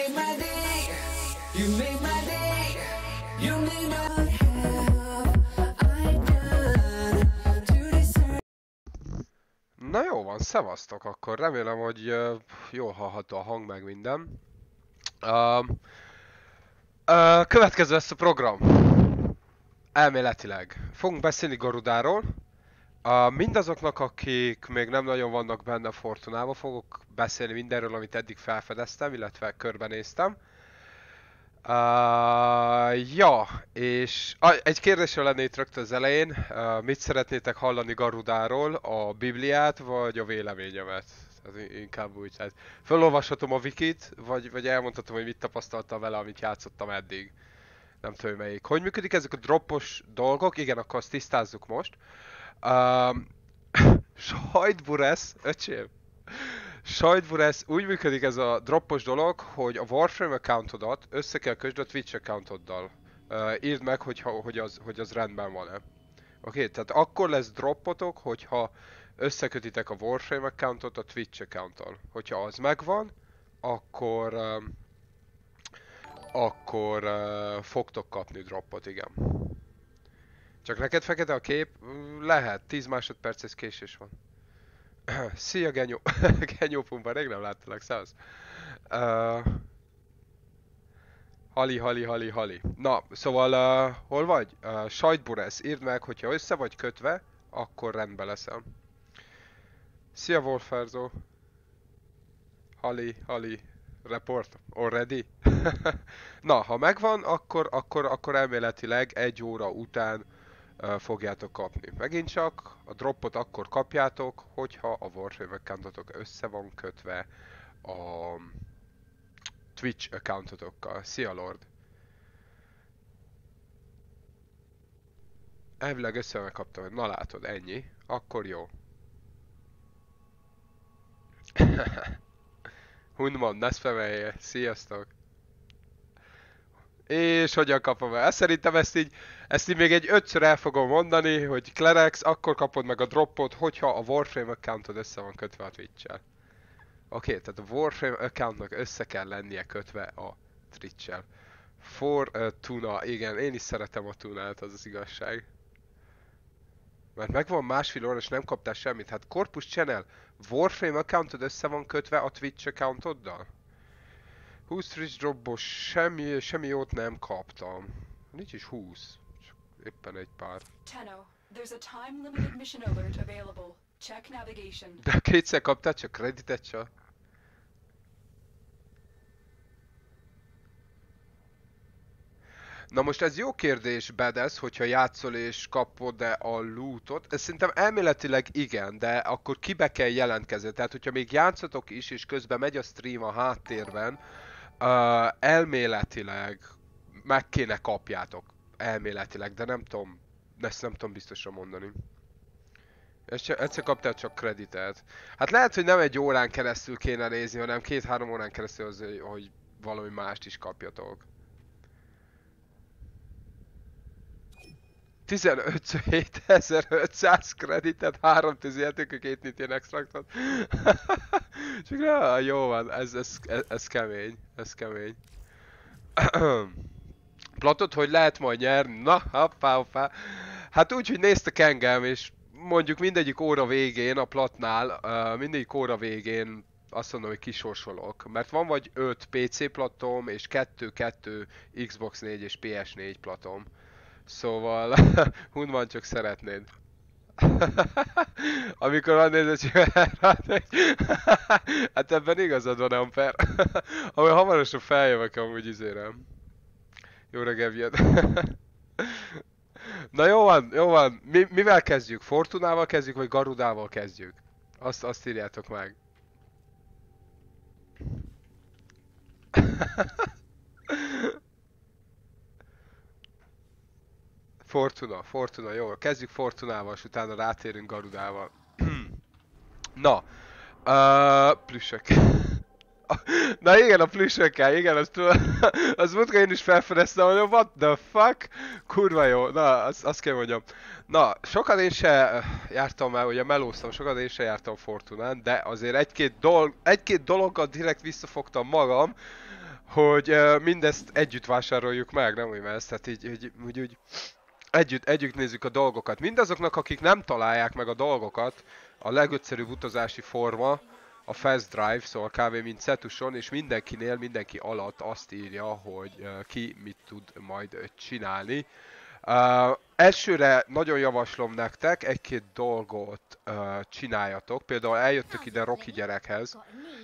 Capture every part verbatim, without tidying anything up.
made my day. You made my day. You made my Na jó van, szevasztok akkor. Remélem, hogy uh, jól hallható a hang meg minden. Uh, uh, következő lesz a program. Elméletileg. Fogunk beszélni Garudáról. Uh, mindazoknak, akik még nem nagyon vannak benne a Fortunában, fogok beszélni mindenről, amit eddig felfedeztem, illetve körbenéztem. Uh, ja, és uh, egy kérdésre lenne itt rögtön az elején. Uh, mit szeretnétek hallani Garudáról? A Bibliát, vagy a véleményemet? Ez inkább úgy, hát felolvashatom a wikit, vagy, vagy elmondhatom, hogy mit tapasztaltam vele, amit játszottam eddig. Nem tudom melyik. Hogy működik ezek a droppos dolgok? Igen, akkor azt tisztázzuk most. Uh, Sajtburesz, öcsém. Sajtburesz, úgy működik ez a droppos dolog, hogy a Warframe accountodat össze kell kösd a Twitch accountoddal. Uh, írd meg, hogyha, hogy, az, hogy az rendben van-e. Oké, okay, tehát akkor lesz droppotok, hogyha összekötitek a Warframe accountot a Twitch accounttal. Hogyha az megvan, akkor... Uh, akkor uh, fogtok kapni droppot, igen. Csak neked fekete a kép? Lehet, tíz másodperces késés van. Szia Genyó! Genyó Pumba, rég nem láttalak, szevasz! Uh, hali, hali, hali, hali. Na, szóval, uh, hol vagy? Uh, Sajtburesz, írd meg, hogyha össze vagy kötve, akkor rendben leszel. Szia Wolferzo! Hali, hali, report, already? Na, ha megvan, akkor, akkor, akkor elméletileg egy óra után uh, fogjátok kapni. Megint csak a droppot akkor kapjátok, hogyha a Warframe accountotok össze van kötve a Twitch accountotokkal. Szia Lord! Elvileg össze megkaptam, hogy na látod, ennyi. Akkor jó. Hunman, ne spamelje. Sziasztok! És hogyan kapom el? Szerintem ezt így, ezt így még egy ötször el fogom mondani, hogy Clerex, akkor kapod meg a droppot, hogyha a Warframe accountod össze van kötve a Twitch-el. Oké, okay, tehát a Warframe accountnak össze kell lennie kötve a Twitch-el. For uh, tuna, igen, én is szeretem a tunát, az az igazság. Mert megvan másfél óra és nem kaptál semmit. Hát Corpus Channel, Warframe accountod össze van kötve a Twitch accountoddal? húsz Twitch dropból semmi, semmi jót nem kaptam. Nincs is húsz. Csak éppen egy pár. Tenno, there's a time limited mission alert available. Check navigation. De kétszer kaptál, csak kreditet csak. Na most ez jó kérdés, Bedesz, hogyha játszol és kapod-e a lootot. Ez szerintem elméletileg igen, de akkor kibe kell jelentkezni. Tehát, hogyha még játszotok is, és közben megy a stream a háttérben, uh, elméletileg meg kéne kapjátok. Elméletileg, de nem tudom, ezt nem tudom biztosra mondani. Ezt egyszer kaptál csak kreditet. Hát lehet, hogy nem egy órán keresztül kéne nézni, hanem két-három órán keresztül az, hogy valami mást is kapjatok. tizenöt-hétezer-ötszáz kreditet, három tűzjáték, két nitén extraktot. Csak na, jó van, ez, ez, ez, ez kemény, ez kemény. Platot, hogy lehet majd nyerni? Na, hoppá, hoppá. Hát úgy, hogy néztek engem, és mondjuk mindegyik óra végén a platnál, uh, mindegyik óra végén azt mondom, hogy kisorsolok. Mert van vagy öt pé cé platom, és kettő-kettő Xbox négy és pé es négy platom. Szóval, Hunman csak szeretnéd. Amikor van nézett, hát ebben igazad van, Amper. Ahogy hamarosan feljövök amúgy izérem. Jó reggelt. Na jó van, jó van. Mi, mivel kezdjük? Fortunával kezdjük, vagy Garudával kezdjük? Azt, azt írjátok meg. Fortuna, Fortuna, jó. Kezdjük Fortunával, és utána rátérünk Garudával. Na, uh, plüssök. Na igen, a plüssökkel, igen, azt az múltkor én is felfedeztem, hogy what the fuck? Kurva jó, na, azt, azt kell mondjam. Na, sokat én se jártam el, ugye melóztam, sokat én se jártam Fortunán, de azért egy-két dolog, egy-két dologgal direkt visszafogtam magam, hogy uh, mindezt együtt vásároljuk meg, nem úgy mert tehát így, így, úgy, úgy együtt, együtt nézzük a dolgokat. Mindazoknak, akik nem találják meg a dolgokat, a legegyszerűbb utazási forma a Fast Drive, szóval kb. Mint Cetuson, és mindenkinél, mindenki alatt azt írja, hogy uh, ki mit tud majd uh, csinálni. Uh, elsőre nagyon javaslom nektek, egy-két dolgot uh, csináljatok. Például eljöttök ide Rocky gyerekhez,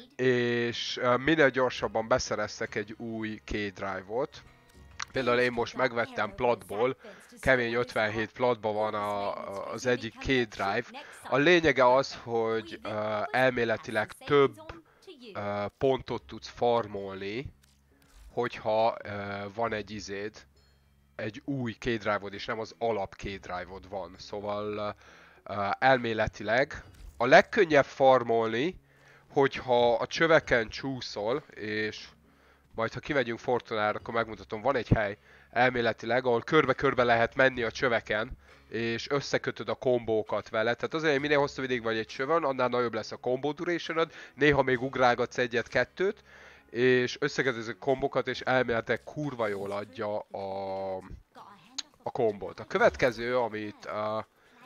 és uh, minél gyorsabban beszereztek egy új K-Drive-ot. Például én most megvettem platból, kemény ötvenhét platban van a, a, az egyik K-Drive. A lényege az, hogy uh, elméletileg több uh, pontot tudsz farmolni, hogyha uh, van egy izéd, egy új K-Drive-od, és nem az alap K-Drive-od van. Szóval uh, elméletileg a legkönnyebb farmolni, hogyha a csöveken csúszol, és majd ha kimegyünk Fortunára, akkor megmutatom, van egy hely elméletileg, ahol körbe-körbe lehet menni a csöveken, és összekötöd a kombókat vele. Tehát azért, hogy minél hosszabb ideig vagy egy csövön, annál nagyobb lesz a combo durationod, néha még ugrálgatsz egyet-kettőt, és összekötöd a kombókat, és elméletileg kurva jól adja a, a kombót. A következő, amit uh,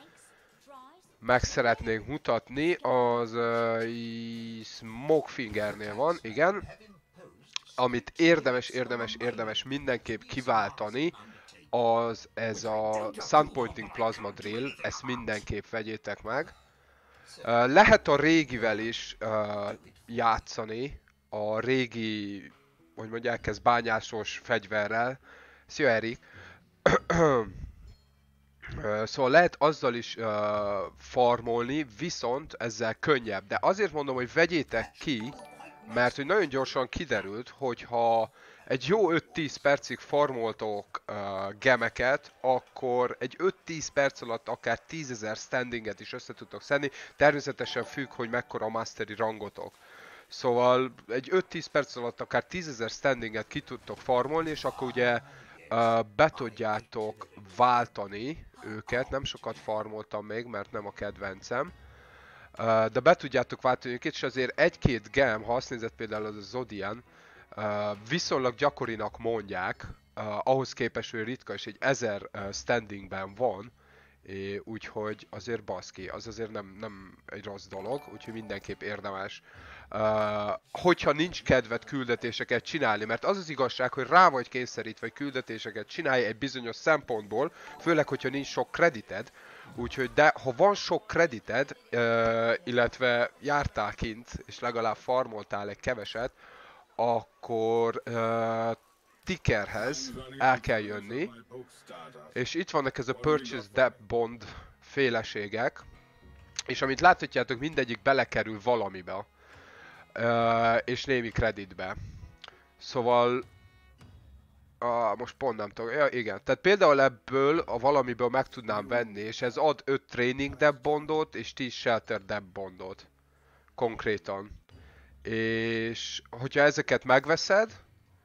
meg szeretnénk mutatni, az uh, Smokefingernél van, igen. Amit érdemes, érdemes, érdemes mindenképp kiváltani, az ez a Sunpointing Plasma Drill, ezt mindenképp vegyétek meg. Uh, lehet a régivel is uh, játszani, a régi, hogy mondják, ez bányásos fegyverrel. Szia Erik! uh, szóval lehet azzal is uh, farmolni, viszont ezzel könnyebb. De azért mondom, hogy vegyétek ki, mert hogy nagyon gyorsan kiderült, hogyha egy jó öt-tíz percig farmoltok uh, gemeket, akkor egy öt-tíz perc alatt akár tízezer standinget is össze tudtok szedni. Természetesen függ, hogy mekkora a mastery rangotok. Szóval egy öt-tíz perc alatt akár tízezer standinget ki tudtok farmolni, és akkor ugye uh, be tudjátok váltani őket. Nem sokat farmoltam még, mert nem a kedvencem. Uh, de be tudjátok váltani őket, és azért egy-két gem, ha azt nézed például az a Zodian, uh, viszonylag gyakorinak mondják, uh, ahhoz képest, hogy ritka, és egy ezer uh, standingben van, úgyhogy azért baszki, az azért nem, nem egy rossz dolog, úgyhogy mindenképp érdemes. Uh, hogyha nincs kedved küldetéseket csinálni, mert az az igazság, hogy rá vagy kényszerítve, hogy küldetéseket csinálj egy bizonyos szempontból, főleg, hogyha nincs sok kredited, úgyhogy de ha van sok kredited, uh, illetve jártál kint, és legalább farmoltál egy keveset, akkor uh, tickerhez el kell jönni, és itt vannak ez a Purchase Debt Bond féleségek, és amit láthatjátok, mindegyik belekerül valamibe, uh, és némi kreditbe. Szóval, uh, most pont nem tudom, ja, igen, tehát például ebből a valamiből meg tudnám venni, és ez ad öt Training Debt Bondot, és tíz Shelter Debt Bondot, konkrétan. És hogyha ezeket megveszed,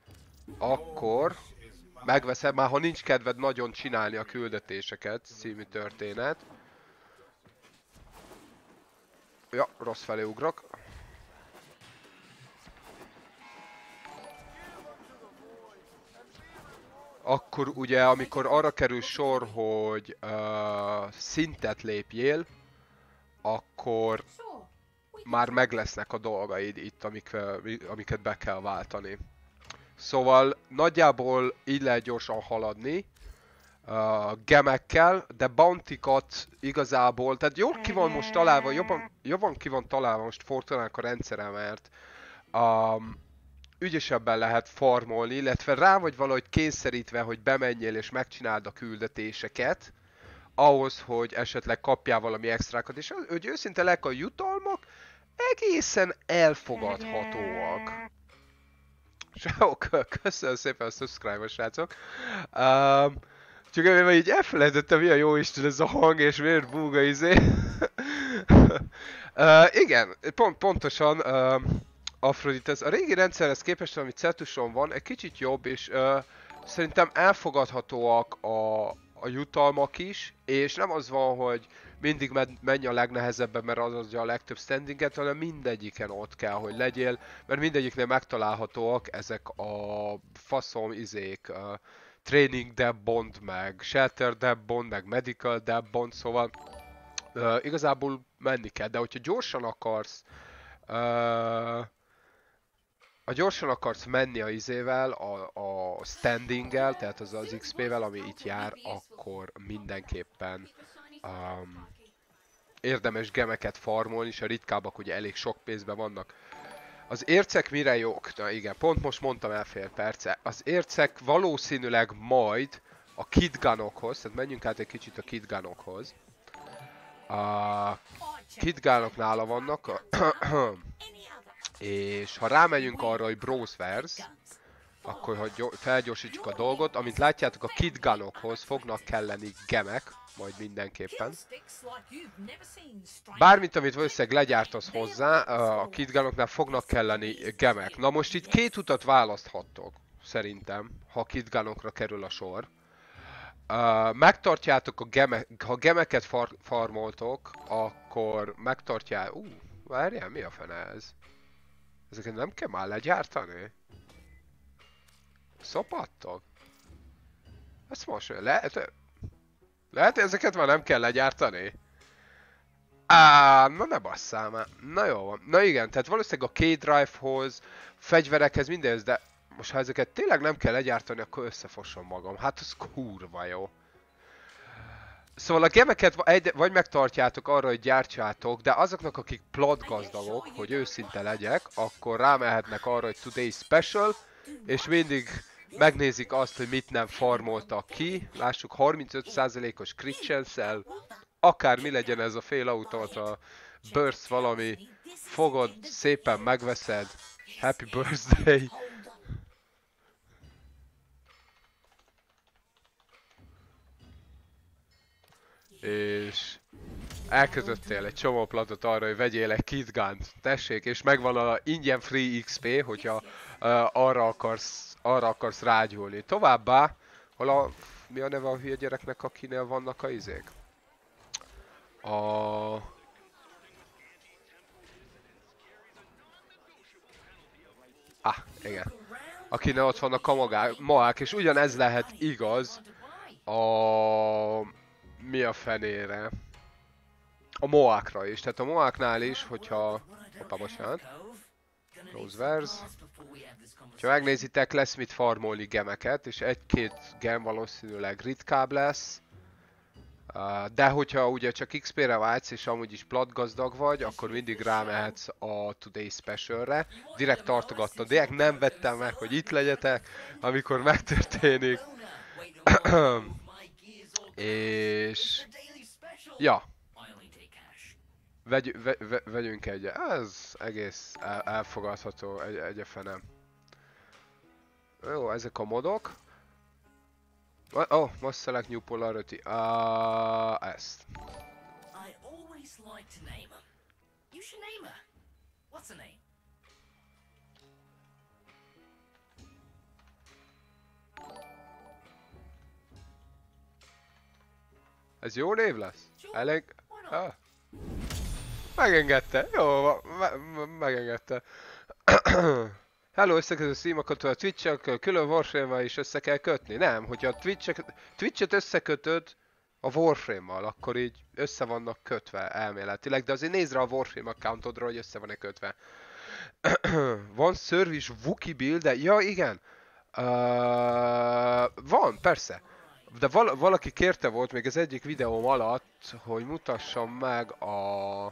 akkor megveszed, már ha nincs kedved nagyon csinálni a küldetéseket, című történet. Ja, rossz felé ugrok. Akkor ugye, amikor arra kerül sor, hogy uh, szintet lépjél, akkor már meg lesznek a dolgaid itt, amik, amiket be kell váltani. Szóval nagyjából így lehet gyorsan haladni uh, gemekkel, de bounty-kat igazából, tehát jól ki van most találva, jobban, jobban ki van találva most Fortunának a rendszere, mert um, ügyesebben lehet farmolni, illetve rá vagy valahogy kényszerítve, hogy bemenjél és megcsináld a küldetéseket, ahhoz, hogy esetleg kapjál valami extrákat, és hogy őszinte legyek, a jutalmak egészen elfogadhatóak. Sok, köszönöm szépen a subscribe-os srácok. Um, csak én így elfelejtettem, milyen jó Isten ez a hang, és miért búga izé. uh, igen, pont, pontosan uh, Aphrodite, a régi rendszerhez képest, ami Cetuson van, egy kicsit jobb, és uh, szerintem elfogadhatóak a, a jutalmak is, és nem az van, hogy mindig menj a legnehezebben, mert az adja a legtöbb standinget, hanem mindegyiken ott kell, hogy legyél, mert mindegyiknél megtalálhatóak ezek a faszom izék, uh, Training Deb Bond, meg Shelter Deb Bond, meg Medical Deb Bond, szóval uh, igazából menni kell, de hogyha gyorsan akarsz uh, ha gyorsan akarsz menni a izével, a, a standinggel, tehát az az iksz pé-vel, ami itt jár, akkor mindenképpen um, érdemes gemeket farmolni, és a ritkábbak ugye elég sok pénzben vannak. Az ércek mire jók? Na igen, pont most mondtam el fél perce. Az ércek valószínűleg majd a kitgunokhoz, tehát menjünk át egy kicsit a kitgunokhoz. A kitgunok nála vannak, és ha rámegyünk arra, hogy browsers, akkor ha felgyorsítjuk a dolgot, amint látjátok, a kitgunokhoz fognak kelleni gemek, majd mindenképpen. Bármint, amit valószínűleg legyártasz hozzá, a kitgunoknál fognak kelleni gemek. Na most itt két utat választhattok, szerintem, ha kitgunokra kerül a sor. Uh, megtartjátok a gemek, ha gemeket far farmoltok, akkor megtartják... Ú, uh, várjál, mi a fene ez? Ezeket nem kell már legyártani? Szopattok? Ezt most lehet... Lehet, ezeket már nem kell legyártani? Á, na ne basszál már. Na jó van. Na igen, tehát valószínűleg a K-Drive-hoz, fegyverekhez, mindenhez, de most ha ezeket tényleg nem kell legyártani, akkor összefosom magam. Hát az kurva jó. Szóval a gemeket vagy megtartjátok arra, hogy gyártsátok, de azoknak, akik plot gazdagok, hogy őszinte legyek, akkor rámehetnek arra, hogy Today Special, és mindig megnézik azt, hogy mit nem farmoltak ki. Lássuk, harmincöt százalékos crit chance-el, akár mi legyen ez a fél automata burst valami, fogod, szépen megveszed, happy birthday. És elkötöttél egy csomó platot arra, hogy vegyél egy kitgunt, tessék, és megvan a ingyen free iksz pé, hogyha uh, arra akarsz, arra akarsz rágyúlni. Továbbá, hol a, mi a neve a hülye gyereknek, akinél vannak a izék? A... Ah, igen. Akinél ott vannak a mahák, és ugyanez lehet igaz a... Mi a fenére? A moákra is. Tehát a moáknál is, hogyha... Hoppá, bocsánat. Browsers. Ha megnézitek, lesz mit farmolni gemeket, és egy-két gem valószínűleg ritkább lesz. De hogyha ugye csak iksz pé-re vágysz, és amúgy is plat gazdag vagy, akkor mindig rámehetsz a Today Special-re. Direkt tartogattam, direkt nem vettem meg, hogy itt legyetek, amikor megtörténik. És... Ja. Vegy, ve, ve, vegyünk egy... Ez egész el, elfogadható, egy, egy fenem. Jó, ezek a modok. Oh, most select new polarity. Uh, ezt. Ez jó név lesz? Elég... Ah. Megengedte. Jó, me me megengedte. Hello, összekötő streamokat a Twitch-ek külön Warframe-val is össze kell kötni? Nem, hogyha a Twitch-et Twitch összekötöd a Warframe-mal, akkor így össze vannak kötve elméletileg, de azért nézd rá a Warframe accountodra, hogy össze van-e kötve. Van service Wookie build, de ja igen. Uh, van, persze. De val valaki kérte volt még az egyik videóm alatt, hogy mutassam meg a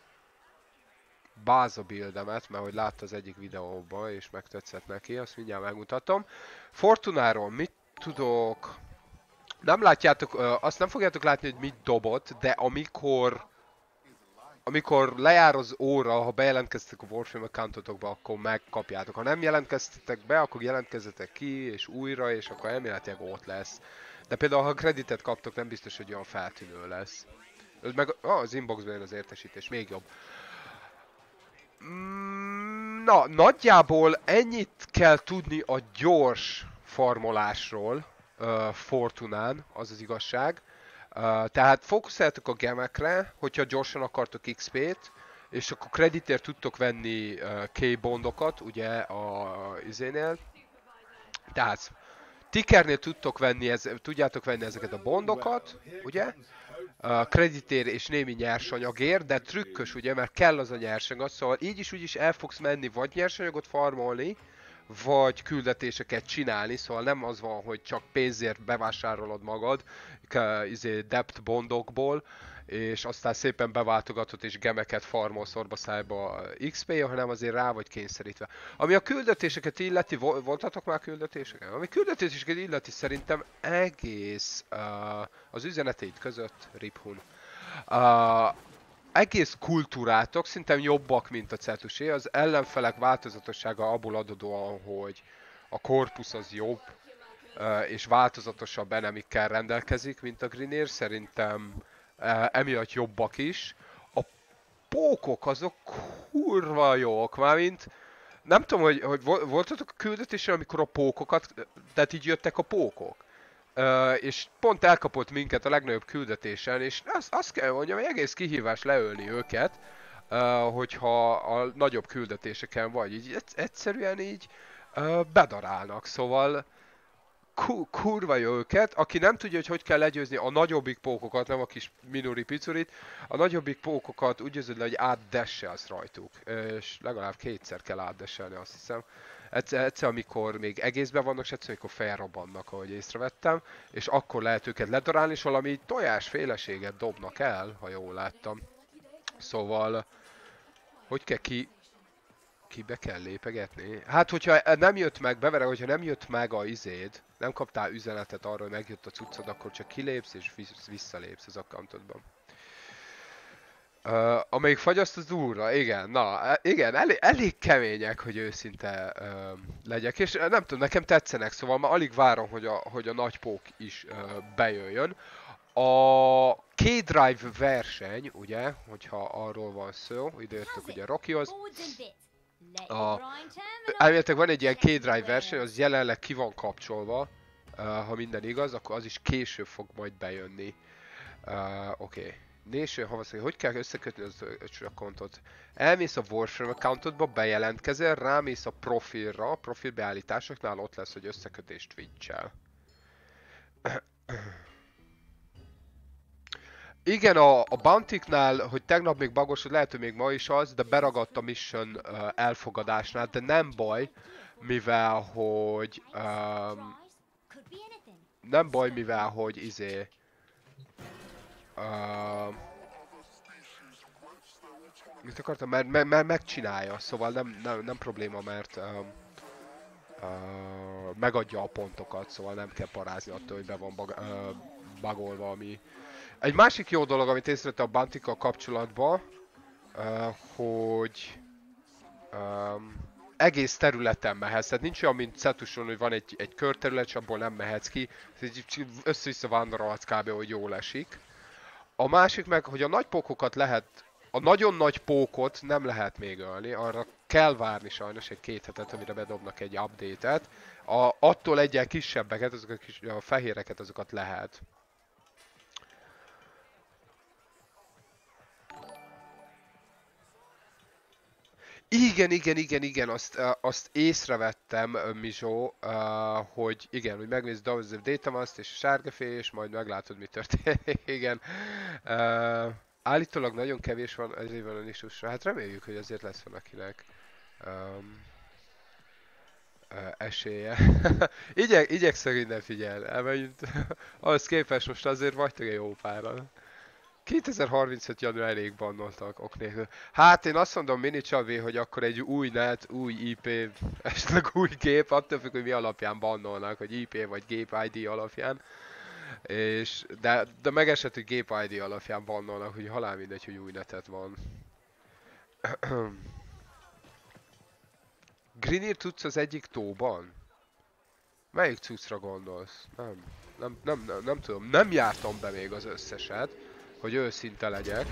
báza buildemet, mert hogy látta az egyik videóban, és megtetszett neki, azt mindjárt megmutatom. Fortunáról mit tudok... Nem látjátok, azt nem fogjátok látni, hogy mit dobott, de amikor... Amikor lejár az óra, ha bejelentkeztek a Warframe accountotokba, akkor megkapjátok. Ha nem jelentkeztetek be, akkor jelentkezzetek ki, és újra, és akkor elméletileg ott lesz. De például, ha kreditet kaptok, nem biztos, hogy olyan feltűnő lesz. Ez meg ah, az inboxban jön az értesítés, még jobb. Na, nagyjából ennyit kell tudni a gyors farmolásról. uh, Fortunán, az az igazság. Uh, tehát fókuszáltok a gemekre, hogyha gyorsan akartok iksz pét, és akkor kreditért tudtok venni uh, K-bondokat, ugye a izénél. Tehát tickernél tudtok venni, ez, tudjátok venni ezeket a bondokat, ugye? Uh, kreditér és némi nyersanyagért, de trükkös ugye, mert kell az a nyersanyag, szóval így is úgy is el fogsz menni vagy nyersanyagot farmolni, vagy küldetéseket csinálni, szóval nem az van, hogy csak pénzért bevásárolod magad, izé debt bondokból, és aztán szépen beváltogatod és gemeket farmolsz orbaszájba iksz pé, hanem azért rá vagy kényszerítve. Ami a küldetéseket illeti, voltatok már küldetéseken? Ami küldetéseket illeti szerintem egész uh, az üzeneteid között, Riphun. Uh, egész kultúrátok szerintem jobbak, mint a Cetusé. Az ellenfelek változatossága abból adódóan, hogy a korpusz az jobb, uh, és változatosabb enemikkel rendelkezik, mint a Grineer. Szerintem uh, emiatt jobbak is. A pókok azok kurva jók, mármint nem tudom, hogy, hogy voltatok a küldetésen, amikor a pókokat, tehát így jöttek a pókok. Uh, és pont elkapott minket a legnagyobb küldetésen, és azt, azt kell mondjam, hogy egész kihívás leölni őket, uh, hogyha a nagyobb küldetéseken vagy. Így egyszerűen így uh, bedarálnak, szóval ku, kurva jó őket. Aki nem tudja, hogy hogy kell legyőzni a nagyobbik pókokat, nem a kis minuri picurit, a nagyobbik pókokat úgy győzöd le, hogy átdesselsz rajtuk. És legalább kétszer kell átdesselni, azt hiszem. Egyszer, egyszer, amikor még egészben vannak, és egyszer, amikor felrobbannak, ahogy észrevettem, és akkor lehet őket ledarálni, és valami tojásféleséget dobnak el, ha jól láttam. Szóval, hogy kell ki... Kibe kell lépegetni? Hát, hogyha nem jött meg, bevere, hogyha nem jött meg a izéd, nem kaptál üzenetet arra, hogy megjött a cuccod, akkor csak kilépsz és visszalépsz az accountodban. Uh, amelyik fagyaszt az úrra, igen, na, igen, elég, elég kemények, hogy őszinte uh, legyek, és nem tudom, nekem tetszenek, szóval már alig várom, hogy a, hogy a nagy pók is uh, bejöjjön. A K-Drive verseny, ugye, hogyha arról van szó, ide jöttök ugye Rockyhoz. A, elméletileg van egy ilyen K-Drive verseny, az jelenleg ki van kapcsolva, uh, ha minden igaz, akkor az is később fog majd bejönni. Uh, Oké. Okay. Nation, ha hogy kell összekötni az accountot? Elmész a Warframe accountodba, bejelentkezel, rámész a profilra, a profil beállításoknál ott lesz, hogy összekötés Twitch-el. Igen, a, a Bounty-knál, hogy tegnap még bagos, hogy lehet, hogy még ma is az, de beragadt a mission uh, elfogadásnál, de nem baj, mivel hogy... Um, nem baj, mivel hogy izé... Uh, mit akartam? Mert, mert, mert megcsinálja, szóval nem, nem, nem probléma, mert um, uh, megadja a pontokat, szóval nem kell parázni attól, hogy be van bag, uh, bugolva, ami... Egy másik jó dolog, amit észrevette a Bounty-kkal kapcsolatban, uh, hogy um, egész területen mehetsz, tehát nincs olyan, mint Cetuson, hogy van egy, egy körterület, és abból nem mehetsz ki, össze-vissza vándorolhatsz kb. Hogy jól esik. A másik meg, hogy a nagy pókokat lehet, a nagyon nagy pókot nem lehet még ölni, arra kell várni sajnos egy két hetet, amire bedobnak egy update-et. A, attól egyen kisebbeket, azok a, kis, a fehéreket, azokat lehet. Igen, igen, igen, igen, azt, azt észrevettem, Mizsó, hogy igen, hogy megnézd Download of Datamask és a sárgafé, és majd meglátod, mi történik. Igen. Uh, állítólag nagyon kevés van ezért van a nisusra. Hát reméljük, hogy azért lesz van akinek um, uh, esélye. Igyek, igyekszem innen figyelni, mert ahhoz képest most azért vagytok egy jó páran. kétezer-harmincöt január elég bannoltak ok nélkül. Hát én azt mondom Mini Csabi, hogy akkor egy új net, új i pé, esetleg új gép, attól függ, hogy mi alapján bannolnak, hogy i pé vagy gép i dé alapján. És, de, de megesett, hogy gép i dé alapján bannolnak, hogy halál mindegy, hogy új netet van. Grineer tudsz az egyik tóban? Melyik cuccra gondolsz? Nem, nem, nem, nem, nem tudom, nem jártam be még az összeset, hogy őszinte legyek.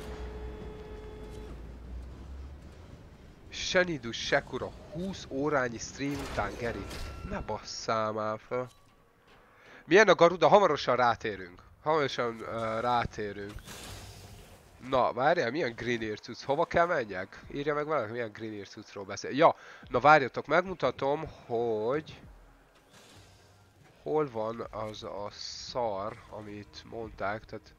Senidus Sekura húsz órányi stream után, Geri. Ne basszál már fel. Milyen a Garuda? Hamarosan rátérünk. Hamarosan uh, rátérünk. Na, várjál, milyen Greeneer cucc? Hova kell menjek? Írja meg valaki, milyen Greeneer cuccról beszél. Ja, na várjatok, megmutatom, hogy... Hol van az a szar, amit mondták, tehát...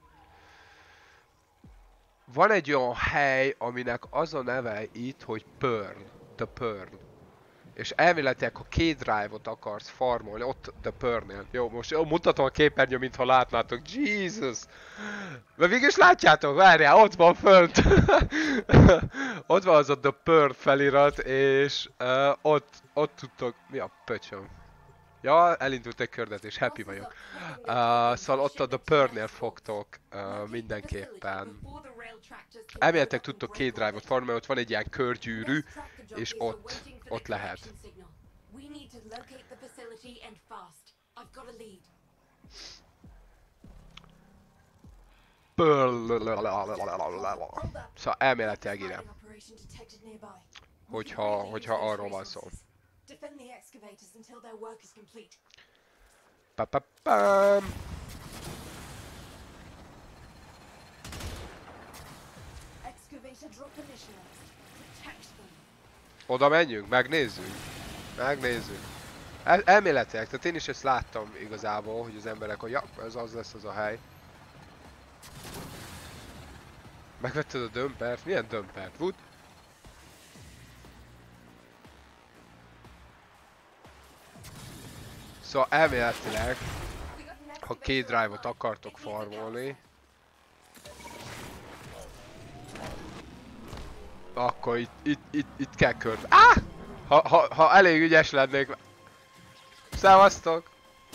Van egy olyan hely, aminek az a neve itt, hogy Pearl. The Pearl. És elméletileg, ha K-Drive-ot akarsz farmolni, ott The Pearl-nél. Jó, most jó, mutatom a képernyő, mintha látnátok. Jesus! Mert végülis látjátok, várjál, ott van fönt! Ott van az a The Pearl felirat, és uh, ott, ott tudtok... Mi a pöcsöm? Ja, elindult egy kördetés, happy vagyok. Uh, szóval ott a The Pearl-nél fogtok uh, mindenképpen. Elméletileg tudtok K-Drive-ot farmolni, ott van egy ilyen körgyűrű, és ott, ott lehet. Szóval elméletileg ide. Hogyha, hogyha arról van szó. Pa-pa-pam. Oda menjünk, megnézzük. Megnézzük. El elméletileg, tehát én is ezt láttam igazából, hogy az emberek, hogy ja, ez az lesz az a hely. Megvetted a dömpert? Milyen dömpert? Wood? Szóval elméletileg, ha K-Drive-ot akartok farmolni, akkor itt, itt, itt, itt kell kört. Ah! Ha, ha, ha elég ügyes lennék... Szevasztok!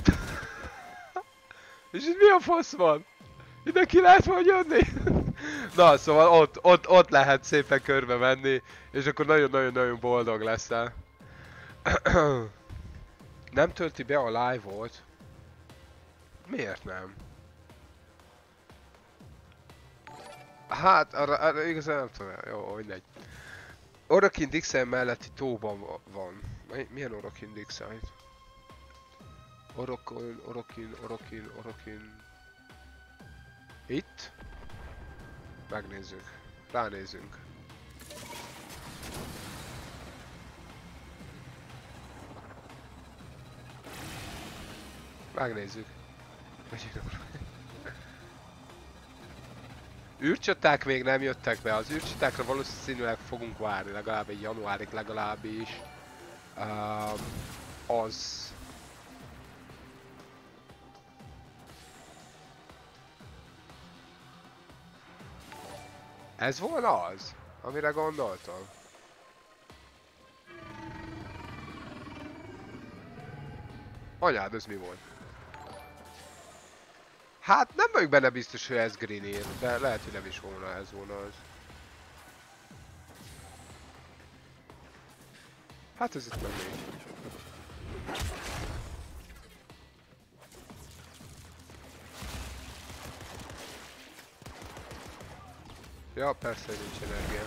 És itt mi a fasz van? Ide ki lehet majd jönni? Na, szóval ott, ott, ott lehet szépen körbe menni, és akkor nagyon-nagyon-nagyon boldog leszel. Nem tölti be a live-ot? Miért nem? Hát, arra, arra igazán nem tudom, jó, mindegy. Orokin Dixon melletti tóban van. Milyen Orokin Dixon? Orokin, Orokin, Orokin, Orokin... Itt? Megnézzük. Ránézzünk. Megnézzük. űrcsaták még nem jöttek be, az űrcsatákra valószínűleg fogunk várni, legalább egy januárig legalábbis. Uh, az... Ez volna az, amire gondoltam? Anyád, ez mi volt? Hát nem vagyok benne biztos, hogy ez Greeneer, de lehet, hogy nem is volna ez volna az. Hát ez itt nem még. Ja, persze, hogy nincs energia.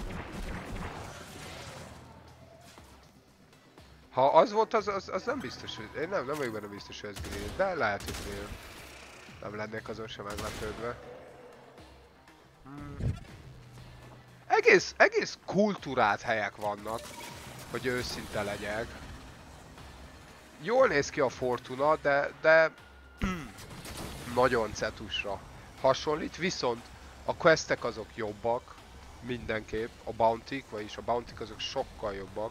Ha az volt, az, az, az nem biztos, hogy... Én nem, nem vagyok benne biztos, hogy ez Greeneer, de lehet, hogy Greeneer. Nem lennék azon sem meglepődve. Hmm. Egész, egész kultúrált helyek vannak, hogy őszinte legyek. Jól néz ki a Fortuna, de, de nagyon cetusra hasonlít, viszont a questek azok jobbak, mindenképp, a bounty-k, vagyis a bounty-k azok sokkal jobbak.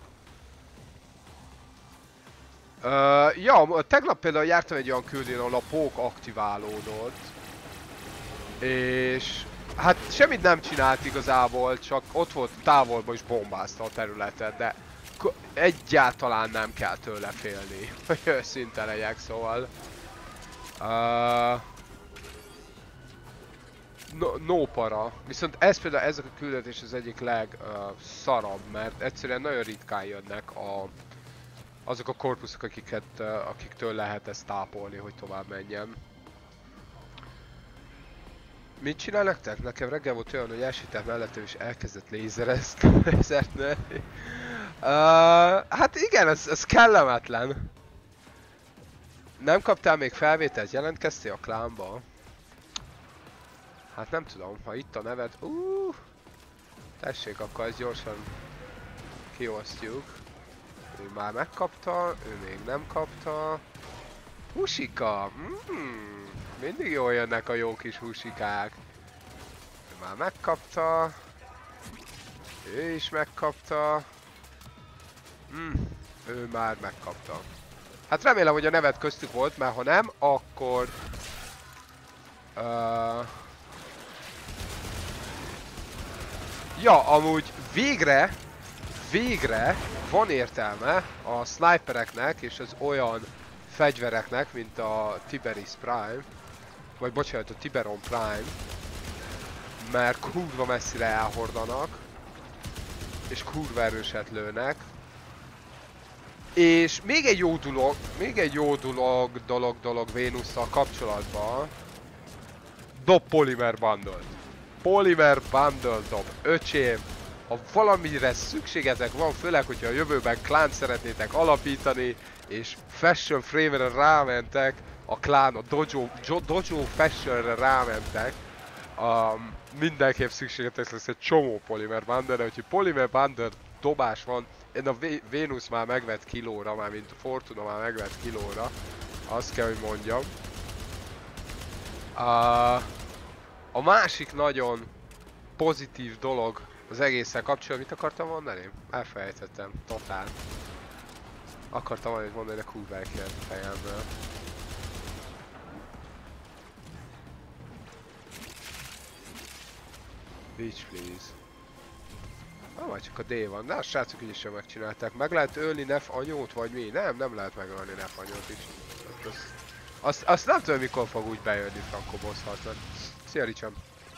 Uh, ja, tegnap például jártam egy olyan küldén, ahol a pók aktiválódott. És... hát semmit nem csinált igazából, csak ott volt távolban is bombázta a területet, de egyáltalán nem kell tőle félni, hogy őszinte legyek, szóval... Uh, no, no para. Viszont ez például, ezek a küldetés az egyik legszarabb, uh, mert egyszerűen nagyon ritkán jönnek a... azok a korpuszok, akiket, uh, akiktől lehet ezt tápolni, hogy tovább menjen. Mit csinál nektek? Nekem reggel volt olyan, hogy elsétált mellettem és elkezdett lézerezni. uh, hát igen, ez, ez kellemetlen. Nem kaptál még felvételt? Jelentkeztél a klánba? Hát nem tudom, ha itt a neved... Uh, tessék, akkor ezt gyorsan kiosztjuk. Ő már megkapta, ő még nem kapta. Husika! Mm, mindig jól jönnek a jó kis husikák. Ő már megkapta. Ő is megkapta. Mm, ő már megkapta. Hát remélem, hogy a nevet köztük volt, mert ha nem, akkor... Uh, ja, amúgy végre, végre van értelme a snipereknek és az olyan fegyvereknek, mint a Tiberis Prime, vagy bocsánat, a Tiberon Prime, mert kurva messzire elhordanak, és kurva erőset lőnek. És még egy jó dolog, még egy jó dolog, dolog, dolog Vénusszal kapcsolatban, dob Polymer Bundle-t. Polymer Bundle dob, öcsém, ha valamire szükségetek van, főleg, hogyha a jövőben klánt szeretnétek alapítani, és Fashion Frame-re rámentek, a klán, a Dojo, jo, Dojo Fashion-re rámentek, um, mindenképp szükségetek lesz egy csomó Polymer Bundle-re, úgyhogy Polymer Bundle dobás van. Én a Vénusz már megvett kilóra, már mint a Fortuna már megvett kilóra, azt kell, hogy mondjam. Uh, a másik nagyon pozitív dolog az egésszel kapcsolatban, mit akartam mondani? Elfelejtettem, totál. Akartam valamit mondani, de kurva elkért a fejemből. Beach please. Ah, majd csak a D van, de a srácok így is sem megcsinálták. Meg lehet ölni Nef anyót, vagy mi? Nem, nem lehet megölni Nef anyót is. Azt, azt, azt nem tudom, mikor fog úgy bejönni Franco Boss harcban. Szia Ricsam!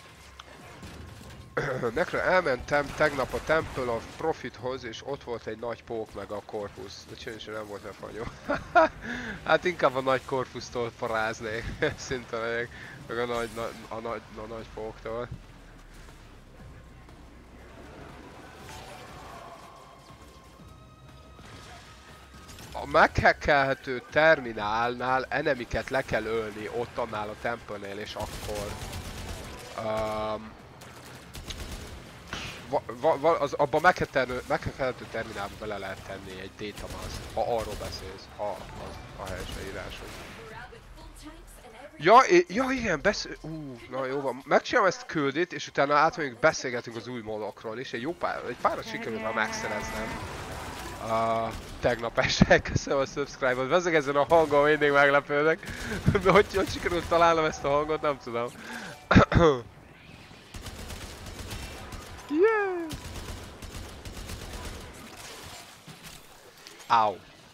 Nekre elmentem tegnap a Temple of Profithoz, és ott volt egy nagy pók meg a Corpus. De csinálni nem volt Nef anyó. Hát inkább a nagy Corpustól paráznék. Szinte legyek. Meg a nagy, na, a nagy, a nagy póktól. A meghackelhető terminálnál enemiket le kell ölni ott annál a templenél, és akkor um, va, va, va, az, abba a meghackelhető terminálba bele lehet tenni egy datamask, ha arról beszélsz, ha az a helyes leírásod. Ja, ja igen, beszél... Ú, na jó van. Megcsinálom ezt küldit, és utána átmegyünk, beszélgetünk az új modokról is. Egy jó pár, egy párat sikerül már megszereznem. Uh, tegnap este, köszönöm a subscribe-ot, vezeg ezen a hangon, mindig meglepődnek. hogy, hogy sikerült találnom ezt a hangot, nem tudom. Yeah! Au.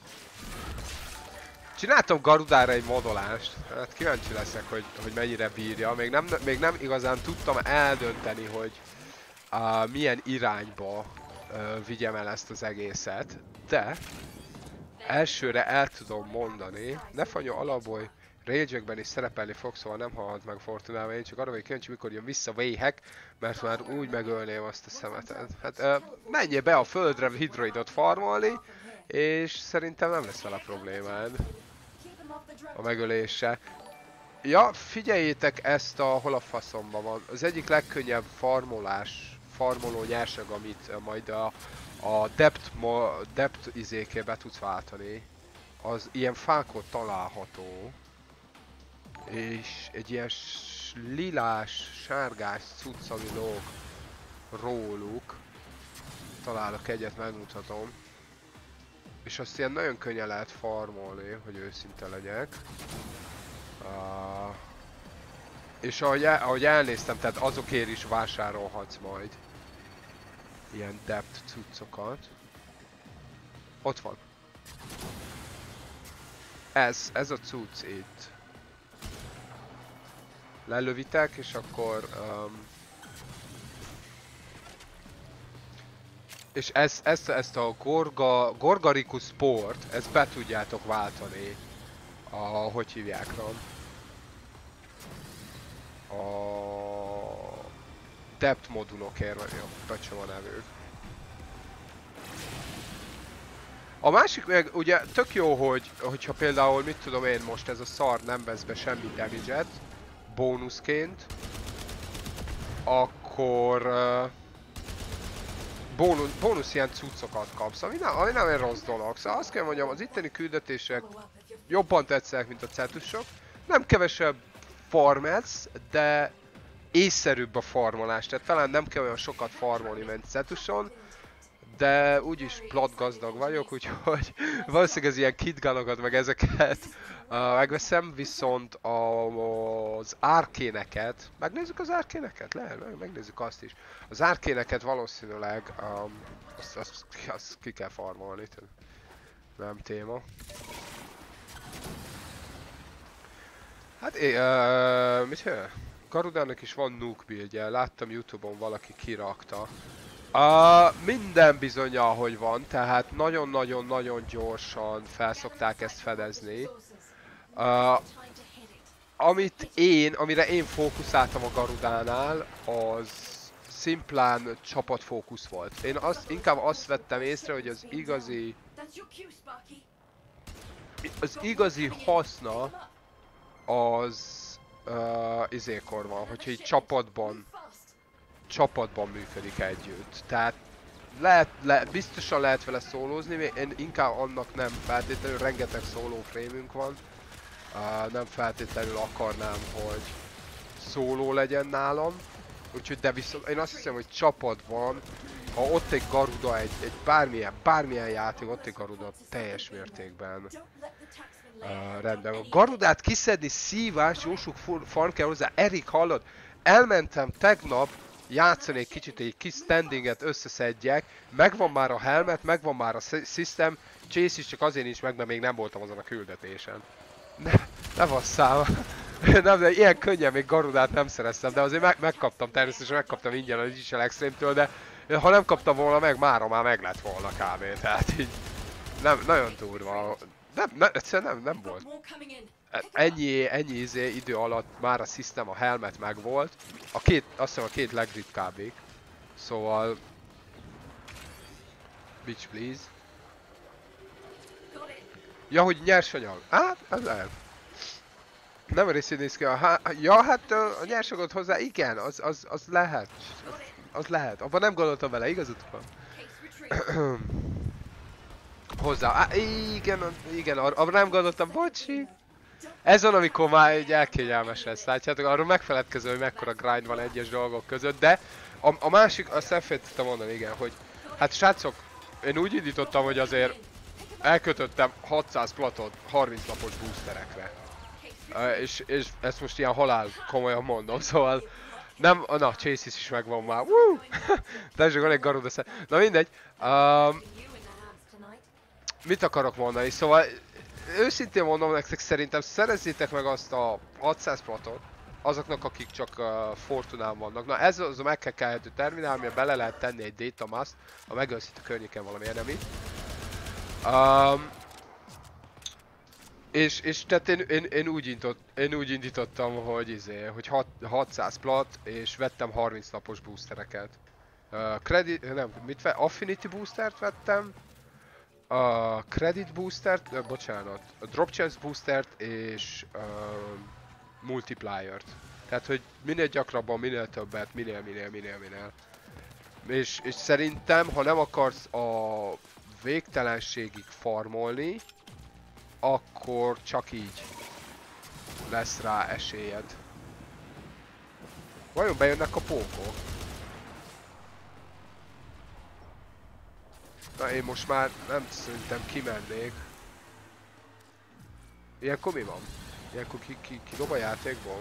Csináltam Garudára egy modolást, hát kíváncsi leszek, hogy, hogy mennyire bírja. Még nem, még nem igazán tudtam eldönteni, hogy uh, milyen irányba uh, vigyem el ezt az egészet, de elsőre el tudom mondani, Nefanyó Alaboy Rage-ekben is szerepelni fog, szóval nem hallhat meg Fortunával, én csak arra vagyok kíváncsi, mikor jön vissza Wayhack, mert már úgy megölném azt a szemetet. Hát uh, menjél be a földre hidroidot farmolni, és szerintem nem lesz vele problémád a megölése. Ja, figyeljétek ezt a hol a faszomban van. Az egyik legkönnyebb farmolás, farmoló nyersanyag, amit majd a, a depth, depth izéké be tudsz váltani, az ilyen fákon található. És egy ilyen lilás, sárgás cucc, ami lóg róluk. Találok egyet, megmutatom. És azt ilyen nagyon könnyen lehet farmolni, hogy őszinte legyek. Uh, és ahogy, el, ahogy elnéztem, tehát azokért is vásárolhatsz majd ilyen depth cuccokat. Ott van. Ez, ez a cucc itt. Lelövitek, és akkor... Um, és ezt, ezt, ezt a Gorga, Gorgaricus Sport, ezt be tudjátok váltani a, hogy hívják rám? A depth modulokért, vagy a becsom a nevük. A másik meg ugye tök jó, hogy hogyha például mit tudom én most ez a szar nem vesz be semmi damage-et bónuszként, akkor uh, bónusz, bónusz ilyen cuccokat kapsz, ami nem, ami nem egy rossz dolog. Szóval azt kell mondjam, az itteni küldetések jobban tetszenek, mint a cetusok. Nem kevesebb farmelsz, de észszerűbb a farmolás, tehát talán nem kell olyan sokat farmolni, mint cetuson, de úgyis plot gazdag vagyok, úgyhogy valószínűleg ez ilyen kitgunokat meg ezeket uh, megveszem, viszont a, az árkéneket, megnézzük az árkéneket? Lehet, megnézzük azt is. Az árkéneket valószínűleg um, azt, azt, azt ki kell farmolni, nem téma. Hát é, uh, mit hő? Garudának is van nuke buildje, láttam YouTube-on valaki kirakta. Uh, minden bizonnyal, hogy van, tehát nagyon-nagyon-nagyon gyorsan felszokták ezt fedezni. Uh, amit én, amire én fókuszáltam a Garudánál, az szimplán csapatfókusz volt. Én azt, inkább azt vettem észre, hogy az igazi... Az igazi haszna az uh, izékor van, hogyha így csapatban csapatban működik együtt. Tehát lehet, le, biztosan lehet vele szólózni, én inkább annak nem feltétlenül, rengeteg szóló frémünk van. Uh, nem feltétlenül akarnám, hogy szóló legyen nálam. Úgyhogy de viszont én azt hiszem, hogy csapatban, ha ott egy Garuda, egy, egy bármilyen, bármilyen játék, ott egy Garuda teljes mértékben uh, rendben van. Garudát kiszedni szívás, jó sok farm kell hozzá. Erik, hallod? Elmentem tegnap játszani egy kicsit, egy kis standinget összeszedjek, megvan már a helmet, megvan már a system, Chase is csak azért nincs meg, mert még nem voltam azon a küldetésen. Ne, ne basszám! Nem, de ilyen könnyen még Garudát nem szereztem, de azért meg, megkaptam, természetesen megkaptam ingyen a Digital Extreme-től, de ha nem kaptam volna meg, mára már meg lett volna kb. Tehát így nem, nagyon durva. Nem, ne, egyszerűen nem, nem volt. Ennyi, ennyi izé, idő alatt már a system, a helmet meg volt. A két, azt hiszem a két legritkábbik. Szóval... Bitch please. Ja, hogy nyersanyag. Hát, ez lehet. Nem a részét néz ki. A, ja, hát a nyersanyagot hozzá, igen, az, az, az lehet. Az, az lehet. Abban nem gondoltam vele, igazatok van. Hozzá. Á, igen, igen, arra, arra nem gondoltam, bocsi. Ez van, amikor már egy elkényelmes lesz, látjátok, arról megfeledkező, hogy mekkora grind van egyes dolgok között, de a, a másik, azt elfelejtettem mondani, igen, hogy hát srácok, én úgy indítottam, hogy azért elkötöttem hatszáz platot harminc napos boosterekre. Uh, és, és ezt most ilyen halál komolyan mondom, szóval nem, na, Chase is megvan már, woo! Tessék, van egy Garuda szem. Na mindegy, um, mit akarok mondani, szóval őszintén mondom nektek, szerintem szerezzétek meg azt a hatszáz platot azoknak, akik csak uh, Fortunán vannak. Na ez az a megkekkelhető terminál, amire bele lehet tenni egy data mask, ha megölsz itt a környéken valami enemit. Um, és, és tehát én, én, én, úgy indított, én úgy indítottam, hogy izé, hogy hat, hatszáz plat, és vettem harminc napos boostereket. Uh, credit, nem, mit ve, Affinity boostert vettem. A Credit boostert, uh, bocsánat, a Drop Chance boostert és uh, Multipliert. Tehát, hogy minél gyakrabban, minél többet, minél, minél, minél, minél. És, és szerintem, ha nem akarsz a végtelenségig farmolni, akkor csak így lesz rá esélyed. Vajon bejönnek a pókok? Na én most már nem szerintem kimennék. Ilyenkor mi van? Ilyenkor ki, ki, ki dob a játékból?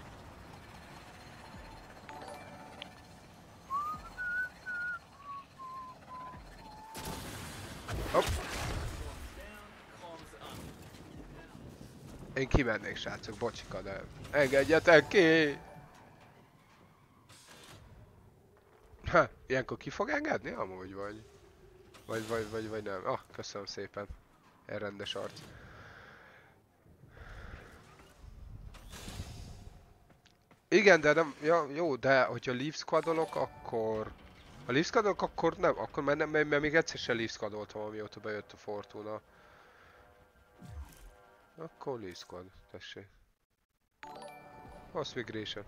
Hopp. Én kimennék, srácok, bocsika, de engedjetek ki! Ha, ilyenkor ki fog engedni? Amúgy vagy. Vagy, vagy, vagy, vagy nem. Ah, köszönöm szépen. Egy rendes arc. Igen, de nem... Ja, jó, de hogyha leave squadolok, akkor... Ha leafskadolok, akkor nem, akkor már nem, mert még egyszer sem leafskadoltam, amióta bejött a Fortuna. Akkor leafskad, tessék. Mass migration.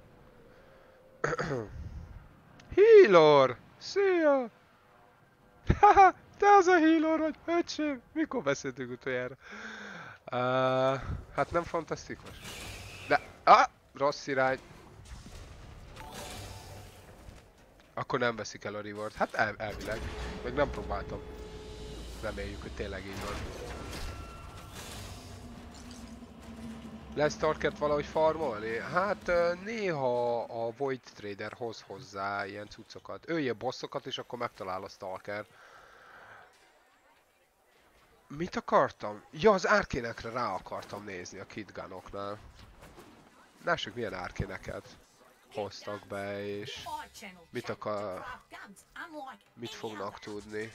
Healer! Szia! Haha, te az a healer vagy, öcsém! Mikor beszéltünk utoljára? Uh, hát nem fantasztikus. De, ah, rossz irány. Akkor nem veszik el a reward. Hát el, elvileg. Még nem próbáltam. Reméljük, hogy tényleg így van. Lesz Stalkert valahogy farmolni? Hát néha a Void Trader hoz hozzá ilyen cuccokat. Ölje bossokat és akkor megtalál a Stalker. Mit akartam? Ja, az árkénekre rá akartam nézni a kitgunoknál. Lássuk milyen árkéneket hoztak be és mit akar... mit fognak tudni.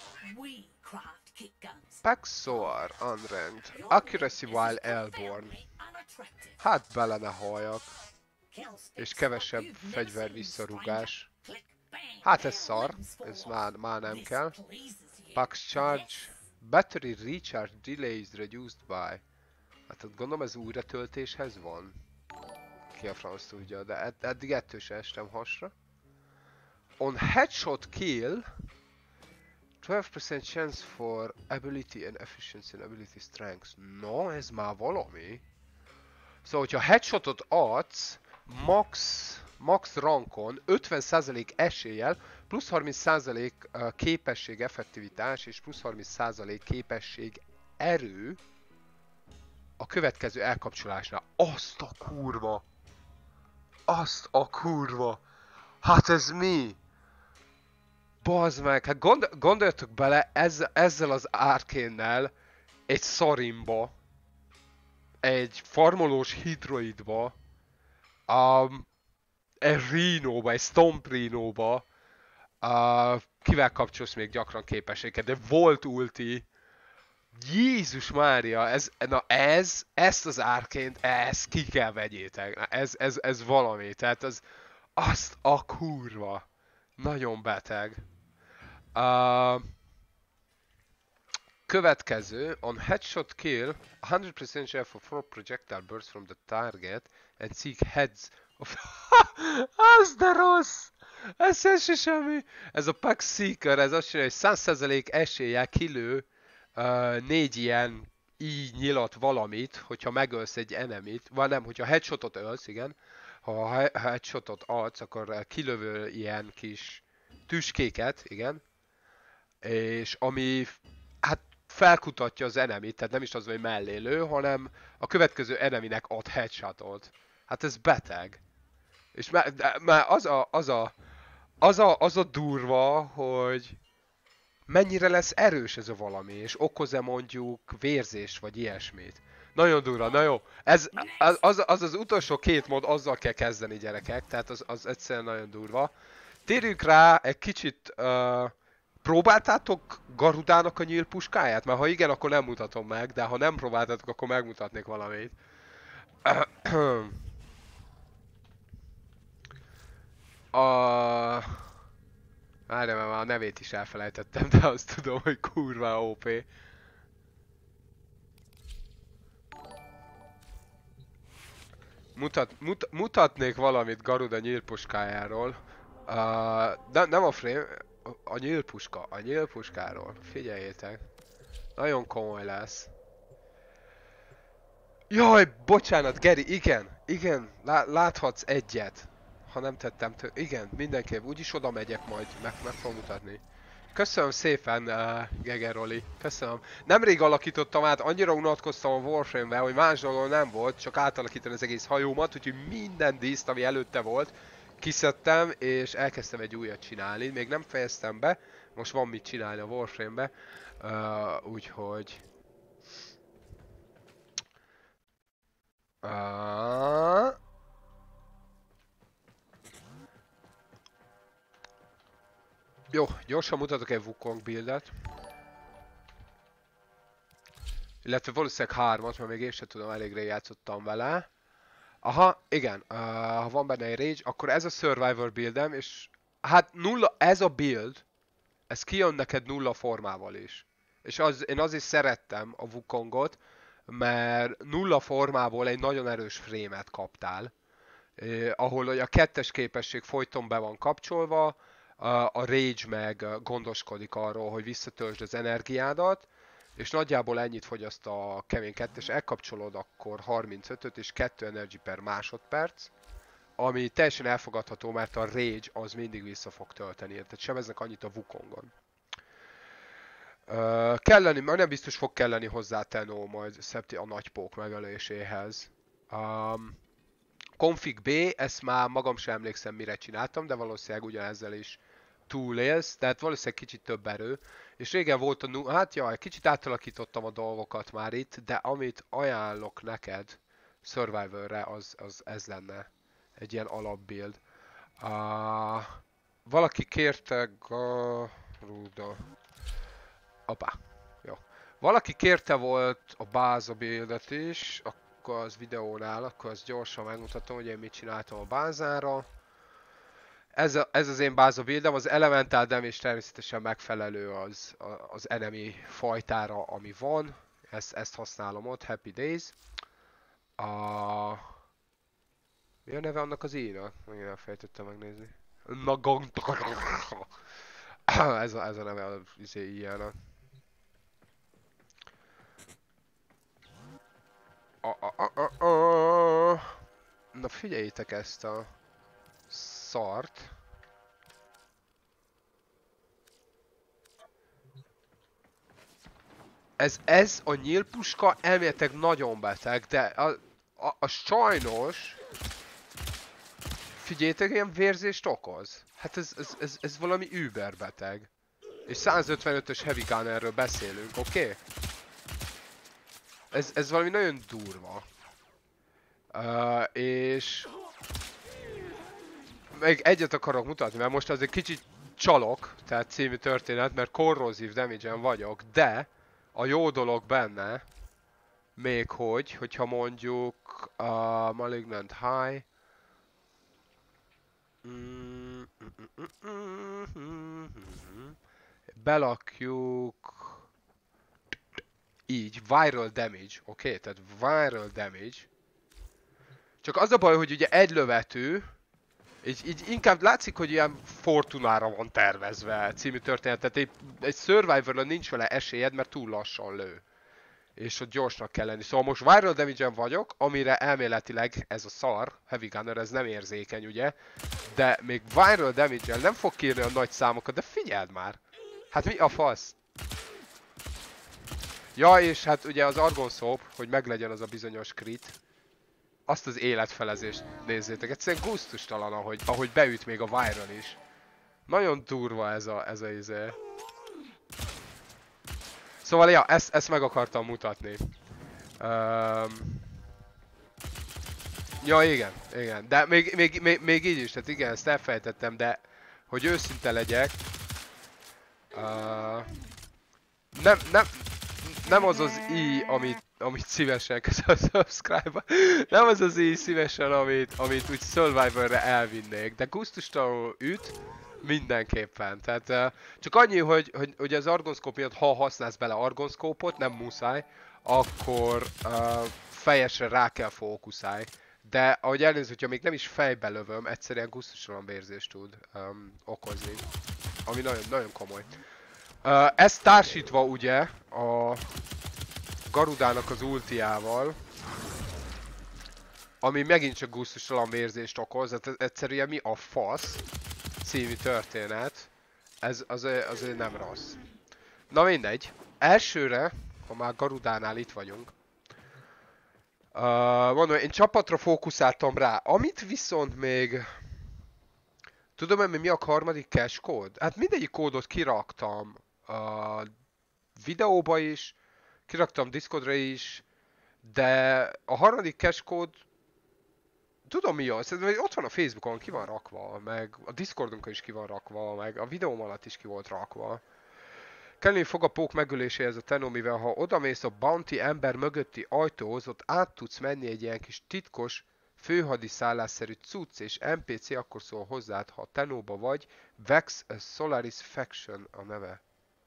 Paxor unranked. Accuracy while airborne. Hát bele ne halljak. És kevesebb fegyver visszarugás. Hát ez szar. Ez már, már nem kell. Pax charge. Battery recharge delay is reduced by. Hát gondolom ez újra töltéshez van. Ki a franc tudja, de ed eddig ettől se estem hasra. On headshot kill. twelve percent chance for ability and efficiency and ability strength. No, ez már valami. Szóval, hogyha headshotot adsz, max, max rankon ötven százalék eséllyel, plusz harminc százalék képesség effektivitás és plusz harminc százalék képesség erő a következő elkapcsolásnál. Azt a kurva! Azt a kurva! Hát ez mi? Bazd meg, hát gond, gondoljatok bele ezzel, ezzel az árkénnel egy szarimba, egy farmolós hidroidba, um, egy rínóba, egy stomp rínóba, uh, kivel kapcsolsz még gyakran képességet, de volt ulti. Jézus Mária, ez, na ez, ezt az árként, ezt ki kell vegyétek, na ez, ez, ez valami, tehát az, azt a kurva, nagyon beteg. Uh, következő, on headshot kill, one hundred percent chance for four projectile bursts from the target and seek heads of... Az de rossz! Ez se semmi! Ez a Pax Seeker, ez azt mondja, hogy száz százalék eséllyel kilő uh, négy ilyen így nyilat valamit, hogyha megölsz egy enemit, vagy nem, hogyha headshotot ölsz, igen. Ha headshotot adsz, akkor kilövő ilyen kis tüskéket, igen. És ami hát felkutatja az enemit, tehát nem is az, hogy mellélő, hanem a következő eneminek ad headshotot. Hát ez beteg. És már, már az, a, az, a, az, a, az a durva, hogy mennyire lesz erős ez a valami, és okoz-e mondjuk vérzést, vagy ilyesmit. Nagyon durva, na jó. Ez, az, az, az az utolsó két mod, azzal kell kezdeni gyerekek, tehát az, az egyszerűen nagyon durva. Térjünk rá egy kicsit... Uh, próbáltátok Garudának a nyílpuskáját? Mert ha igen, akkor nem mutatom meg, de ha nem próbáltátok, akkor megmutatnék valamit. A... Várjál, mert már a nevét is elfelejtettem, de azt tudom, hogy kurva ó pé. Mutat, mut, mutatnék valamit Garuda nyílpuskájáról. Uh, de, nem a frame... A nyílpuska, a nyílpuskáról. Figyeljétek. Nagyon komoly lesz. Jaj, bocsánat, Geri, igen, igen, lá láthatsz egyet. Ha nem tettem tő... Igen, mindenképp, úgyis oda megyek majd, meg, meg fogom mutatni. Köszönöm szépen, uh, Gegeroli, köszönöm. Nemrég alakítottam át, annyira unatkoztam a Warframe-be, hogy más dolog nem volt, csak átalakítani az egész hajómat, úgyhogy minden díszt, ami előtte volt, kiszedtem, és elkezdtem egy újat csinálni. Még nem fejeztem be, most van mit csinálni a Warframe-be, uh, úgyhogy... Uh... Jó, gyorsan mutatok egy Wukong buildet. Illetve valószínűleg hármat, mert még én sem tudom, elég rég játszottam vele. Aha, igen, uh, ha van benne egy rage, akkor ez a Survivor buildem, és Hát nulla, ez a build, ez kijön neked nulla formával is. És az, én azért szerettem a Wukongot, mert nulla formából egy nagyon erős frame-et kaptál. Eh, ahol a kettes képesség folyton be van kapcsolva, a, a Rage meg gondoskodik arról, hogy visszatöltsd az energiádat, és nagyjából ennyit fogyaszt a kemény kettes, elkapcsolod akkor harmincötöt és kettő energy per másodperc, ami teljesen elfogadható, mert a Rage az mindig vissza fog tölteni, tehát sebeznek annyit a Wukongon. Uh, kelleni, majd nem biztos fog kelleni hozzá Tenno majd Szepti a nagypók megöléséhez. Um, Config B, ezt már magam sem emlékszem mire csináltam, de valószínűleg ugyanezzel is túlélsz, tehát valószínűleg kicsit több erő. És régen volt a, hát jaj, kicsit átalakítottam a dolgokat már itt, de amit ajánlok neked Survivorre, az, az ez lenne. Egy ilyen alapbuild. Uh, valaki kérte Garuda. Apá, jó. Valaki kérte volt a báza buildet is, akkor az videónál, akkor azt gyorsan megmutatom, hogy én mit csináltam a bázára. Ez, a, ez az én báza buildem, az elemental damage természetesen megfelelő az, az enemy fajtára, ami van. Ezt, ezt használom ott, Happy Days. A... Mi a neve annak az íjnak? Megint elfejtettem megnézni. Nagant. ez, a, ez a neve az izé íjának. A, a, a, a, a. Na figyeljétek ezt a szart. Ez, ez a nyílpuska elméletileg nagyon beteg, de a, a, a sajnos... Figyeljétek, ilyen vérzést okoz. Hát ez, ez, ez, ez valami überbeteg. És százötvenötös heavy gunnerről beszélünk, oké? Okay? Ez, ez valami nagyon durva. Uh, és... Még egyet akarok mutatni, mert most azért kicsit csalok, tehát című történet, mert corrosive damage-en vagyok, de a jó dolog benne, még hogy, hogyha mondjuk a uh, Malignant High, mm, mm, mm, mm, mm, belakjuk így, viral damage, oké? Okay? Tehát viral damage. Csak az a baj, hogy ugye egy lövető, így, így inkább látszik, hogy ilyen Fortunára van tervezve című történet. Tehát egy, egy Survivorra nincs vele esélyed, mert túl lassan lő. És ott gyorsnak kell lenni. Szóval most viral damage-en vagyok, amire elméletileg ez a szar, Heavy Gunner, ez nem érzékeny, ugye? De még viral damage-en nem fog kérni a nagy számokat, de figyeld már! Hát mi a fasz? Ja, és hát ugye az Argon Soap, hogy meglegyen az a bizonyos crit, azt az életfelezést nézzétek, egyszerűen gusztustalan, ahogy, ahogy beüt még a viral is. Nagyon durva ez a, ez a izé. Szóval ja, ezt, ezt meg akartam mutatni. Um... Ja, igen, igen, de még, még, még, még így is, tehát igen, ezt elfejtettem, de hogy őszinte legyek, uh... nem, nem, nem az az i, amit, amit szívesen, köszönöm a subscribe-ba, nem az az i szívesen, amit, amit úgy Survivorre elvinnék, de gusztustalanul üt, mindenképpen. Tehát uh, csak annyi, hogy, hogy, hogy az argonszkóp miatt, ha használsz bele argonszkópot, nem muszáj, akkor uh, fejesre rá kell fókuszálj. De ahogy elnéző, hogyha még nem is fejbe lövöm, egyszerűen gusztustalan vérzést tud um, okozni. Ami nagyon, nagyon komoly. Uh, ezt társítva ugye a Garudának az ultiával, ami megint csak gusztustalan vérzést okoz, tehát egyszerűen mi a fasz című történet, ez azért, azért nem rossz. Na mindegy, elsőre, ha már Garudánál itt vagyunk, uh, mondom, én csapatra fókuszáltam rá, amit viszont még... Tudom, hogy mi a harmadik cache kód? Hát mindegyik kódot kiraktam a videóba is, kiraktam Discordra is, de a harmadik cache kód, tudom mi az, szerintem ott van a Facebookon, ki van rakva, meg a Discordunkon is ki van rakva, meg a videóm alatt is ki volt rakva. Kelleni fog a pók megöléséhez a Tenno, mivel ha odamész a bounty ember mögötti ajtóhoz, ott át tudsz menni egy ilyen kis titkos főhadiszállásszerű cucc és en pé cé akkor szól hozzád, ha Tenóba vagy. Vex Solaris Faction a neve.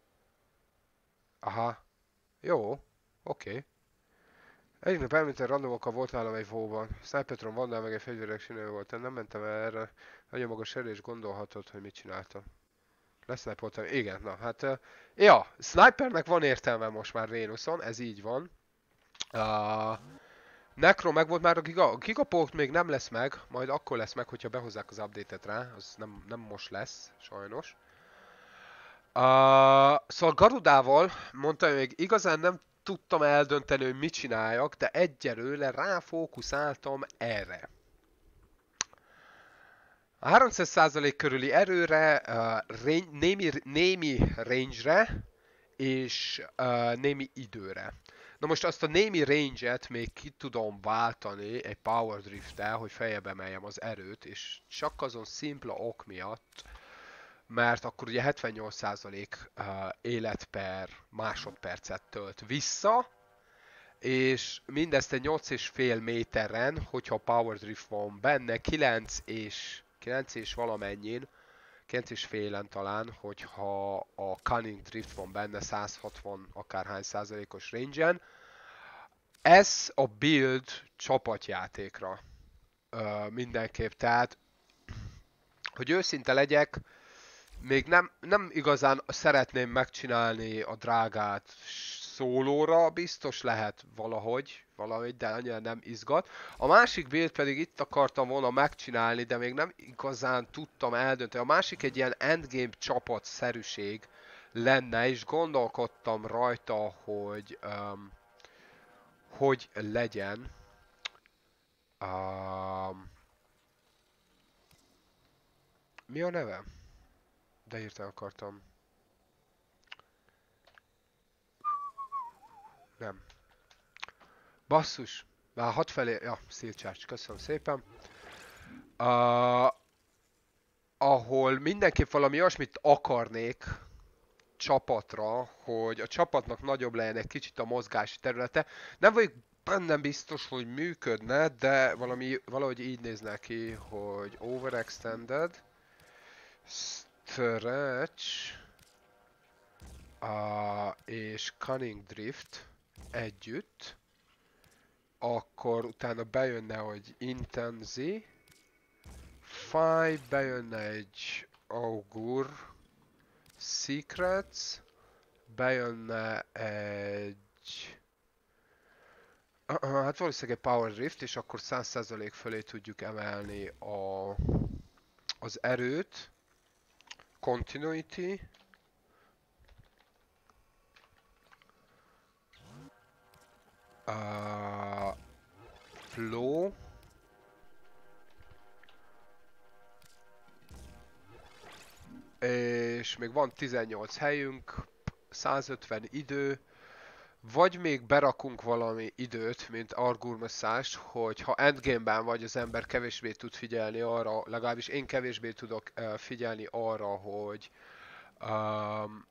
Aha. Jó. Oké. Okay. Egyik nap elmentem randomokkal, volt nálam egy vóban. Snipertron van, meg egy fegyverek sinő volt. Nem mentem el erre. Nagyon magas erő, és gondolhatod, hogy mit csináltam. Lesznájpoltam. Igen, na hát... Uh, ja, snipernek van értelme most már Vénuszon, ez így van. Uh, Necro meg volt már a Giga... A Gigaport még nem lesz meg, majd akkor lesz meg, hogyha behozzák az update-et rá. Az nem, nem most lesz, sajnos. Uh, szóval Garudával mondtam, hogy még igazán nem tudtam eldönteni, hogy mit csináljak, de egyelőre ráfókuszáltam erre. A háromszáz százalék körüli erőre, uh, range, némi, némi range-re és uh, némi időre. Na most azt a némi range-et még ki tudom váltani egy Power Drift-tel, hogy feljebb emeljem az erőt, és csak azon szimpla ok miatt, mert akkor ugye hetvennyolc százalék uh, élet per másodpercet tölt vissza, és mindezt egy nyolc és fél méteren, hogyha Power Drift van benne, kilenc és, kilenc és valamennyin, kilenc és félen talán, hogyha a Cunning Drift van benne száz hatvan akárhány százalékos range-en. Ez a build csapatjátékra uh, mindenképp, tehát hogy őszinte legyek, még nem, nem igazán szeretném megcsinálni a drágát szólóra, biztos lehet valahogy, valahogy, de annyira nem izgat. A másik build pedig itt akartam volna megcsinálni, de még nem igazán tudtam eldönteni. A másik egy ilyen endgame csapatszerűség lenne, és gondolkodtam rajta, hogy um, hogy legyen. Um, mi a neve? De hirtelen akartam. Nem. Basszus. Már hat felé... Ja, Steel Charge. Köszönöm szépen. Uh, ahol mindenképp valami olyasmit akarnék csapatra, hogy a csapatnak nagyobb legyen egy kicsit a mozgási területe. Nem vagyok bennem biztos, hogy működne, de valami, valahogy így nézne ki, hogy overextended, stretch uh, és cunning drift együtt, akkor utána bejönne, hogy intenzi, five, bejönne egy augur, secrets, bejönne egy... Uh, hát valószínűleg egy power drift, és akkor száz százalék fölé tudjuk emelni a, az erőt. Continuity. Uh, flow. És még van tizennyolc helyünk, százötven idő. Vagy még berakunk valami időt, mint argurmesszást, hogy ha endgame-ben vagy az ember kevésbé tud figyelni arra, legalábbis én kevésbé tudok uh, figyelni arra, hogy um,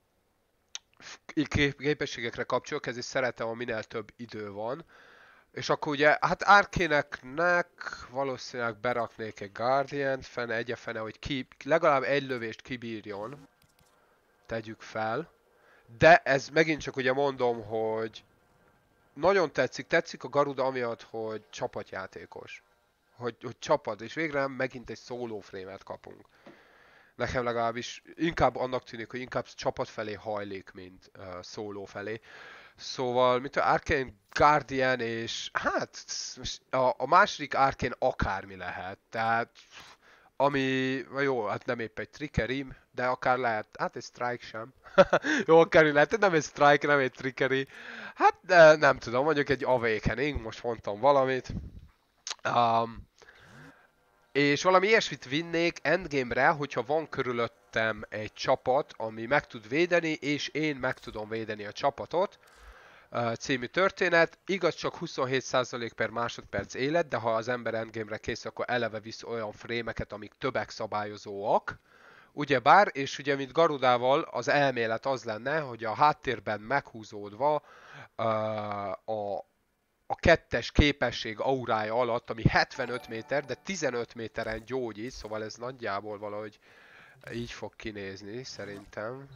képességekre kapcsolok, ezért szeretem, ha minél több idő van. És akkor ugye, hát Arkéneknek valószínűleg beraknék egy Guardian-t, fene, egy fene, hogy ki, legalább egy lövést kibírjon. Tegyük fel. De ez megint csak ugye mondom, hogy nagyon tetszik, tetszik a Garuda amiatt, hogy csapatjátékos. Hogy, hogy csapat, és végre megint egy solo frame-et kapunk. Nekem legalábbis inkább annak tűnik, hogy inkább csapat felé hajlik, mint uh, solo felé. Szóval, mint a Arcane Guardian, és hát a, a második Arcane akármi lehet. Tehát, ami, jó, hát nem épp egy trickerim, de akár lehet, hát egy strike sem. Jó, akár lehet, nem egy strike, nem egy trickery. Hát de nem tudom, mondjuk egy awakening, most mondtam valamit. Um, és valami ilyesmit vinnék endgame-re, hogyha van körülöttem egy csapat, ami meg tud védeni, és én meg tudom védeni a csapatot. Uh, című történet. Igaz, csak huszonhét százalék per másodperc élet, de ha az ember endgame-re kész, akkor eleve visz olyan frémeket, amik többek szabályozóak. Ugyebár, és ugye mint Garudával az elmélet az lenne, hogy a háttérben meghúzódva uh, a a kettes képesség aurája alatt, ami hetvenöt méter, de tizenöt méteren gyógyít, szóval ez nagyjából valahogy így fog kinézni, szerintem.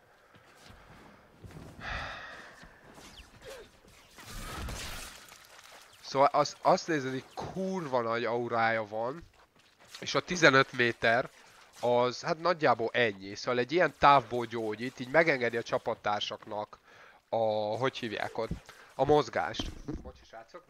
Szóval azt, azt nézed, hogy kurva nagy aurája van, és a tizenöt méter az hát nagyjából ennyi. Szóval egy ilyen távból gyógyít, így megengedi a csapattársaknak a, hogy hívják ott, a mozgást. Bocsi srácok, ne...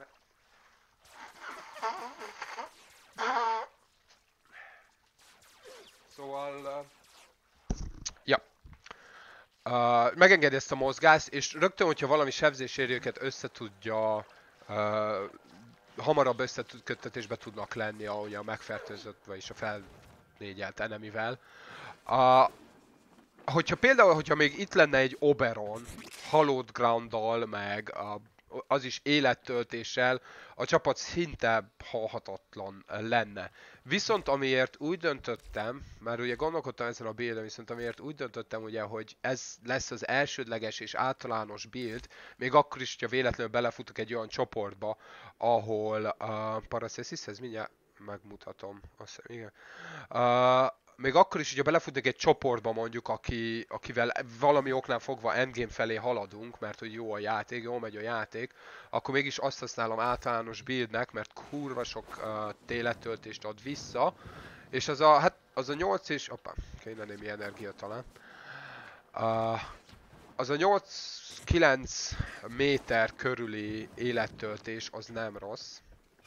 Szóval... Uh, ja. Uh, megengedi ezt a mozgást, és rögtön, hogyha valami sebzés éri őket, össze tudja... Uh, hamarabb összeköttetésbe tudnak lenni, ahogy a megfertőzött, vagyis a felnégyelt enemivel. Uh, hogyha például, hogyha még itt lenne egy Oberon, Hallowed Ground-dal, meg a, az is élettöltéssel, a csapat szinte halhatatlan lenne. Viszont amiért úgy döntöttem, már ugye gondolkodtam ezen a buildon, viszont amiért úgy döntöttem ugye, hogy ez lesz az elsődleges és általános build, még akkor is, hogyha véletlenül belefutok egy olyan csoportba, ahol a uh, Paracelsus, ez mindjárt megmutatom, azt hiszem, igen. Uh, még akkor is, hogyha belefutnék egy csoportba mondjuk, aki, akivel valami oknál fogva endgame felé haladunk, mert hogy jó a játék, jó megy a játék, akkor mégis azt használom általános buildnek, mert kurva sok uh, téletöltést ad vissza, és az a, hát az a nyolc és, opa, kéne némi energia talán, uh, az a nyolc-kilenc méter körüli élettöltés az nem rossz.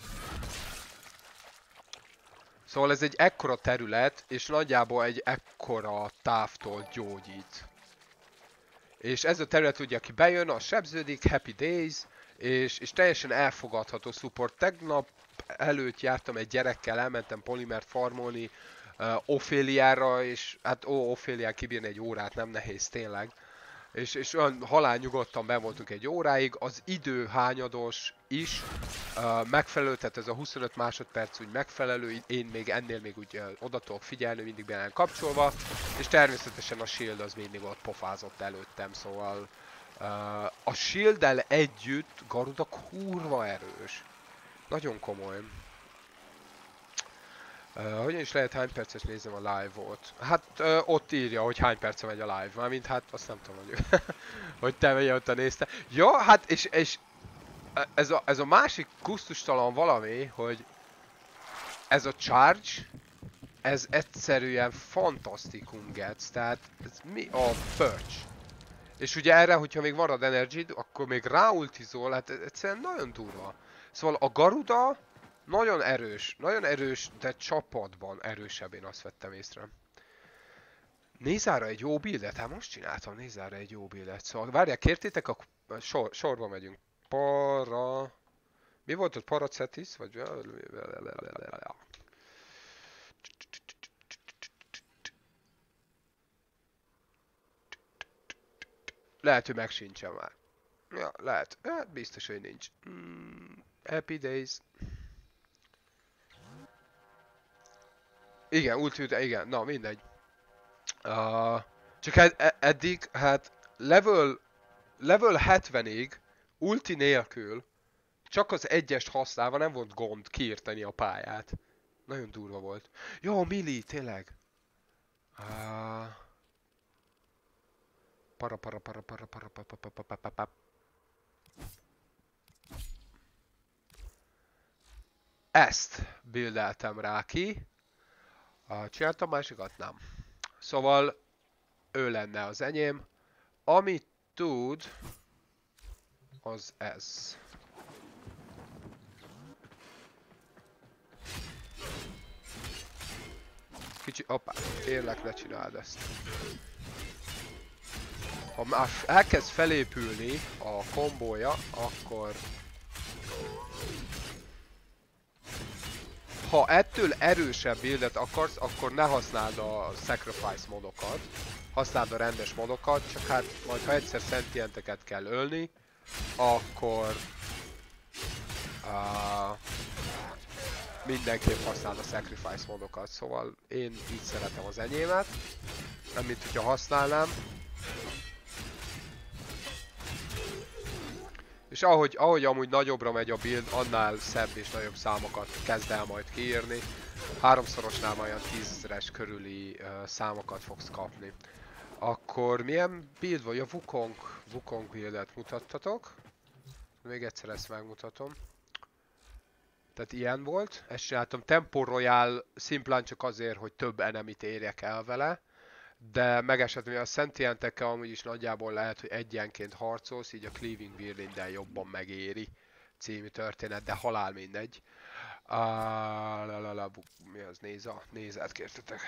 Szóval ez egy ekkora terület, és nagyjából egy ekkora távtól gyógyít. És ez a terület ugye, aki bejön, az sebződik, Happy Days, és, és teljesen elfogadható support. Tegnap előtt jártam egy gyerekkel, elmentem polimert farmolni uh, Ophéliára, és hát ó, Ophélián kibírni egy órát, nem nehéz tényleg. És, és olyan halálnyugodtan be voltunk egy óráig, az idő hányados is uh, megfelelő, tehát ez a huszonöt másodperc úgy megfelelő, én még ennél még úgy uh, oda tudok figyelni, mindig benne kapcsolva, és természetesen a shield az mindig ott pofázott előttem, szóval uh, a shield-el együtt Garuda kurva erős, nagyon komoly. Uh, hogyan is lehet, hány perces nézem a live-ot? Hát uh, ott írja, hogy hány perce megy a live, mármint hát azt nem tudom, hogy, hogy te vagy ott nézte. Ja, hát és, és ez, a, ez a másik kusztustalan valami, hogy ez a charge, ez egyszerűen fantasztikum gets, tehát ez mi a pöcs? És ugye erre, hogyha még marad energy, akkor még ráultizol, hát egyszerűen nagyon durva. Szóval a Garuda nagyon erős, nagyon erős, de csapatban erősebb, én azt vettem észre. Nézára egy jó buildet? Hát most csináltam Nézára egy jó buildet. Szóval várják, kértétek, akkor sor, sorba megyünk. Para... Mi volt ott? Paracetis? Vagy... Lehet, hogy meg sincsen már. Ja, lehet. Hát biztos, hogy nincs. Mm, Happy Days. Igen, ultimate, igen, na mindegy. Uh, csak ed eddig, hát level, level hetvenig ulti nélkül csak az egyest használva nem volt gond kiírteni a pályát. Nagyon durva volt. Jó, Mili, tényleg. Uh, para para para para para para para para para para. Ezt buildeltem rá ki. Uh, csináltam másikat? Nem. Szóval ő lenne az enyém. Amit tud, az ez. Kicsi, hoppá, kérlek, ne csináld ezt. Ha már elkezd felépülni a kombója, akkor... Ha ettől erősebb buildet akarsz, akkor ne használd a sacrifice modokat. Használd a rendes modokat, csak hát majd ha egyszer szentienteket kell ölni, akkor... Uh, mindenképp használd a sacrifice modokat, szóval én így szeretem az enyémet. Nem mint hogyha használnám. És ahogy, ahogy amúgy nagyobbra megy a build, annál szebb és nagyobb számokat kezd el majd kiírni. Háromszorosnál majd olyan tízezeres körüli uh, számokat fogsz kapni. Akkor milyen build vagy? A Wukong, Wukong buildet mutattatok. Még egyszer ezt megmutatom. Tehát ilyen volt. Ezt csináltam. Tempo Royale szimplán csak azért, hogy több enemit érjek el vele. De megesett, hogy a Sentientekkel amúgy is nagyjából lehet, hogy egyenként harcolsz, így a Cleaving Whirling-del jobban megéri című történet, de halál mindegy. Uh, la, la, la, mi az? Néza? Nézát kértetek.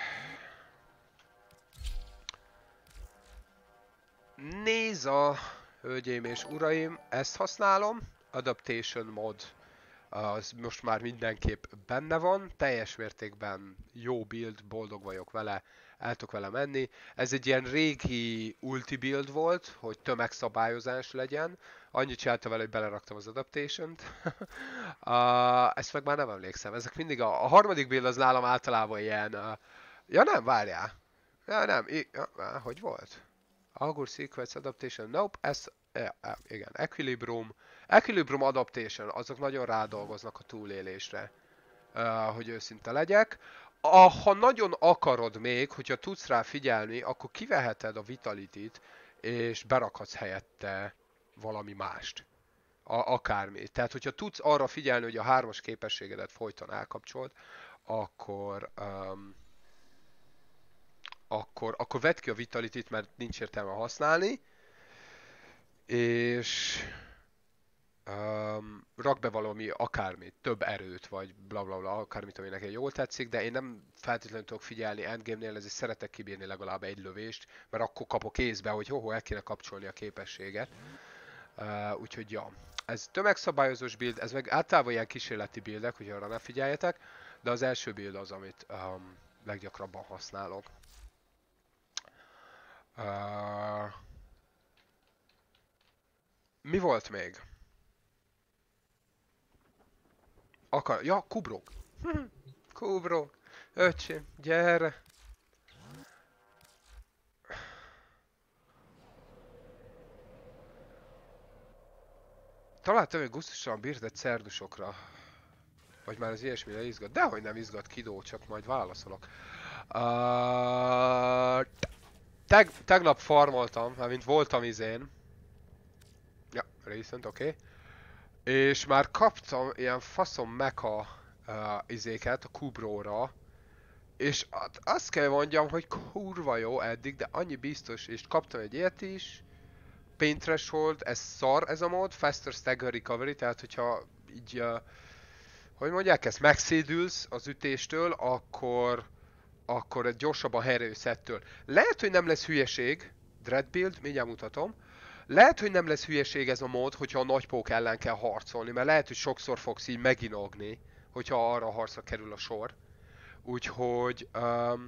Néza, hölgyeim és uraim, ezt használom. Adaptation mod, az most már mindenképp benne van. Teljes mértékben jó build, boldog vagyok vele. El tudok vele menni. Ez egy ilyen régi ulti build volt, hogy tömegszabályozás legyen. Annyit csináltam vele, hogy beleraktam az adaptation-t. uh, ezt meg már nem emlékszem. Ezek mindig a, a harmadik build az nálam általában ilyen... Uh, ja nem, várjál. Ja nem, I, ja, hogy volt? Augur Sequence Adaptation, nope, ez... Ja, igen, Equilibrium. Equilibrium Adaptation, azok nagyon rádolgoznak a túlélésre. Uh, hogy őszinte legyek. A, ha nagyon akarod még, hogyha tudsz rá figyelni, akkor kiveheted a Vitality-t, és berakhatsz helyette valami mást. A, akármi. Tehát, hogyha tudsz arra figyelni, hogy a hármas képességedet folyton elkapcsolod, akkor, um, akkor, akkor vedd ki a Vitality-t, mert nincs értelme használni, és... Um, rak be valami akármit, több erőt, vagy blablabla, bla, bla, akármit, ami nekem jól tetszik, de én nem feltétlenül tudok figyelni endgame-nél, ezért szeretek kibírni legalább egy lövést, mert akkor kapok észbe, hogy ho-ho, el kéne kapcsolni a képességet. Uh, úgyhogy ja, ez tömegszabályozós build, ez meg általában ilyen kísérleti buildek, hogy arra ne figyeljetek, de az első build az, amit um, leggyakrabban használok. Uh, mi volt még? Akar... Ja, kubrok. Kubrok. Öcsém, gyere. Találtam egy gusztusan bírdet szerdusokra. Vagy már az ilyesmire izgat. Dehogy nem izgat Kidó, csak majd válaszolok. Uh, teg tegnap farmoltam, mint voltam izén. Ja, recent, oké. Okay. És már kaptam ilyen faszom mecha uh, izéket a Kubróra. És azt kell mondjam, hogy kurva jó eddig, de annyi biztos, és kaptam egy ilyet is. Pain Threshold, ez szar ez a mód, Faster Stagger Recovery, tehát hogyha így, uh, hogy mondják, ezt megszédülsz az ütéstől, akkor, akkor gyorsabban helyrejössz ettől. Lehet, hogy nem lesz hülyeség, Dread Build, mindjárt mutatom. Lehet, hogy nem lesz hülyeség ez a mód, hogyha a nagypók ellen kell harcolni, mert lehet, hogy sokszor fogsz így meginogni, hogyha arra a harcra kerül a sor. Úgyhogy... Um,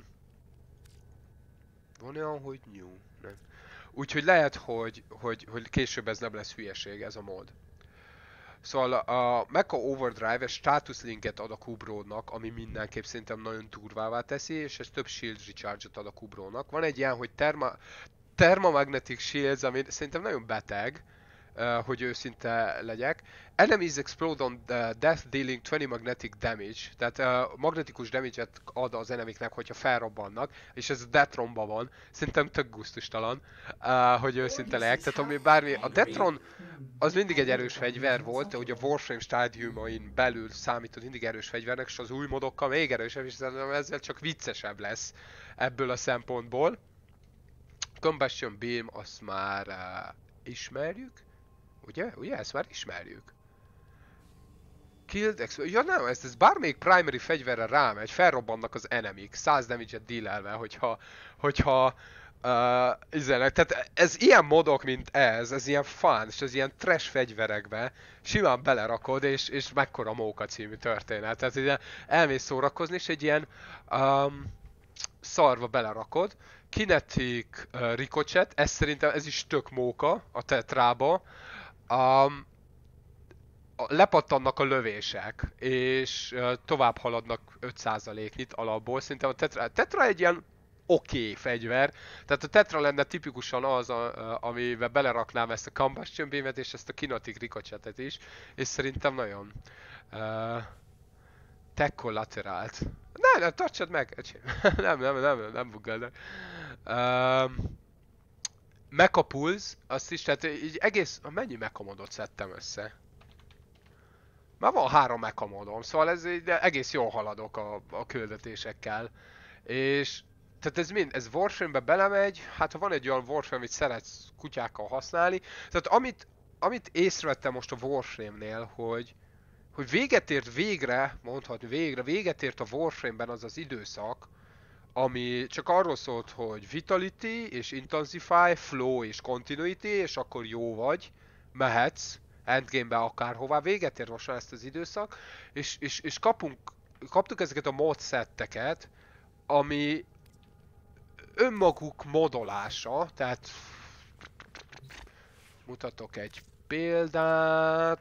van olyan, hogy new? Nem. Úgyhogy lehet, hogy, hogy, hogy később ez nem lesz hülyeség, ez a mód. Szóval a Mecha Overdrive egy status linket ad a Kubrónak, ami mindenképp szerintem nagyon durvává teszi, és ez több shield recharge-ot ad a Kubrónak. Van egy ilyen, hogy Therma... Thermomagnetic Shields, ami szerintem nagyon beteg, uh, hogy őszinte legyek. Enemies explode on death dealing húsz magnetic damage, tehát uh, magnetikus damage-et ad az enemiknek, hogyha felrobbannak, és ez a Detronban van. Szerintem tök gusztustalan, uh, hogy őszinte legyek. Tehát ami bármi, a Detron az mindig egy erős fegyver volt, hogy a Warframe stádiumain belül számított mindig erős fegyvernek, és az új modokkal még erősebb, és ezzel csak viccesebb lesz ebből a szempontból. Combustion Beam, azt már uh, ismerjük, ugye? Ugye? Ezt már ismerjük. Killed Exp... Ja nem, ez, ez bármelyik primary fegyverre rámegy, felrobbannak az enemik, száz damage-et dealelve, hogyha... hogyha uh, izenek. Tehát ez ilyen modok, mint ez, ez ilyen fun, és ez ilyen trash fegyverekbe simán belerakod, és, és mekkora móka című történet. Tehát ilyen elmész szórakozni, és egy ilyen... Um, szarva belerakod. Kinetic uh, Ricochet, ez szerintem ez is tök móka a tetrába. Um, lepattannak a lövések, és uh, tovább haladnak öt százaléknyit alapból. Szerintem a tetra, tetra egy ilyen oké okay fegyver. Tehát a Tetra lenne tipikusan az, a, a, amivel beleraknám ezt a Combustion Beam-et és ezt a Kinetic Ricochetet is, és szerintem nagyon... Uh, Tech Collaterált. Ne, ne, tartsad meg! Öcsém. nem, nem, nem, nem buggál, uh, Mecha Pulse, azt is, tehát így egész... Mennyi Mecha modot szedtem össze? Már van három Mecha modom, szóval ez így egész jól haladok a, a küldetésekkel. És... Tehát ez mind, ez Warframe-be belemegy, hát ha van egy olyan Warframe, amit szeretsz kutyákkal használni. Tehát amit, amit észrevettem most a Warframe-nél, hogy... hogy véget ért végre, mondhatni végre, véget ért a Warframe-ben az az időszak, ami csak arról szólt, hogy Vitality és Intensify, Flow és Continuity, és akkor jó vagy, mehetsz endgame-be akárhová, véget ért most már ezt az időszak, és, és, és kapunk, kaptuk ezeket a modsetteket, ami önmaguk modolása, tehát mutatok egy példát,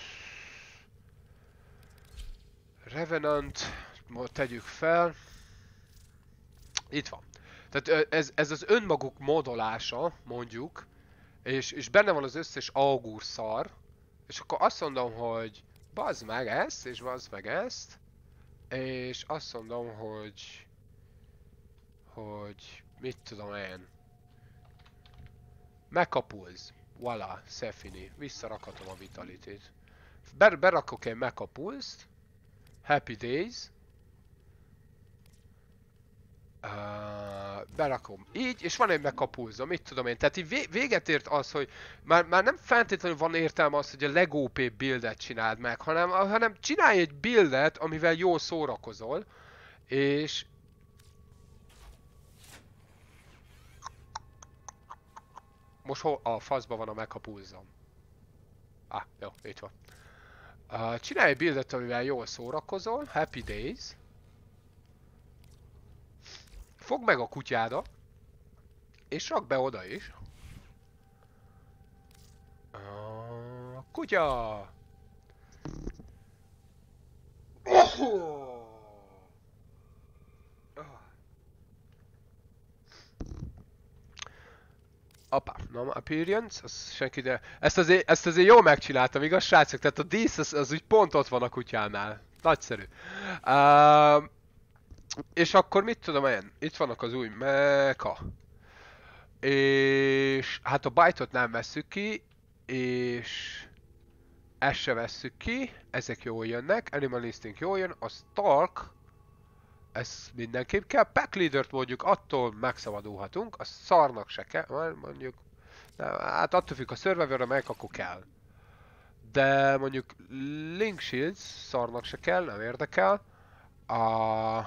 Revenant, tegyük fel. Itt van. Tehát ez, ez az önmaguk modolása, mondjuk, és, és benne van az összes augúr szar, és akkor azt mondom, hogy bazd meg ezt, és bazd meg ezt, és azt mondom, hogy hogy mit tudom én. Megkapulz. Voilà, Sefini. Visszarakhatom a Vitality-t. Ber berakok egy Megkapulzt. Happy Days. Uh, berakom így, és van egy megkapulza, mit tudom én. Tehát így vé véget ért az, hogy már, már nem feltétlenül van értelme az, hogy a legópébb buildet csináld meg, hanem, hanem csinálj egy buildet, amivel jól szórakozol, és... Most hol a faszban van a megkapulzam? Ah, jó, itt van. Uh, csinálj egy buildet, amivel jól szórakozol, Happy Days. Fogd meg a kutyádat, és rak be oda is. A kutya! Apa, no appearance, az senki de... Ezt azért, ezt azért jól megcsináltam, igaz srácok? Tehát a dísz az, az úgy pont ott van a kutyánál. Nagyszerű. Uh, És akkor mit tudom én? Itt vannak az új mecha. És hát a Byte-ot nem vesszük ki, és ezt se vesszük ki, ezek jól jönnek, Animal Instinct jól jön, a Stalk, ez mindenképp kell, Pack Leader-t mondjuk attól megszabadulhatunk, a szarnak se kell, mondjuk, de, hát attól függ, a Survivor-ra meg akkor kell. De mondjuk Link Shields szarnak se kell, nem érdekel. A...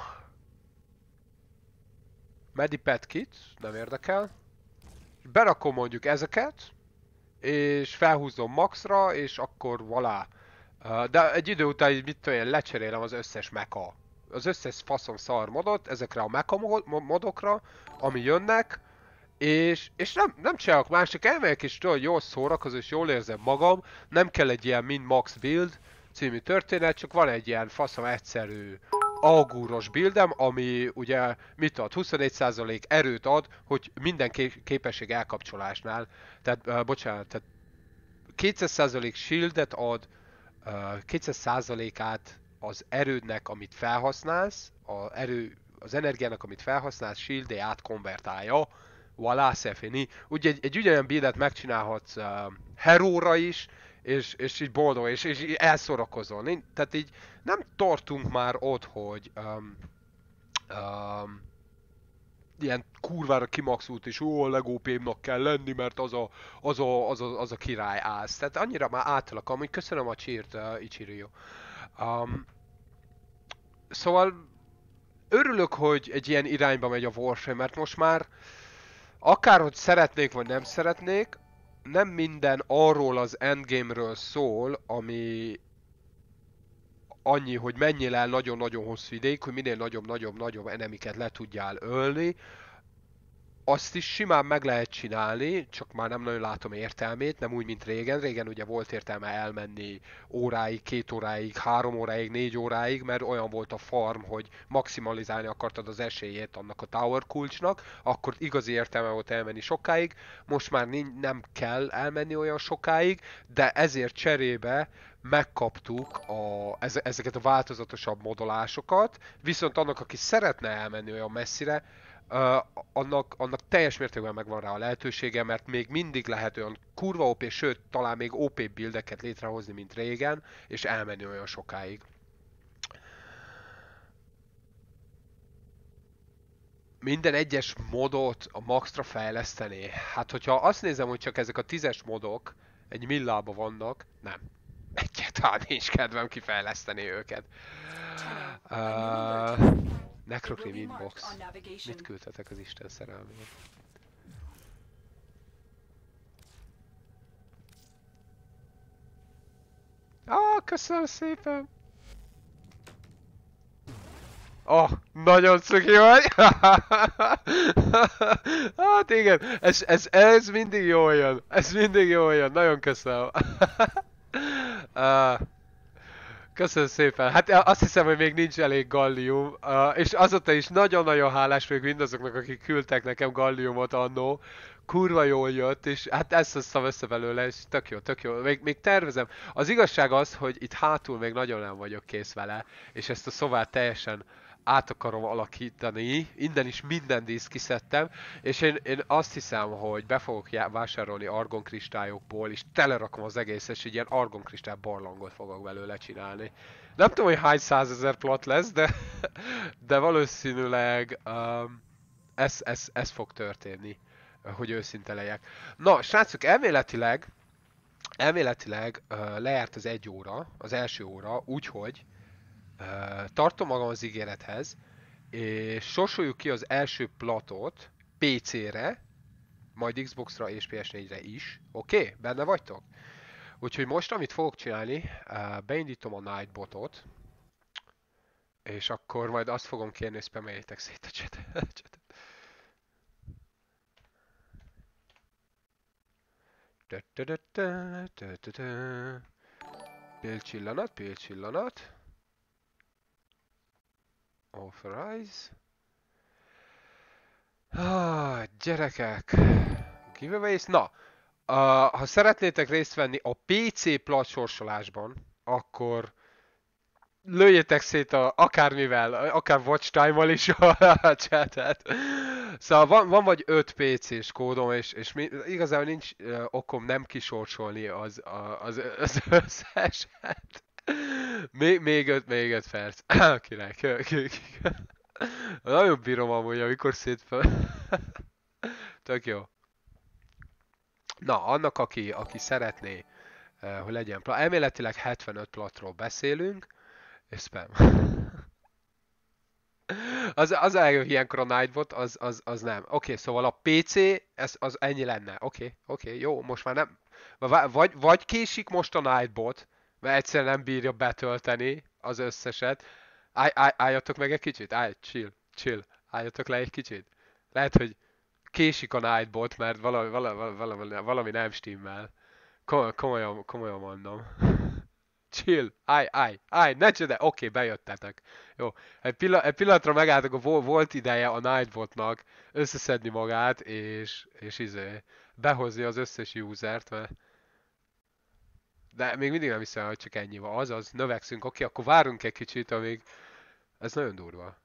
Medipet Kit, nem érdekel. Berakom mondjuk ezeket, és felhúzom maxra, és akkor voilà. De egy idő után így mit tudom én, lecserélem az összes mecha. Az összes faszom szar modot, ezekre a mecha modokra, ami jönnek, és, és nem, nem csinálok más, csak elmegyek és tudod, jól szórakozom, és jól érzem magam. Nem kell egy ilyen min max build című történet, csak van egy ilyen faszom egyszerű augúros buildem, ami ugye mit ad? huszonnégy százalék erőt ad, hogy minden kép képesség elkapcsolásnál. Tehát, uh, bocsánat, tehát kétszáz százalék shieldet ad, uh, kétszáz százalékát az erődnek, amit felhasználsz, a erő, az energiának, amit felhasználsz, shieldé átkonvertálja. Voilà, c'est fini. Úgy egy, egy ugyanilyen buildet megcsinálhatsz uh, Hero-ra is, és, és így boldog, és, és így elszórakozol. Tehát így nem tartunk már ott, hogy um, um, ilyen kurvára kimaxult, és ó, a legópémnak kell lenni, mert az a, az a, az a, az a király állsz. Tehát annyira már átalak, amúgy köszönöm a cheert, uh, Ichirio. Um, szóval örülök, hogy egy ilyen irányba megy a Warframe, mert most már akárhogy szeretnék, vagy nem szeretnék, nem minden arról az endgame-ről szól, ami annyi, hogy menjél el nagyon-nagyon hosszú ideig, hogy minél nagyobb-nagyobb-nagyobb enemiket le tudjál ölni. azt is simán meg lehet csinálni, csak már nem nagyon látom értelmét, nem úgy, mint régen. Régen ugye volt értelme elmenni óráig, két óráig, három óráig, négy óráig, mert olyan volt a farm, hogy maximalizálni akartad az esélyét annak a tower kulcsnak, akkor igazi értelme volt elmenni sokáig. Most már nem kell elmenni olyan sokáig, de ezért cserébe megkaptuk a, ezeket a változatosabb modolásokat, viszont annak, aki szeretne elmenni olyan messzire, Uh, annak, annak teljes mértékben megvan rá a lehetősége, mert még mindig lehet olyan kurva ó pé, sőt, talán még ó pé buildeket létrehozni, mint régen, és elmenni olyan sokáig. Minden egyes modot a maxra fejleszteni. Hát, hogyha azt nézem, hogy csak ezek a tízes modok egy millába vannak, nem. Egyáltalán nincs kedvem kifejleszteni őket. Uh, Necrocrim inbox. Mit küldtetek az Isten szerelmét? Ah, köszönöm szépen! Oh, nagyon cuki vagy! Hát igen, ez, ez, ez mindig jól jön. Ez mindig jól jön. Nagyon köszönöm. uh, Köszönöm szépen. Hát azt hiszem, hogy még nincs elég gallium, uh, és azóta is nagyon-nagyon hálás vagyok mindazoknak, akik küldtek nekem galliumot annó. Kurva jól jött, és hát ezt hoztam össze belőle, és tök jó, tök jó. Még, még tervezem. Az igazság az, hogy itt hátul még nagyon nem vagyok kész vele, és ezt a szobát teljesen át akarom alakítani. Innen is minden díszt kiszedtem, és én, én azt hiszem, hogy be fogok vásárolni argonkristályokból, és telerakom az egészet, és egy ilyen argonkristály barlangot fogok belőle csinálni. Nem tudom, hogy hány százezer plot lesz, de, de valószínűleg um, ez, ez, ez fog történni, hogy őszinte legyek. Na, srácok, elméletileg, elméletileg uh, lejárt az egy óra, az első óra, úgyhogy Uh, tartom magam az ígérethez, és sorsoljuk ki az első platot pé cére, majd Xboxra és pé es négyre is. Oké? Okay? Benne vagytok? Úgyhogy most, amit fogok csinálni, uh, beindítom a Nightbotot, és akkor majd azt fogom kérni, hogy spameljétek szét a csetet. Pilcsillanat, pilcsillanat. Authorize. Ah, gyerekek. Giveaways. Na, uh, ha szeretnétek részt venni a pé cé plat sorsolásban, akkor lőjétek szét a, akármivel, akár watch time-mal is a chatet. Szóval van, van vagy öt pé cés kódom, és, és mi, igazából nincs uh, okom nem kisorsolni az, a, az, az összeset. Még, még öt, még öt perc. Király, király. Nagyon bírom amúgy, amikor szétfel... Tök jó. Na, annak, aki, aki szeretné, uh, hogy legyen plat. Elméletileg hetvenöt platról beszélünk, és spam. az, az eljöv ilyenkor a Nightbot, az, az, az nem. Oké, okay, szóval a pé cé, ez, az ennyi lenne. Oké, okay, oké, okay, jó, most már nem... Vagy, vagy késik most a Nightbot, mert egyszerűen nem bírja betölteni az összeset. Állj, állj, álljatok meg egy kicsit, állj, chill, chill, álljatok le egy kicsit. Lehet, hogy késik a Nightbot, mert valami, valami, valami, valami nem stimmel. Kom komolyan, komolyan mondom. Chill, állj, állj, állj, ne csodál, oké, okay, bejöttetek. Jó, egy, pillan egy pillanatra megálltok, volt ideje a Nightbotnak összeszedni magát, és, és izé, behozni az összes usert, mert... De még mindig nem hiszem, hogy csak ennyi van. Azaz, növekszünk, oké, akkor várunk egy kicsit, amíg... Ez nagyon durva.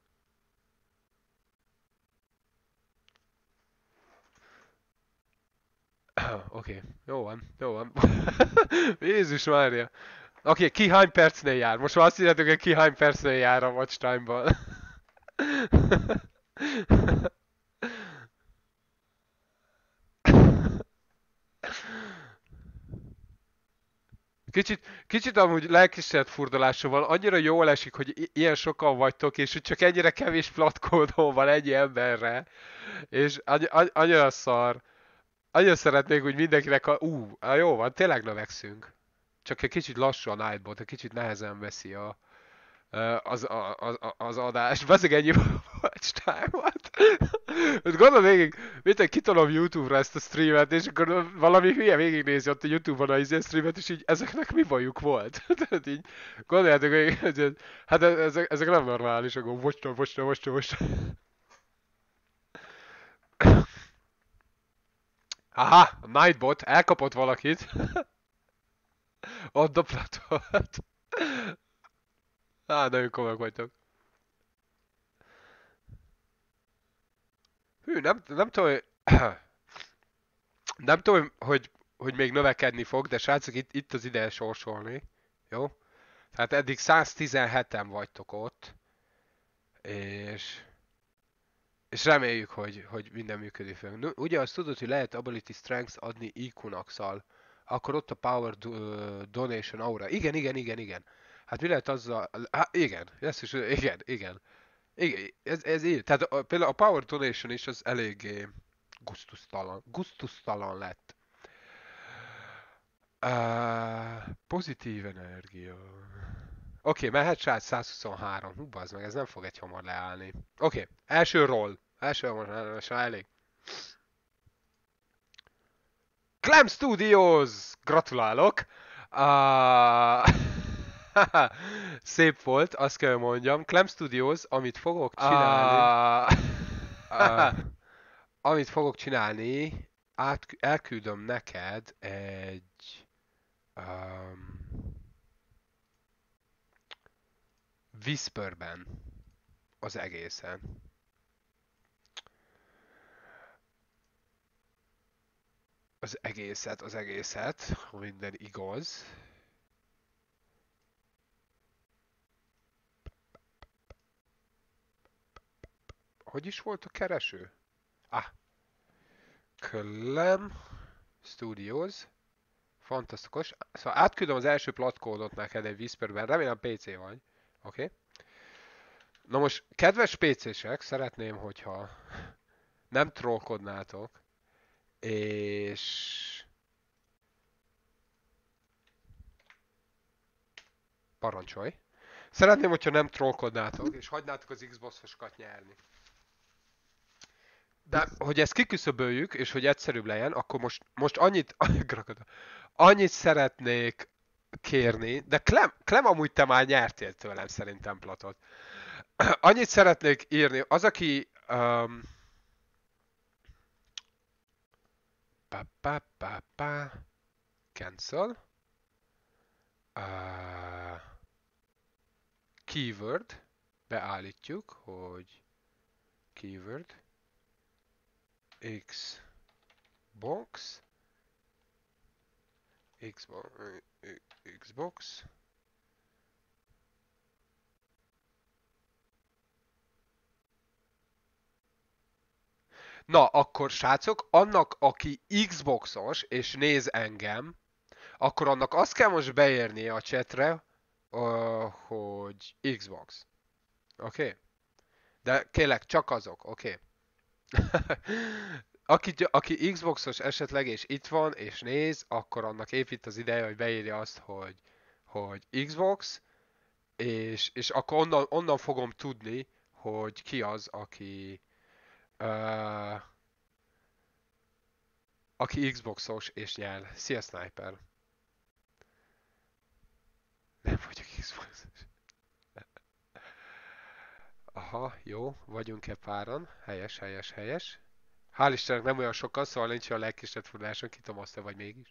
Oké, okay. Jó van, jó van. Jézus Mária. Oké, okay, ki hány percnél jár? Most már azt írjátok, hogy ki hány percnél jár a watch time-ban. Kicsit, kicsit amúgy lelkismeret furdalása van, annyira jól esik, hogy ilyen sokan vagytok, és hogy csak ennyire kevés platkódon van egy emberre, és annyira szar. Annyira szeretnék, hogy mindenkinek a... Ú, uh, jó van, tényleg növekszünk. Csak egy kicsit lassú a Nightbot, egy kicsit nehezen veszi a, az, az, az, az adást. Bazzeg ennyi watch time-ot. Ott gondol végig, mit egy kitolom YouTube-ra ezt a streamet, és akkor valami hülye végignézi ott a YouTube-on a izé streamet, és így ezeknek mi bajuk volt? Tehát így gondoljátok végig, hogy hát ezek, ezek nem normálisak, akkor mostan, mostan, mostan, mostan. Aha, a Nightbot elkapott valakit. Ott a platót. Á, nagyon komolyak vagytok. Hű, nem, nem tudom, hogy... Nem tudom, hogy, hogy még növekedni fog, de srácok, itt, itt az ideje sorsolni. Jó? Tehát eddig száztizenheten vagytok ott. És... És reméljük, hogy, hogy minden működik fog. Ugye azt tudod, hogy lehet Ability Strength adni I Q-nak-szal. Akkor ott a Power do, Donation Aura. Igen, igen, igen, igen. Hát mi lehet azzal... Há, igen, ezt is, igen, igen. Igen, ez, ez így. Tehát a, például a Power Donation is az eléggé gusztustalan. Gusztustalan lett. Uh, pozitív energia. Oké, okay, mehet srác százhuszonhárom. Hú, bazd meg, ez nem fog egy hamar leállni. Oké, okay, első roll. Első roll, most már elég. Clam Studios! Gratulálok! Uh... Szép volt, azt kell mondjam. Clam Studios, amit fogok csinálni... Uh... uh... amit fogok csinálni, át, elküldöm neked egy... Um... Whisperben az egészen. Az egészet, az egészet, ha minden igaz. Hogy is volt a kereső? Ah. Clam Studios. Fantasztikus. Szóval átküldöm az első platkódot neked egy Whisperben. Remélem pé cé vagy. Oké. Okay. Na most, kedves pé cések, szeretném, hogyha nem trollkodnátok, és parancsolj. Szeretném, hogyha nem trollkodnátok, és hagynátok az Xbox-osokat nyerni. De, hogy ezt kiküszöböljük, és hogy egyszerűbb legyen, akkor most, most annyit, annyit szeretnék kérni, de Clem, Clem amúgy te már nyertél tőlem szerintem platot. Annyit szeretnék írni, az aki... Um, pa, pa, pa, pa, cancel. Uh, keyword. Beállítjuk, hogy keyword. Xbox. Xbox. Xbox. Na, akkor srácok, annak, aki Xboxos és néz engem, akkor annak azt kell most beérnie a chatre, uh, hogy Xbox. Oké? Okay? De kérlek, csak azok, oké? Okay? aki, aki Xboxos esetleg, és itt van, és néz, akkor annak épp itt az ideje, hogy beírja azt, hogy, hogy Xbox, és, és akkor onnan, onnan fogom tudni, hogy ki az, aki... Uh, aki Xboxos és nyel. Szia, Sniper! Nem vagyok Xboxos. Aha, jó, vagyunk-e páran? Helyes, helyes, helyes. Hál' Istennek nem olyan sokan, szóval nincs olyan legkisebb forráson, ki tudom azt, vagy mégis.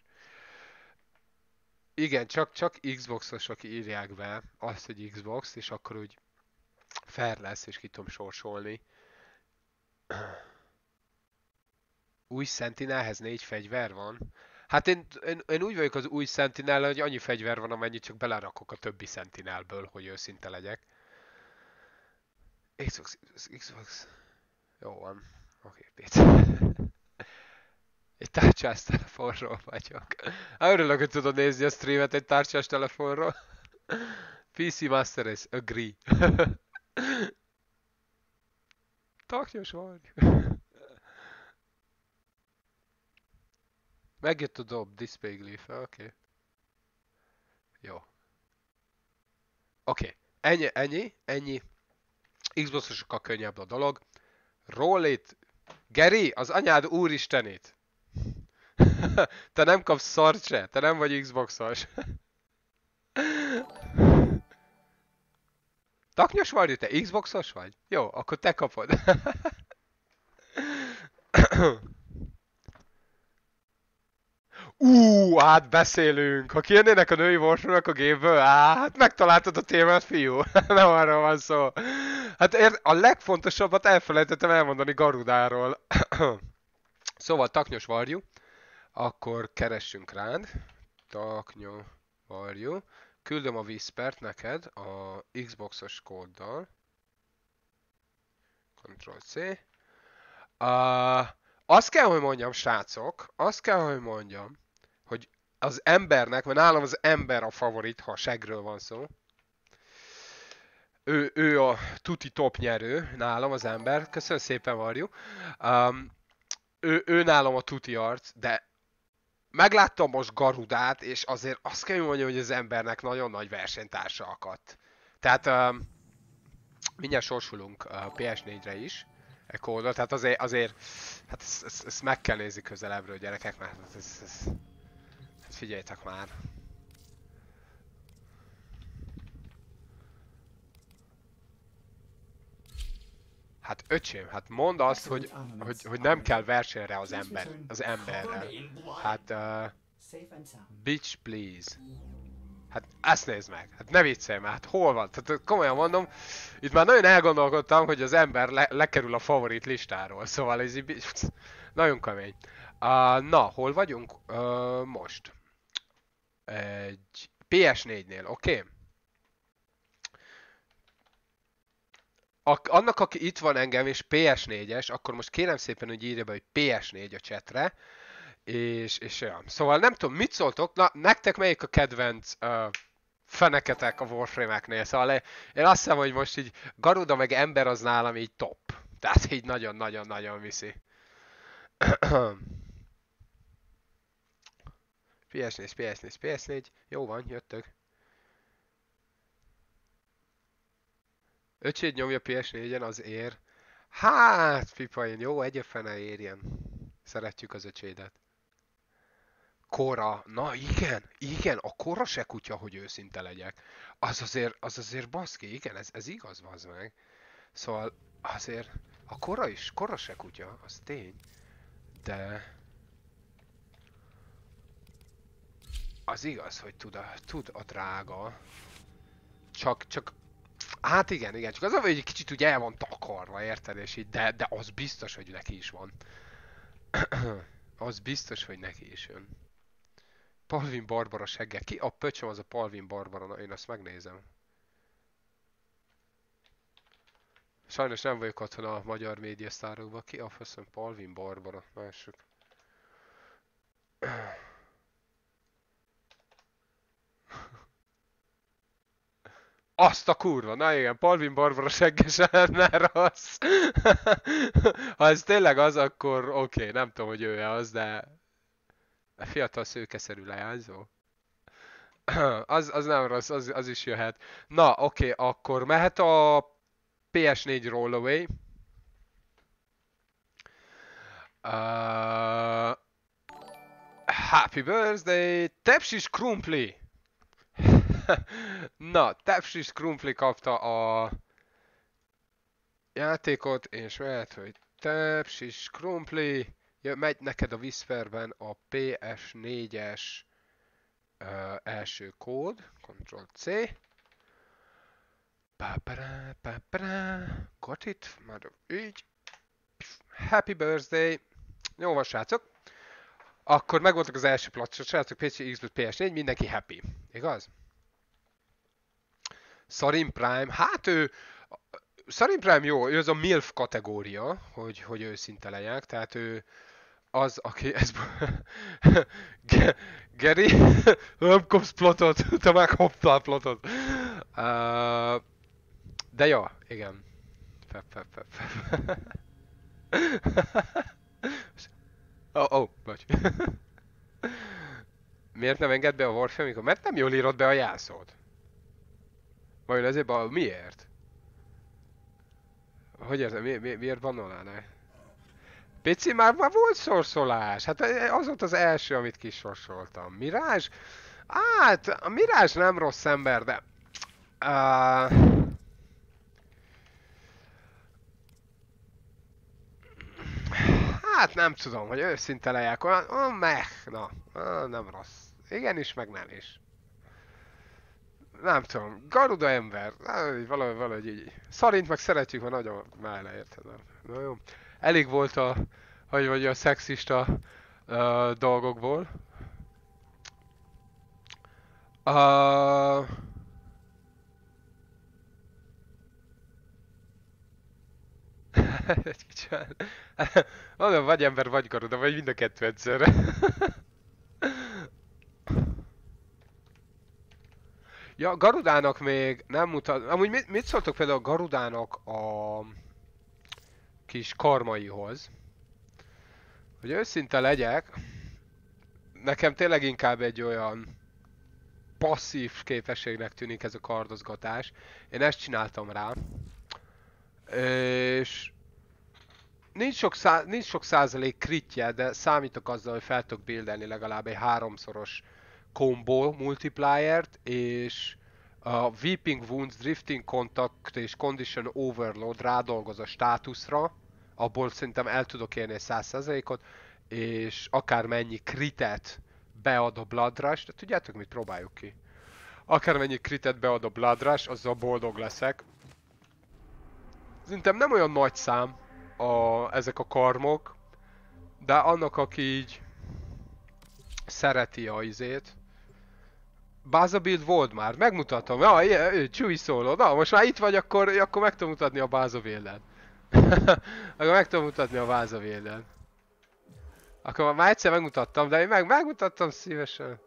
Igen, csak, csak Xboxosok írják be azt, hogy Xbox, és akkor úgy fair lesz, és ki tudom sorsolni. Új Sentinelhez négy fegyver van? Hát én, én, én úgy vagyok az új Sentinel, hogy annyi fegyver van, amennyit csak belerakok a többi Sentinelből, hogy őszinte legyek. Xbox, Xbox. Jó van. Oké, okay, Péter. Egy tárcsás telefonról vagyok. Hát örülök, hogy tudod nézni a streamet egy tárcsás telefonról. pé cé Master Race, agree. Taknyos vagy. Megjött a dob, display glyph, oké. Okay. Jó. Oké, okay. ennyi, ennyi, ennyi. Xbox-osokkal könnyebb a dolog. Roll it, Geri, az anyád úristenét! Te nem kapsz szart se, te nem vagy Xboxos. Taknyos vagy, te Xboxos vagy? Jó, akkor te kapod. Ú, hát beszélünk. Ha kijönnének a női Warframe-ek a gépből, á, hát megtaláltad a témát, fiú. Nem arról van szó. Hát ér, a legfontosabbat elfelejtettem elmondani Garudáról. Szóval taknyos varjú. Akkor keressünk rád. Taknyos varjú. Küldöm a Whispert neked a Xboxos kóddal. control C. Uh, azt kell, hogy mondjam, srácok, azt kell, hogy mondjam, hogy az embernek, mert nálam az ember a favorit, ha segről van szó. Ő, ő a tuti top nyerő, nálam az ember. Köszönöm szépen, Varjú. Um, ő, ő nálam a tuti arc, de megláttam most Garudát, és azért azt kell mondjam, hogy az embernek nagyon nagy versenytársa akadt. Tehát um, mindjárt sorsulunk a P S négyre is. E kódot, tehát azért, azért hát ezt, ezt, ezt meg kell nézni közelebbről, gyerekek, mert ez, ez, ez, hát figyeljtek már. Hát öcsém, hát mondd azt, hogy, hogy, hogy nem kell versenyre az ember, az emberrel. Hát, uh, bitch please. Hát ezt nézd meg, hát ne viccelj már, hát hol van? Tehát komolyan mondom, itt már nagyon elgondolkodtam, hogy az ember le lekerül a favorit listáról, szóval ez így nagyon kemény. Uh, na, hol vagyunk? Uh, most. Egy P S négynél, oké? Okay? Annak, aki itt van engem és P S négyes, akkor most kérem szépen, hogy írja be, hogy P S négy a chatre. És, és olyan. Szóval nem tudom, mit szóltok? Na, nektek melyik a kedvenc uh, feneketek a Warframe-eknél? Szóval én azt hiszem, hogy most így Garuda meg ember az nálam így top. Tehát így nagyon-nagyon-nagyon viszi. P S négy, P S négy, P S négy. Jó van, jöttök. Öcséd nyomja P S négyen, az ér. Hát, pipain, jó, egy fene érjen. Szeretjük az öcsédet. Kora, na igen, igen, a Kora se kutya, hogy őszinte legyek. Az azért, az azért baszki, igen, ez, ez igaz, vazd meg. Szóval azért, a Kora is, Kora se kutya, az tény. De... Az igaz, hogy tud a, tud a drága. Csak, csak... Hát igen, igen, csak az, hogy egy kicsit ugye el van takarva, érted, és így, de, de az biztos, hogy neki is van. Az biztos, hogy neki is jön. Palvin Barbara seggel. Ki a pöcsöm az a Palvin Barbara? Na, én azt megnézem. Sajnos nem vagyok otthon a magyar médiasztárokban. Ki a faszom Palvin Barbara? Mások. Azt a kurva! Na igen, Palvin Barbara seggesen lenne rossz. Ha ez tényleg az, akkor oké, okay, nem tudom, hogy ő-e az, de... A fiatal szőkeszerű leányzó? az, az nem rossz, az, az is jöhet. Na, oké, okay, akkor mehet a P S négy Rollaway. Uh, happy birthday, Tepsis Krumpli! Na, Tepsis Krumpli kapta a játékot, és mehet, hogy Tepsis Krumpli, ja, megy neked a Whisperben a P S négyes uh, első kód, control C. Pa-pa-ra, pa-pa-ra. Got it? Már így. Happy birthday! Jó van, srácok. Akkor megvoltak az első placok, srácok, P C, Xbox, P S négy, mindenki happy. Igaz? Sarin Prime, hát ő... Sarin Prime jó, ő az a MILF kategória, hogy, hogy őszinte legyek, tehát ő az, aki... Ez... Geri, nem kapsz plotot, te megkaptál plotot. Uh, de jó, igen. Fep, fep, fep, fep. Oh, oh, bocs. Miért nem enged be a Warframe, amikor? Mert nem jól írod be a jelszót. Vajon ezért a... Miért? Hogy érzem? Mi, mi, miért bannolnál? P Pici, már, már volt sorsolás. Hát az volt az első, amit kisorsoltam. Mirázs? Hát, a Mirázs nem rossz ember, de... Uh... Hát nem tudom, hogy őszinte legyek, olyan, olyan meh, na, nem rossz. Igenis, meg nem is. Nem tudom, Garuda ember, valahogy, valahogy így. Szarint meg szeretjük, mert nagyon mellé, érted? Na jó. Elég volt a, hogy vagy a szexista uh, dolgokból. Uh, Egy kicsit. Mondom, vagy ember, vagy Garuda, vagy mind a kettő egyszerre. Ja, Garudának még nem mutat... Amúgy mit, mit szóltok például a Garudának a kis karmaihoz? Hogy őszinte legyek, nekem tényleg inkább egy olyan passzív képességnek tűnik ez a kardozgatás. Én ezt csináltam rá. És... Nincs sok, szá... Nincs sok százalék kritje, de számítok azzal, hogy fel tudok buildelni legalább egy háromszoros combo multipliert, és a Weeping Wounds, Drifting Contact és Condition Overload rádolgoz a státuszra, abból szerintem el tudok érni egy száz százalékot, és akármennyi kritet bead a Blood Rush, de tudjátok mit, próbáljuk ki. Akármennyi kritet bead a Blood Rush, azzal boldog leszek. Szerintem nem olyan nagy szám a, ezek a karmok, de annak, aki így szereti a izét. Baza build volt már, megmutatom. Ja, ilyen, Chewie szóló. Na, most már itt vagy, akkor, akkor meg tudom mutatni a Baza buildet. Akkor meg tudom mutatni a Baza buildet. Akkor már egyszer megmutattam, de én meg megmutattam szívesen.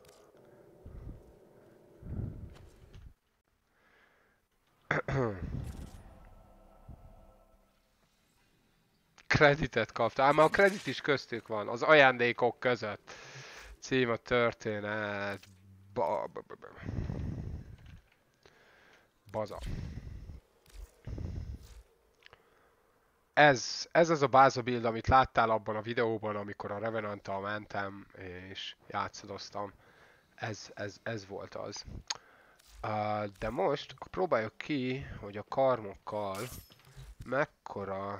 Kreditet kaptál. Ám a kredit is köztük van, az ajándékok között. Cím a történet. Ba, ba, ba, ba. Baza. Ez, ez az a Baza build, amit láttál abban a videóban, amikor a Revenant-tal mentem és játszadoztam. Ez, ez, ez volt az. Uh, de most próbáljuk ki, hogy a karmokkal mekkora...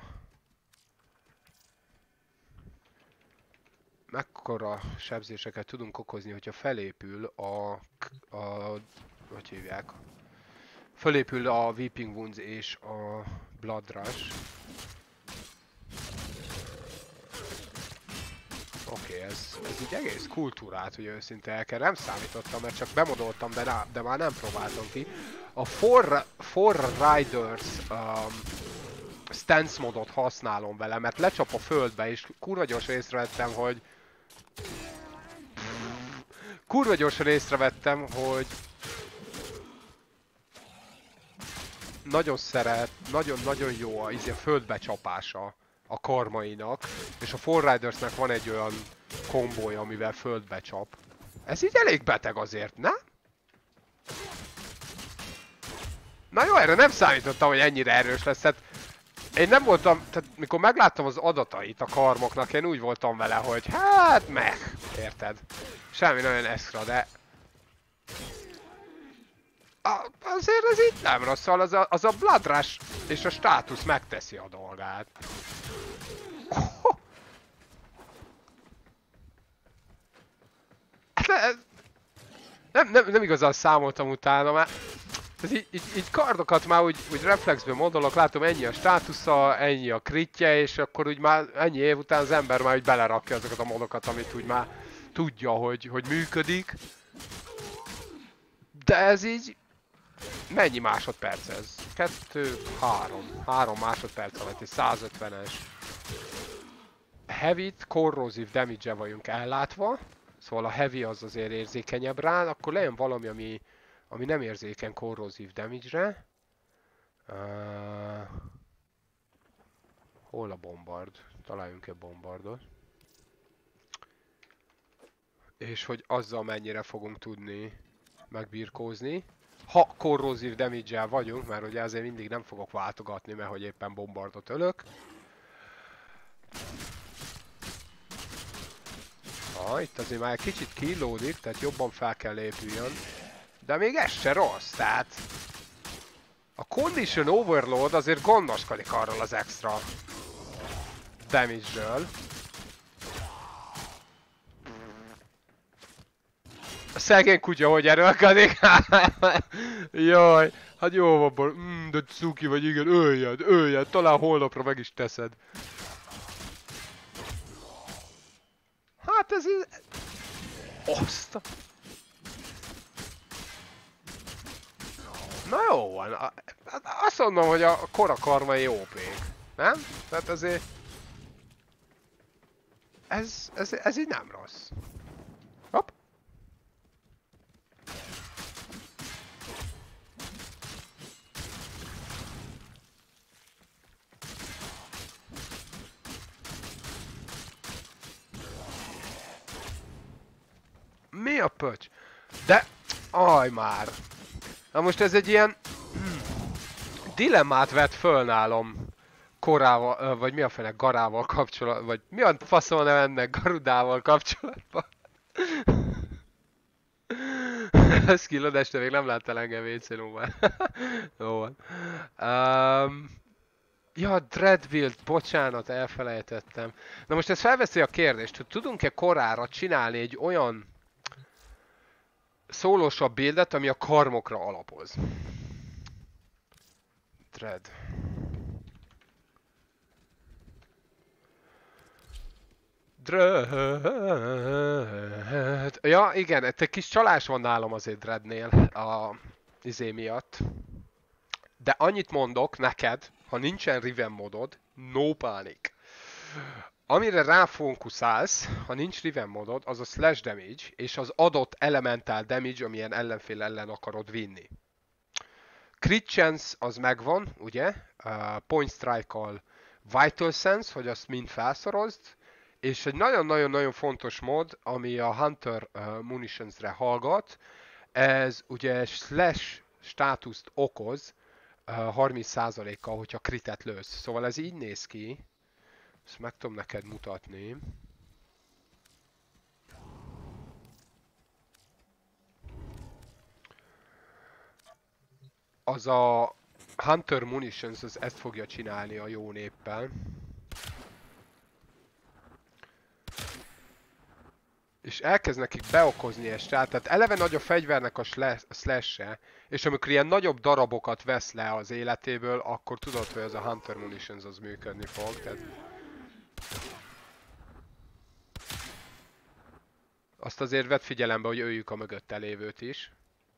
mekkora sebzéseket tudunk okozni, hogyha felépül a... a hogy hívják? Felépül a Weeping Wounds és a Blood Rush. Oké, okay, ez, ez így egész kultúrát, hogy őszinte el kell. Nem számítottam, mert csak bemodoltam, de, rá, de már nem próbáltam ki. A For, For Riders um, stance modot használom vele, mert lecsap a földbe, és kurva gyorsan észrevettem, hogy... Kurva gyorsan észrevettem, hogy... Nagyon szeret, nagyon-nagyon jó a, a földbecsapása a karmainak, és a Forridersnek van egy olyan kombója, amivel földbe csap. Ez így elég beteg azért, nem? Na jó, erre nem számítottam, hogy ennyire erős lesz. Tehát én nem voltam, tehát mikor megláttam az adatait a karmoknak, én úgy voltam vele, hogy hát meh, érted? Semmi nagyon extra, de... A, azért ez itt nem rossz, szóval az a, az a Blood Rush és a státusz megteszi a dolgát. Oh. Nem, nem, nem igazán számoltam utána, mert ez így, így, így kardokat már úgy, úgy reflexben modolok, látom ennyi a státusza, ennyi a kritje, és akkor úgy már ennyi év után az ember már úgy belerakja azokat a modokat, amit úgy már tudja, hogy, hogy működik. De ez így... Mennyi másodperc ez? Kettő, három. Három másodperc alatt egy százötvenes. Heavy-t, corrosive damage-e vagyunk ellátva. Szóval a heavy az azért érzékenyebb rá, akkor legyen valami, ami, ami nem érzékeny corrosive damage-re. Uh, hol a bombard? Találjunk egy bombardot. És hogy azzal mennyire fogunk tudni megbirkózni. Ha korrózív damage-el vagyunk, mert ugye azért mindig nem fogok váltogatni, mert hogy éppen bombardot ölök. itt azért már egy kicsit killódik, tehát jobban fel kell épüljön. De még ez se rossz, tehát... A Condition Overload azért gondoskodik arról az extra damage-ről. A szegény kutya hogy erőlködik? Jaj, hát jó van, mm, de cuki vagy, igen, öljed, öljed, talán holnapra meg is teszed. Hát ez így... Azt a... Na jó van, azt mondom, hogy a kora karmai ó pék, nem? Tehát azért... Ez, ez, ez így nem rossz. Hopp. Mi a pöcs? De... Aj már! Na most ez egy ilyen... dilemmát vett föl nálam korával, vagy mi a fene, garával kapcsolatban, vagy mi a faszol nem ennek, garudával kapcsolatban. Skillod este még nem láttál engem vécélóban. Jó van. Um, ja, Dreadbuild, bocsánat, elfelejtettem. Na most ez felveszi a kérdést, hogy tudunk-e korára csinálni egy olyan szólósabb buildet, ami a karmokra alapoz. Dread. Dread. Ja, igen, egy kis csalás van nálam azért Dreadnél a izé miatt. De annyit mondok neked, ha nincsen Riven modod, no panic. Amire ráfókuszálsz, ha nincs Riven modod, az a slash damage, és az adott elemental damage, amilyen ellenfél ellen akarod vinni. Crit chance az megvan, ugye? Uh, point strike-kal Vital Sense, hogy azt mind felszorozd. És egy nagyon-nagyon-nagyon fontos mod, ami a Hunter uh, Munitions-re hallgat, ez ugye slash státuszt okoz uh, harminc százalékkal, hogyha kritet lősz. Szóval ez így néz ki. Ezt meg tudom neked mutatni. Az a Hunter Munitions, az ezt fogja csinálni a jó néppel. És elkezd nekik beokozni ezt, tehát eleve nagy a fegyvernek a slash-e, és amikor ilyen nagyobb darabokat vesz le az életéből, akkor tudod, hogy az a Hunter Munitions az működni fog. Tehát... Azt azért vedd figyelembe, hogy öljük a mögötte lévőt is.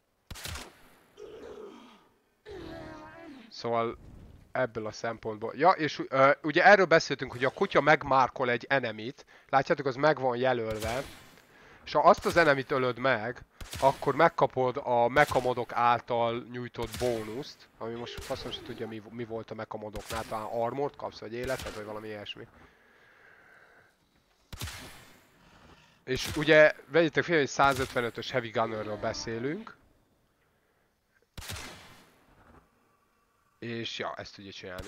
Szóval ebből a szempontból. Ja, és uh, ugye erről beszéltünk, hogy a kutya megmárkol egy enemit. Látjátok, az meg van jelölve. És ha azt az enemit ölöd meg, akkor megkapod a mekamodok által nyújtott bónuszt. Ami most faszom se tudja, mi, mi volt a mekamodoknál. Talán armort kapsz, vagy életet, vagy valami ilyesmi. És ugye, vegyétek fél, hogy százötvenötös Heavy Gunnerről beszélünk. És ja, ezt tudja csinálni.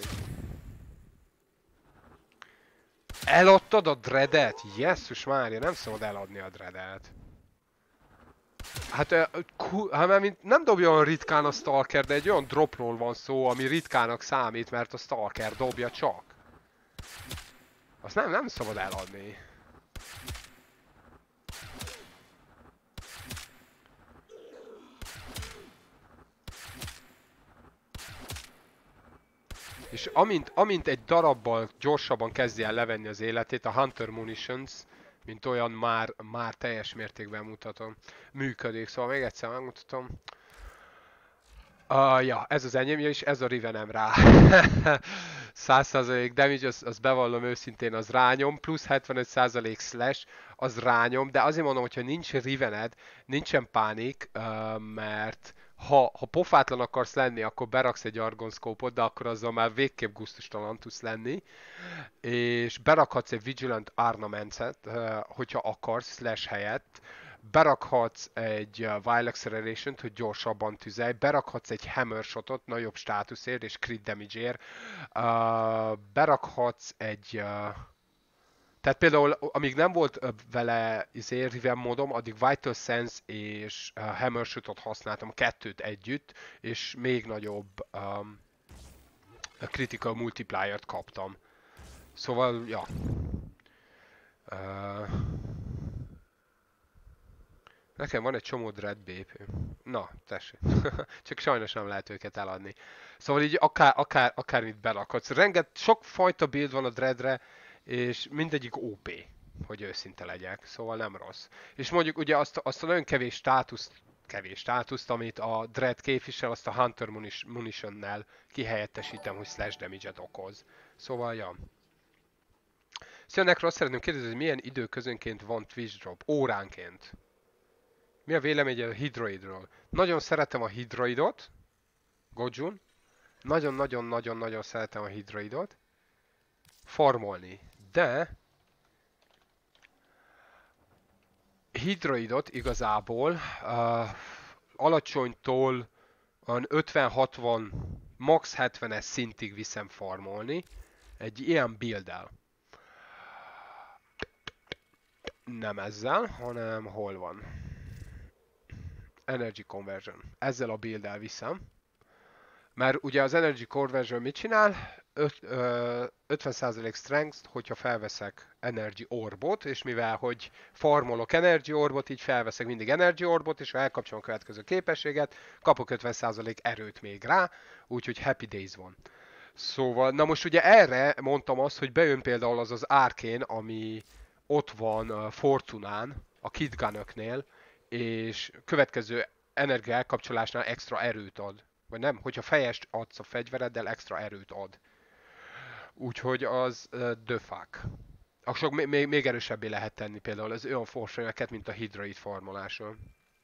Eladtad a dreadet? Jesszus Mária, nem szabad eladni a dreadet. Hát, hát mint nem dobja olyan ritkán a Stalker, de egy olyan dropról van szó, ami ritkának számít, mert a Stalker dobja csak. Azt nem, nem szabad eladni. És amint, amint egy darabbal gyorsabban kezdi el levenni az életét, a Hunter Munitions, mint olyan már, már teljes mértékben mutatom, működik. Szóval még egyszer megmutatom. Uh, ja, ez az enyém, és ez a Rivenem rá. száz százalék damage, az, az bevallom őszintén, az rányom, plusz hetvenöt százalék slash, az rányom, de azért mondom, hogyha nincs Rivened, nincsen pánik, uh, mert ha, ha pofátlan akarsz lenni, akkor beraksz egy argonszkópot, de akkor azzal már végképp gusztustalan tudsz lenni, és berakhatsz egy Vigilant Ornamentet, uh, hogyha akarsz, slash helyett, berakhatsz egy uh, Vile Acceleration-t, hogy gyorsabban tüzelj, berakhatsz egy Hammer Shotot, nagyobb státuszért és crit damage-ért, uh, berakhatsz egy... Uh, Tehát például, amíg nem volt ö, vele izé, Riven modom, addig Vital Sense és uh, Hammershotot használtam, kettőt együtt, és még nagyobb um, critical multiplier-t kaptam. Szóval, ja. Uh, nekem van egy csomó Dread bé pé. Na, tessék. Csak sajnos nem lehet őket eladni. Szóval így akár, akár, akármit belakadsz. Renget, sok fajta build van a Dreadre, és mindegyik ó pé, hogy őszinte legyek. Szóval nem rossz. És mondjuk ugye azt, azt a nagyon kevés státuszt, kevés státuszt, amit a Dread képvisel, azt a Hunter Munition-nel kihelyettesítem, hogy slash damage-et okoz. Szóval, ja. Szia Necro, azt szeretném kérdezni, hogy milyen időközönként van Twitch drop? Óránként. Mi a véleményed a Hydroidról? Nagyon szeretem a Hydroidot. Gojun. Nagyon-nagyon-nagyon-nagyon szeretem a Hydroidot. Farmolni. De... Hydroidot igazából uh, alacsonytól ötven-hatvan, max. hetvenes szintig viszem farmolni. Egy ilyen build-el. Nem ezzel, hanem hol van? Energy Conversion. Ezzel a build-el viszem. Mert ugye az Energy Conversion mit csinál? ötven százalék strength, hogyha felveszek Energy Orbot, és mivel hogy farmolok Energy Orbot, így felveszek mindig Energy Orbot, és ha elkapcsolom a következő képességet, kapok ötven százalék erőt még rá, úgyhogy Happy Days van. Szóval, na most ugye erre mondtam azt, hogy bejön például az az Arcane, ami ott van uh, Fortunán, a Kitgunöknél, és következő energia elkapcsolásnál extra erőt ad. Vagy nem, hogyha fejest adsz a fegyvereddel, extra erőt ad. Úgyhogy az uh, the fuck. Akkor még, még erősebbé lehet tenni például az olyan forframe-eket, mint a Hydroid farmoláson.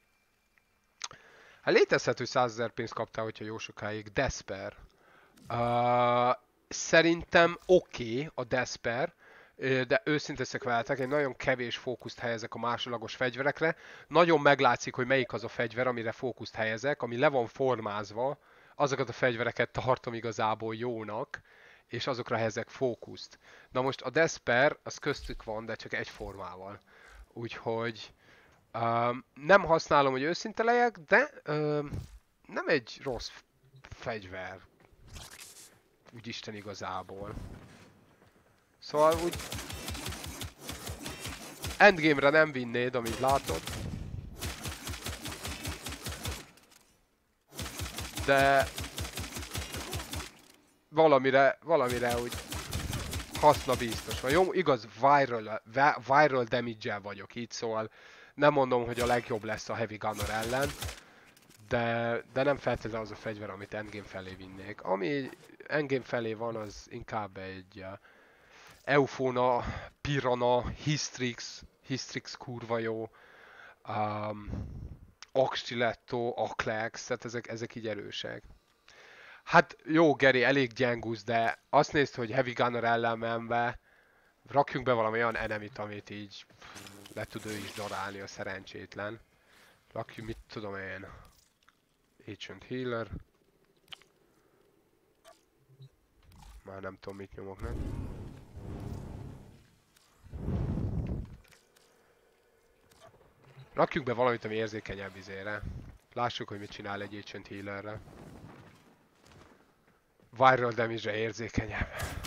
Hát létezhet, hogy százezer pénzt kaptál, hogyha jó sokáig. Despair. Uh, szerintem oké okay a Despair, de őszintén leszek veletek, egy nagyon kevés fókuszt helyezek a másodlagos fegyverekre. Nagyon meglátszik, hogy melyik az a fegyver, amire fókuszt helyezek, ami le van formázva, azokat a fegyvereket tartom igazából jónak, és azokra helyezek fókuszt. Na most a Despair, az köztük van, de csak egy formával. Úgyhogy um, nem használom, hogy őszinte legyek, de um, nem egy rossz fegyver. Úgy Isten igazából. Szóval úgy... Endgame-re nem vinnéd, amit látod. De... Valamire, valamire úgy... Haszna biztos van. Jó, igaz, viral, viral damage-el vagyok itt, szóval... Nem mondom, hogy a legjobb lesz a Heavy Gunner ellen. De, de nem feltétlenül az a fegyver, amit endgame felé vinnék. Ami endgame felé van, az inkább egy... Uh, Eufona, Piranha, Hystrix, Hystrix kurva jó, um, Axtiletto, Aklex, tehát ezek, ezek így erősek. Hát jó, Geri, elég gyengusz, de azt nézd, hogy Heavy Gunner ellen menve, rakjunk be valami olyan enemit, amit így pff, le tud ő is darálni, a szerencsétlen. Rakjunk, mit tudom én, Ancient Healer. Már nem tudom, mit nyomok, nem? Rakjuk be valamit, ami érzékenyebb izére. Lássuk, hogy mit csinál egy Ancient Healerre. Viral damage-re érzékenyebb.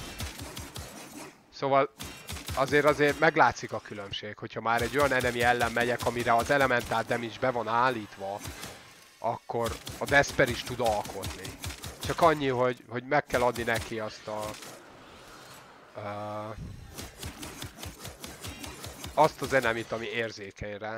Szóval azért azért meglátszik a különbség, hogyha már egy olyan enemy ellen megyek, amire az elementál damage be van állítva, akkor a Despair is tud alkotni. Csak annyi, hogy, hogy meg kell adni neki azt a... Uh, azt az enemit, ami érzékeny rá.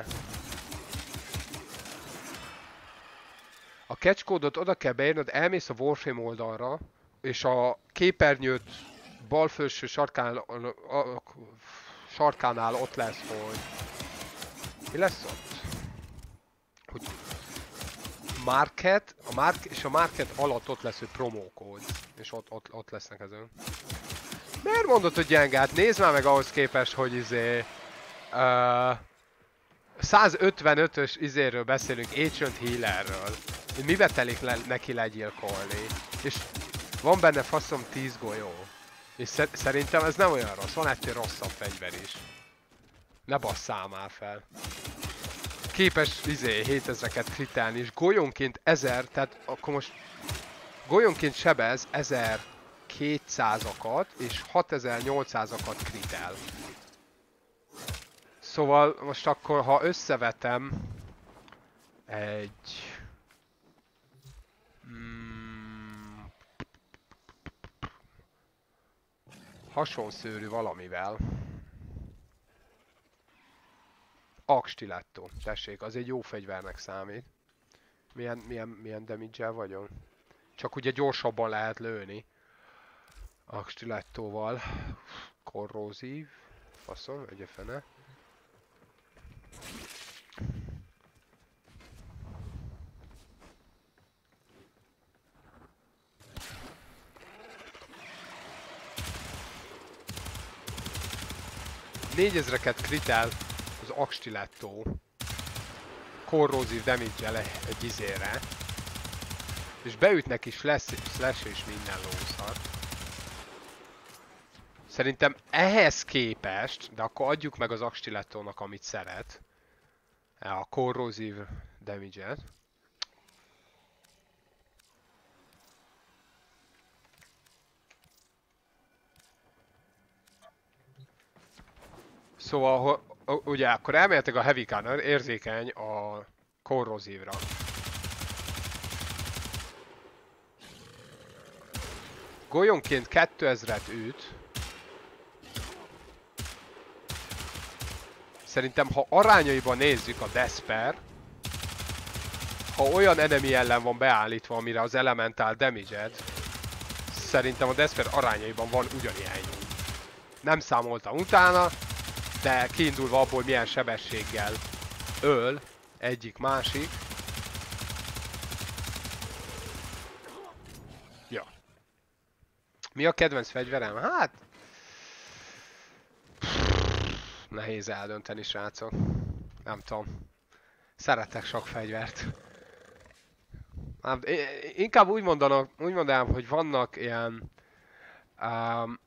A catch kódot oda kell beírnod, elmész a Warframe oldalra, és a képernyőt bal felső sarkán, a, a, a, sarkánál ott lesz, hogy... Mi lesz ott? Hogy... Market, a mark, és a market alatt ott lesz, hogy promókód. És ott, ott, ott lesznek ezen. Miért mondod, hogy gyenge? Hát nézd már meg ahhoz képest, hogy izé... Uh, százötvenötös izéről beszélünk, Ancient Healerről. Mibe telik le, neki legyilkolni? És van benne faszom tíz golyó. És szer szerintem ez nem olyan rossz, van ettől rosszabb fegyver is. Ne basszál már fel. Képes izé, hétezreket kritelni, és golyonként ezer, tehát akkor most golyonként sebez ezerkétszázakat és hatezer-nyolcszázakat kritel. Szóval most akkor, ha összevetem egy... Mm, hasonszőrű valamivel. Akstiletto, tessék, az egy jó fegyvernek számít. Milyen, milyen, milyen damage-el vagyok? Csak ugye gyorsabban lehet lőni. Akstilettóval. Korrózív. Faszom, egy fene. négyezreket kritel az akstilettó. Korrózív damage-el egy izére. És beütnek is slash, slash és minden lószar. Szerintem ehhez képest, de akkor adjuk meg az akstilettónak, amit szeret. A korrózív damage-et. Szóval, ugye akkor elméletileg a Heavy Gunner érzékeny a korrózívra. Golyonként kétezret üt. Szerintem, ha arányaiban nézzük a Despair, ha olyan enemy ellen van beállítva, amire az elementál damage-ed, szerintem a Despair arányaiban van ugyanilyen jó. Nem számoltam utána, de kiindulva abból milyen sebességgel öl egyik-másik. Ja. Mi a kedvenc fegyverem? Hát... Nehéz eldönteni, srácok. Nem tudom. Szeretek sok fegyvert. Inkább úgy mondanak, úgy mondanám, hogy vannak ilyen... Um,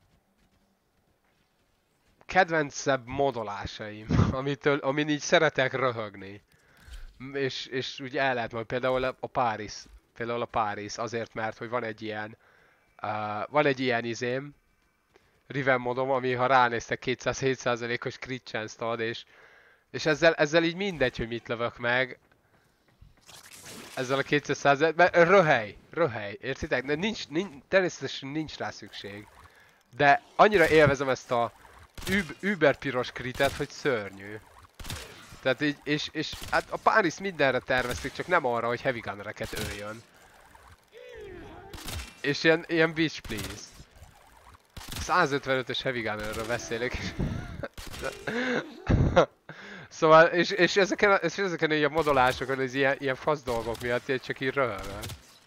kedvencebb modolásaim, amitől, amin így szeretek röhögni. És, és úgy el lehet majd például a Paris, például a Paris azért, mert hogy van egy ilyen, uh, van egy ilyen izém, Riven modom, ami ha ránéztek kétszázhét százalékos crit chance-t ad, és, és ezzel, ezzel így mindegy, hogy mit lövök meg. Ezzel a kétszáz százalék, mert röhely, röhely, értitek? De nincs, nincs, természetesen nincs rá szükség. De annyira élvezem ezt a Uber piros kritet, hogy szörnyű. Tehát így, és, és hát a Paris mindenre tervezték, csak nem arra, hogy heavy gunnereket öljön. És ilyen, ilyen bitch please. százötvenötös heavy gunnerről beszélek. Szóval, és, és ezeken, és ezeken ilyen modolásokon, az ilyen, ilyen fasz dolgok miatt én csak így röhögök.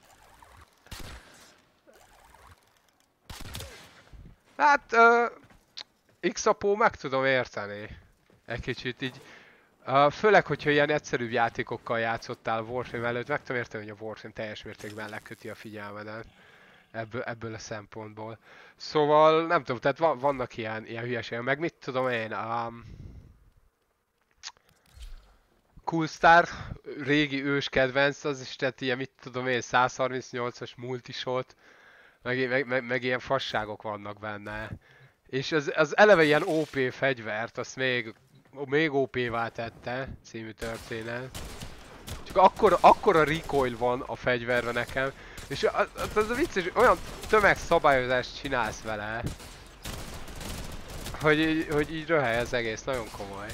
Hát, uh, X-apó meg tudom érteni. Egy kicsit így. Uh, főleg, hogyha ilyen egyszerűbb játékokkal játszottál Warframe előtt, meg tudom érteni, hogy a Warframe teljes mértékben leköti a figyelmedet. Ebből, ebből a szempontból. Szóval, nem tudom, tehát van, vannak ilyen, ilyen hülyeségek, meg mit tudom én, um, Coolstar, régi ős kedvenc, az is tett ilyen, mit tudom én, száz harmincnyolcas multisot, meg, meg, meg, meg ilyen fasságok vannak benne. És az, az eleve ilyen ó pé fegyvert, azt még, még ó pé-vá tette, című történet. Csak akkor, akkor a recoil van a fegyverben nekem, és az, az a vicces, olyan tömegszabályozást csinálsz vele, hogy így, hogy így röhely az egész, nagyon komoly.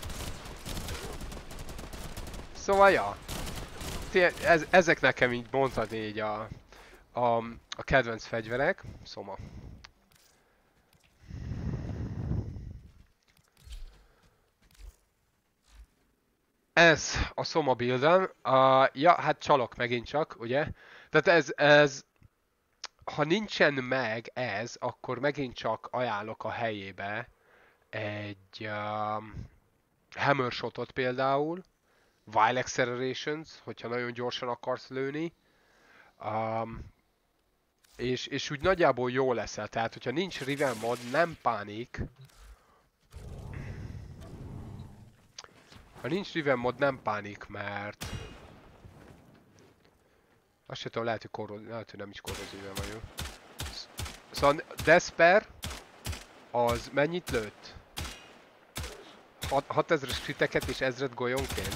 Szóval, ja. Ez, ezek nekem így mondhatni így a, a, a kedvenc fegyverek. Szóval. Ez a Soma buildem. Uh, ja, hát csalok megint csak, ugye? Tehát ez, ez, ha nincsen meg ez, akkor megint csak ajánlok a helyébe egy uh, Hammer Shotot például. Vile Accelerations, hogyha nagyon gyorsan akarsz lőni. Um, És, és úgy nagyjából jó leszel, tehát hogyha nincs Riven mod, nem pánik. Ha nincs Riven mod, nem pánik, mert... Azt sem tudom, lehet, hogy, korroz... lehet, hogy nem is korrozíven vagyok. Szóval Desper az mennyit lőtt? hatezres kriteket és ezret golyonként?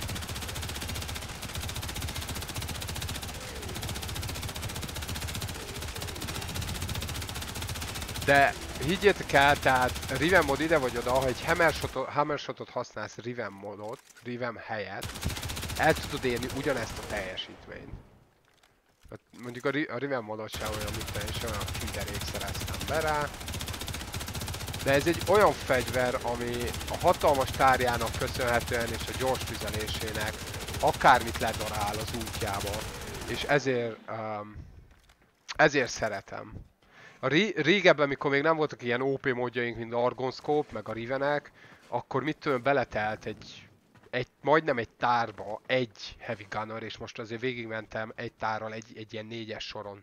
De higgyétek el, tehát Riven mod ide vagy oda, ha egy hammershotot, hammershotot használsz Riven modot, Riven helyett, el tudod érni ugyanezt a teljesítményt. Mondjuk a, a Riven modot sem olyan, mint én sem olyan kinderék szereztem be rá. De ez egy olyan fegyver, ami a hatalmas tárjának köszönhetően és a gyors tüzelésének akármit ledarál az útjába. És ezért, um, ezért szeretem. A ré régebben, mikor még nem voltak ilyen ó pé módjaink, mint Argon Scope, meg a Rivenek, akkor mit tudom, beletelt egy, egy, majdnem egy tárba egy Heavy Gunner, és most azért végigmentem egy tárral egy, egy ilyen négyes soron.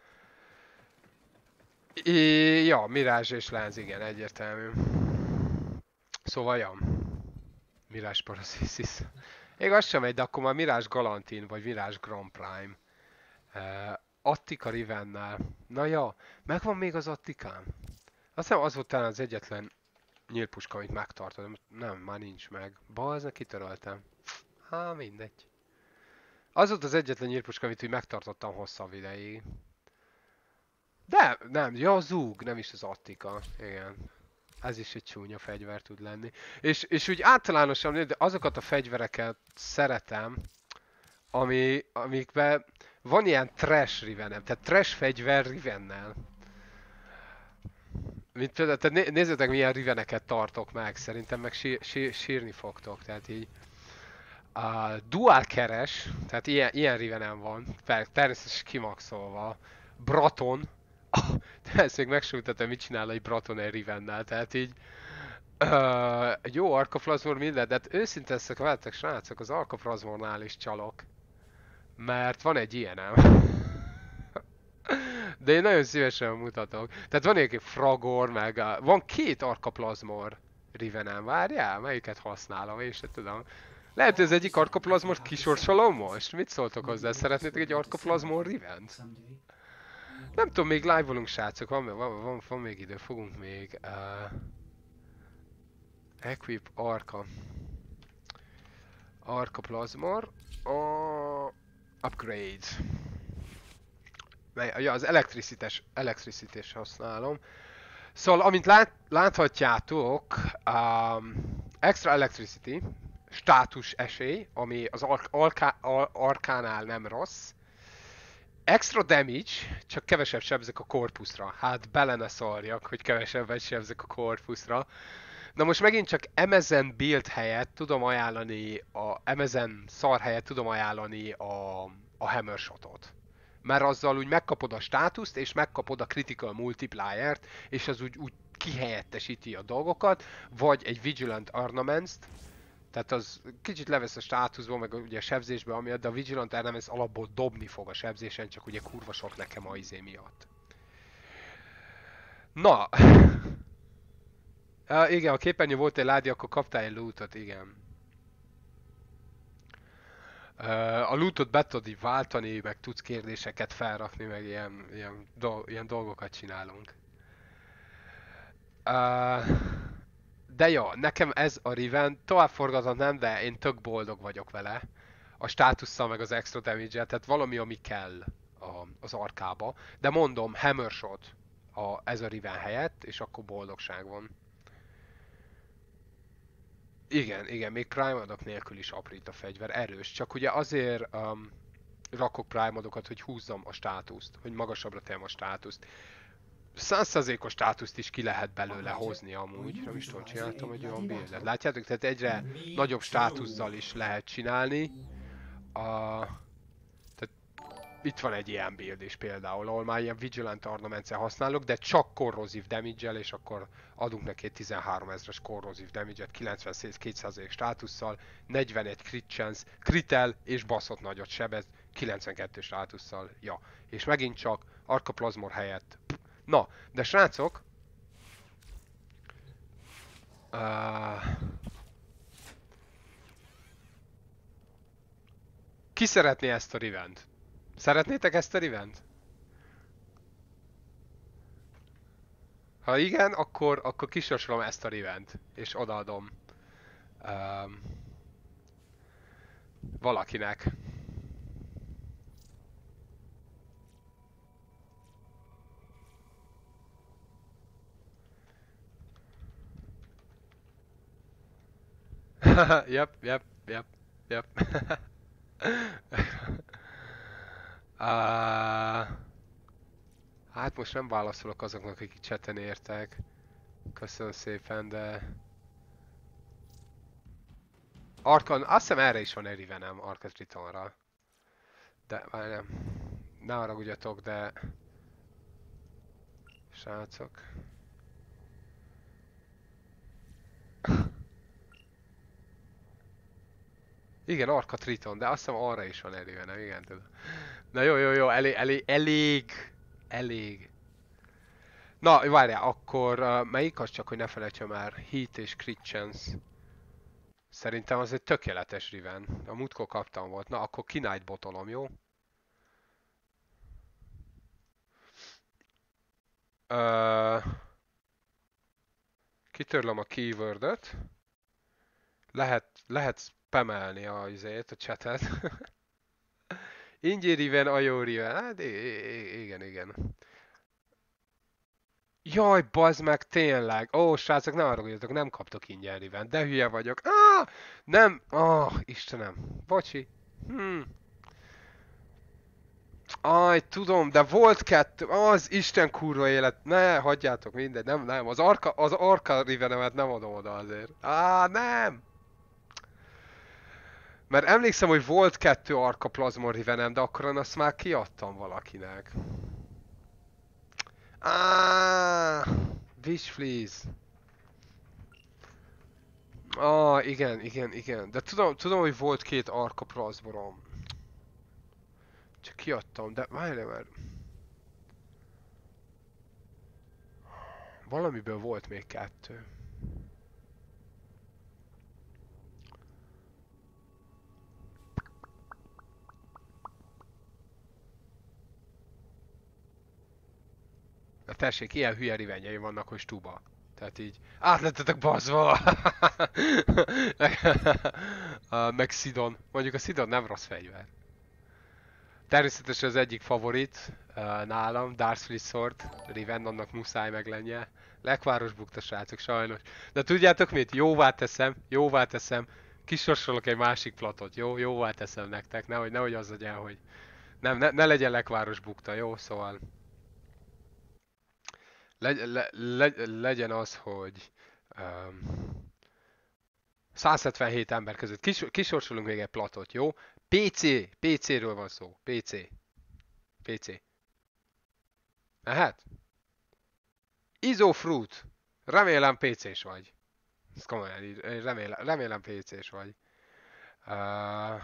I ja, Mirage és Lens, igen, egyértelmű. Szóval, ja. Mirage Paralysis. Még az sem megy, de akkor már Mirage Galantin, vagy Mirage Grand Prime. Uh, Attika Rivennel. Na ja, megvan még az Attikám? Azt hiszem az volt talán az egyetlen nyílpuska, amit megtartottam. Nem, már nincs meg. Balznak kitöröltem. Há, mindegy. Az volt az egyetlen nyílpuska, amit úgy megtartottam hosszabb ideig. De, nem, ja, a Zug, nem is az Attika. Igen. Ez is egy csúnya fegyver tud lenni. És, és úgy általánosan, de azokat a fegyvereket szeretem, ami, amikben van ilyen trash Rivenem, tehát trash fegyver Rivennel. Mint például, tehát nézzétek milyen Riveneket tartok meg, szerintem meg sír, sír, sírni fogtok, tehát így. A dual keres, tehát ilyen, ilyen Rivenem van, természetesen kimaxolva. Braton, de ezt még megsújtatom, mit csinál egy Braton egy Rivennel, tehát így. Uh, egy jó Arkaplazmor minden, de hát őszintén ezek veletek srácok, az Arkaplazmornál is csalok. Mert van egy ilyenem. De én nagyon szívesen mutatok. Tehát van egy Fragor, meg a... van két Arkaplazmor Rivenem. Várjál, melyiket használom, én sem tudom. Lehet, hogy az egyik Arkaplazmort kisorsolom most? Mit szóltok hozzá? Szeretnétek egy Arkaplazmor Rivent? Nem tudom, még live-olunk srácok, van, van, van, van még idő, fogunk még... Uh... Equip Arka. Arkaplazmor. Uh... Upgrade. Ja, az elektricitás, elektricitás használom. Szóval, amint lát, láthatjátok, um, extra electricity, státus esély, ami az arká, arkánál nem rossz. Extra damage, csak kevesebb sebzek a korpuszra. Hát bele ne szarjak, hogy kevesebbet sebzek a korpuszra. Na most megint csak Amazon build helyett tudom ajánlani, a Amazon szar helyett tudom ajánlani a, a Hammershotot. Mert azzal úgy megkapod a státuszt, és megkapod a critical multiplier-t, és az úgy, úgy kihelyettesíti a dolgokat, vagy egy Vigilant Ornaments-t, tehát az kicsit levesz a státuszból, meg ugye a sebzésbe, ami de a Vigilant Ornaments alapból dobni fog a sebzésen, csak ugye kurva sok nekem a izé miatt. Na! Uh, igen, a képernyő volt egy ládi, akkor kaptál egy lootot, igen. Uh, a lootot be tudod váltani, meg tudsz kérdéseket felrakni, meg ilyen, ilyen, do ilyen dolgokat csinálunk. Uh, de jó, nekem ez a Riven, tovább forgathatnám, de én tök boldog vagyok vele. A státusszal, meg az extra damage-el, tehát valami, ami kell a, az arkába. De mondom, Hammershot a, ez a Riven helyett, és akkor boldogság van. Igen, igen, még Prime-adok nélkül is aprít a fegyver, erős, csak ugye azért um, rakok Prime-adokat, hogy húzzam a státuszt, hogy magasabbra tegyem a státuszt. száz százalékos státuszt is ki lehet belőle hozni amúgy, nem is tudom, csináltam egy olyan buildet. Látjátok, tehát egyre nagyobb státusszal is lehet csinálni. A... Itt van egy ilyen build is például, ahol már ilyen Vigilant Ornaments-el használok, de csak korrozív damage-el, és akkor adunk neki egy tizenhárom ezres korrozív damage-et, kilencven százalék státusszal, negyvenegy crit chance, kritel és baszott nagyot sebez, kilencvenkettő státusszal, ja. És megint csak Arca Plasmor helyett. Na, de srácok... Uh, ki szeretné ezt a rivent? Szeretnétek ezt a rivent? Ha igen, akkor, akkor kisorsolom ezt a rivent, és odaadom um, valakinek. Yep, yep, yep, yep. uh, hát most nem válaszolok azoknak, akik chaten értek. Köszönöm szépen, de... Arkan, azt hiszem erre is van egy rivenem, Arca Tritonra. De, várjál, ne haragudjatok, de... Srácok... Igen, Arca Triton, de azt hiszem arra is van elő, nem? Igen, tudom. Na jó, jó, jó, elég, elég, elég, elég. Na, várjál, akkor uh, melyik az, csak hogy ne felejtsem már, Heat és Crit Chance. Szerintem az egy tökéletes riven. A múltkor kaptam volt. Na, akkor Knight botolom, jó? Uh, kitörlöm a keywordöt. Lehet, lehet spamelni a, izét, a chatet. Ingyi riven, ajó riven. Hát igen, igen. Jaj, bazd meg, tényleg. Ó, srácok, ne haragudjatok, nem kaptok ingyen riven. De hülye vagyok. Ah, nem. Ah, Istenem. Bocsi. Hmm. Aj, tudom, de volt kettő. Az Isten kurva élet. Ne, hagyjátok, mindegy. Nem, nem. Az arka, az arka rivenemet nem adom oda azért. Á, nem. Mert emlékszem, hogy volt kettő Arca Plasmor rivenem, de akkor azt már kiadtam valakinek. Ah, Wish Please. Ah, igen, igen, igen. De tudom, tudom, hogy volt két Arca Plasmorom. Csak kiadtam, de várj, mert... Valamiből volt még kettő. Na tessék, ilyen hülye rivenjei vannak, hogy stuba. Tehát így, átlettetek bazva! uh, meg Sidon. Mondjuk a Sidon nem rossz fegyver. Természetesen az egyik favorit uh, nálam, Darkfleet Sword, Riven, annak muszáj meglennie. Lekváros bukta, srácok, sajnos. De tudjátok mit? Jóvá teszem, jóvá teszem. Kisorsolok egy másik platot, jó? Jóvá teszem nektek, nehogy, nehogy az legyen, hogy... Nem, ne, ne legyen Lekváros bukta, jó? Szóval... Legy, le, le, legyen az, hogy... Um, száz hetvenhét ember között Kis, kisorsolunk még egy platot, jó? pé cé! pé céről van szó. pé cé. pé cé. Mehet? Isofruit. Remélem pé cés vagy. Ez komolyan, remélem, remélem pé cés vagy. Uh...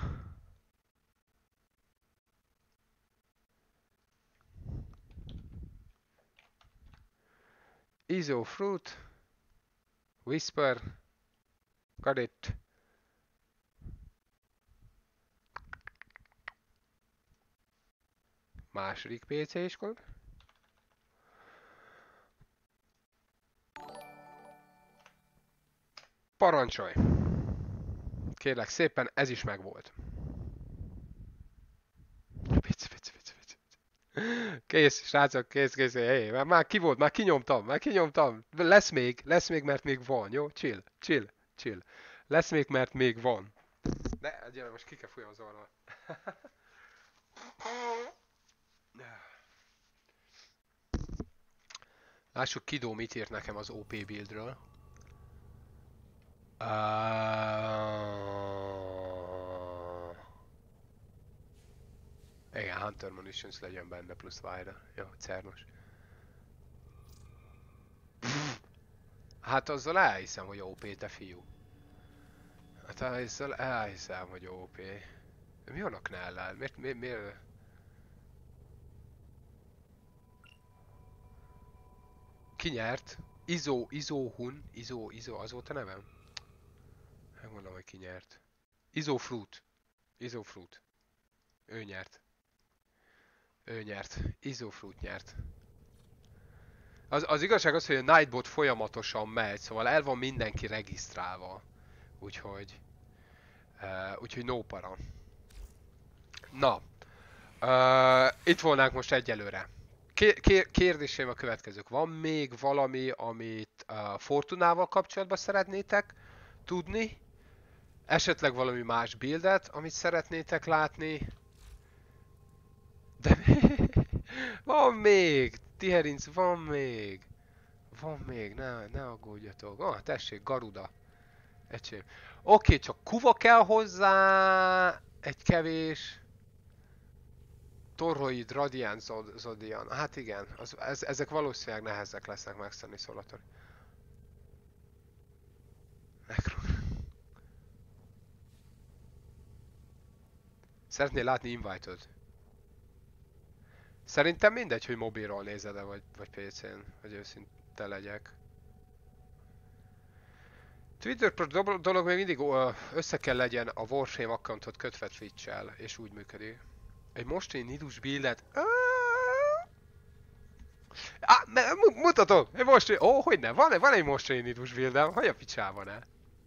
Isofruit. Whisper. Got it. Második pé cés kod. Parancsolj! Kérlek szépen, ez is megvolt. Pici, pici, pici, pici. Kész, srácok, kész, kész. Hey, már, már ki volt, már kinyomtam, már kinyomtam. Lesz még, lesz még, mert még van, jó? Chill, chill, chill. Lesz még, mert még van. Ne, gyere, most ki kell fújjam az orrral. Lássuk, Kidó mit írt nekem az o pé buildről. Uh... Igen, Hunter Munitions legyen benne plusz Vajra. Jó, cernos. Hát azzal elhiszem, hogy o pé, te fiú. Hát azzal elhiszem, hogy o pé. De mi van a knellel? Miért, miért, miért? Ki nyert? Izo, Izo Hun, Izo, Izo, az volt a nevem? Megmondom, hogy ki nyert. Izo Fruit. Izo Fruit. Ő nyert. Ő nyert. Izo Fruit nyert. Az, az igazság az, hogy a Nightbot folyamatosan megy, szóval el van mindenki regisztrálva. Úgyhogy... Uh, úgyhogy no para. Na. Uh, itt volnánk most egyelőre. Kér kérdéseim a következők. Van még valami, amit uh, Fortunával kapcsolatban szeretnétek tudni? Esetleg valami más buildet, amit szeretnétek látni? De van még! Tiherinc, van még! Van még, ne, ne aggódjatok. Ah, tessék, Garuda. Egység. Oké, csak kuva kell hozzá, egy kevés. Torroid, Radiant, Zodian. Hát igen, az, ez, ezek valószínűleg nehezek lesznek megszerni Szolatori. Necro. Szeretnél látni invite-ot? Szerintem mindegy, hogy mobilról nézed-e, vagy, vagy pé cén, hogy őszinte legyek. Twitter pro dolog még mindig össze kell legyen a Warframe accountot kötve Twitch-el, és úgy működik. Egy mostani nidus buildet... Ah, mutatom! Egy mostani... Ó, oh, hogyne, van, van egy mostani nidus buildem, hogy a picsában-e?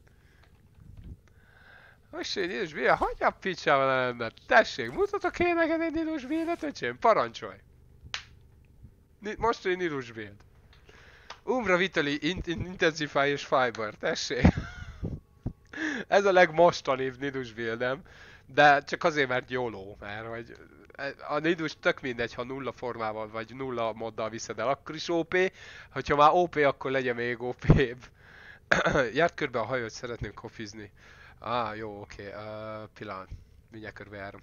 Mostani nidus build, hogy a picsában lenne? Tessék, mutatok én neked egy nidus buildet, öcsém? Parancsolj! Mostani nidus build. Umbra Vitali, int Intensify és Fiber, tessék! Ez a legmostanibb nidus buildem, de csak azért, mert YOLO, mert hogy a nidus tök mindegy, ha nulla formával vagy nulla moddal viszed el, akkor is ó pé, hogyha már ó pé, akkor legyen még ó pé-bb. Járt körbe a hajót, szeretnénk kofizni. Ah, jó, oké, okay. uh, pillanat, mindjárt körbe járom.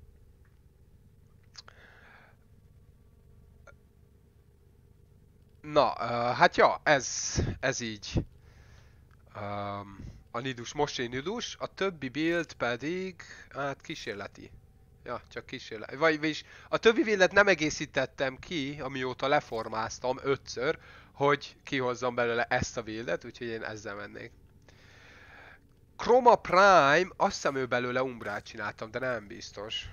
Na, uh, hát ja, ez, ez így. Um, a nidus, mostani nidus, a többi build pedig, hát kísérleti. Ja, csak kísérleti. Vagy, vagyis a többi buildet nem egészítettem ki, amióta leformáztam ötször, hogy kihozzam belőle ezt a buildet, úgyhogy én ezzel mennék. Chroma Prime, azt hiszem ő belőle Umbrát csináltam, de nem biztos.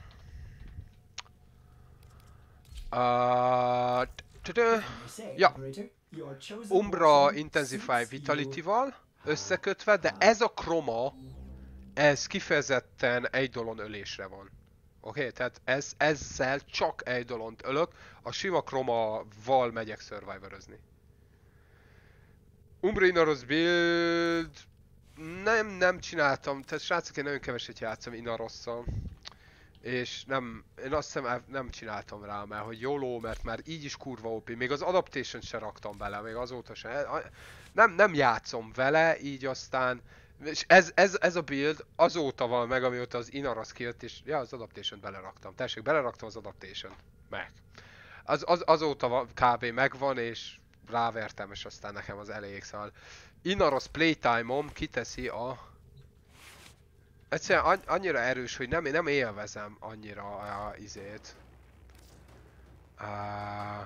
Uh, ja, Umbra Intensify Vitality-val összekötve, de ez a Chroma, ez kifejezetten egy dolon ölésre van. Oké, okay? Tehát ez, ezzel csak egy dolont ölök, a sima Chroma-val megyek survivorözni. Umbra Inaros build... Nem, nem csináltam, tehát srácok, én nagyon keveset játszom Inarosszal. És nem, én azt hiszem nem csináltam rá, mert hogy YOLO, mert már így is kurva ó pé, még az Adaptation se raktam bele, még azóta se. Nem, nem játszom vele, így aztán, és ez, ez, ez a build azóta van meg, amióta az Inaros kijött, és ja, az Adaptation-t beleraktam. Tessék, beleraktam az Adaptation-t, meg. Az, az, azóta van, kb. Megvan, és rávertem, és aztán nekem az elég, szóval. Inaros playtime-om kiteszi a... Egyszerűen annyira erős, hogy nem, nem élvezem annyira a izét. Uh...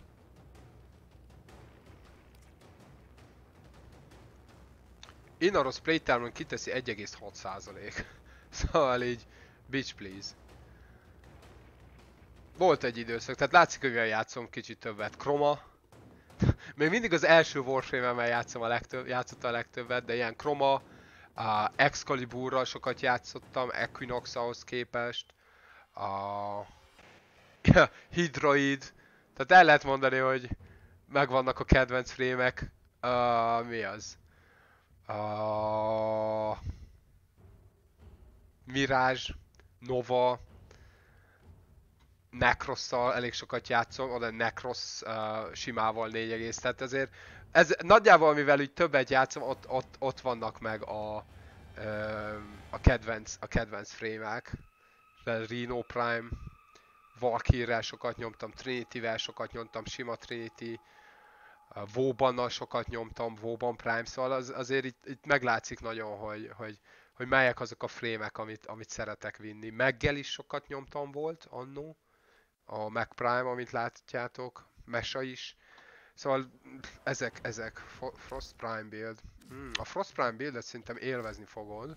Inaros playtime-on kiteszi egy egész hat százalék. Szóval így, bitch please. Volt egy időszak, tehát látszik, hogy játszom kicsit többet. Chroma. Még mindig az első Warframe-emmel játszom a legtöbb, játszottam a legtöbbet, de ilyen Chroma, a Excaliburral sokat játszottam, Equinox ahhoz képest, a Hydroid, tehát el lehet mondani, hogy megvannak a kedvenc frémek, uh, mi az? A Mirage, Nova, Necrosszal elég sokat játszom, oda Necross uh, simával négy egész, tehát ezért ez nagyjából mivel úgy többet játszom, ott, ott, ott vannak meg a, uh, a kedvenc, a kedvenc frémák. Rhino Prime, Valkyrie-rel sokat nyomtam, Trinity-vel sokat nyomtam, sima Trinity, uh, Vobannal sokat nyomtam, Voban Prime, szóval az, azért itt, itt meglátszik nagyon, hogy, hogy, hogy melyek azok a frémek, amit, amit szeretek vinni. Meggel is sokat nyomtam volt annó. A Mac Prime, amit látjátok, Mesa is. Szóval ezek, ezek. Frost Prime build. Hmm, a Frost Prime buildet szerintem élvezni fogod.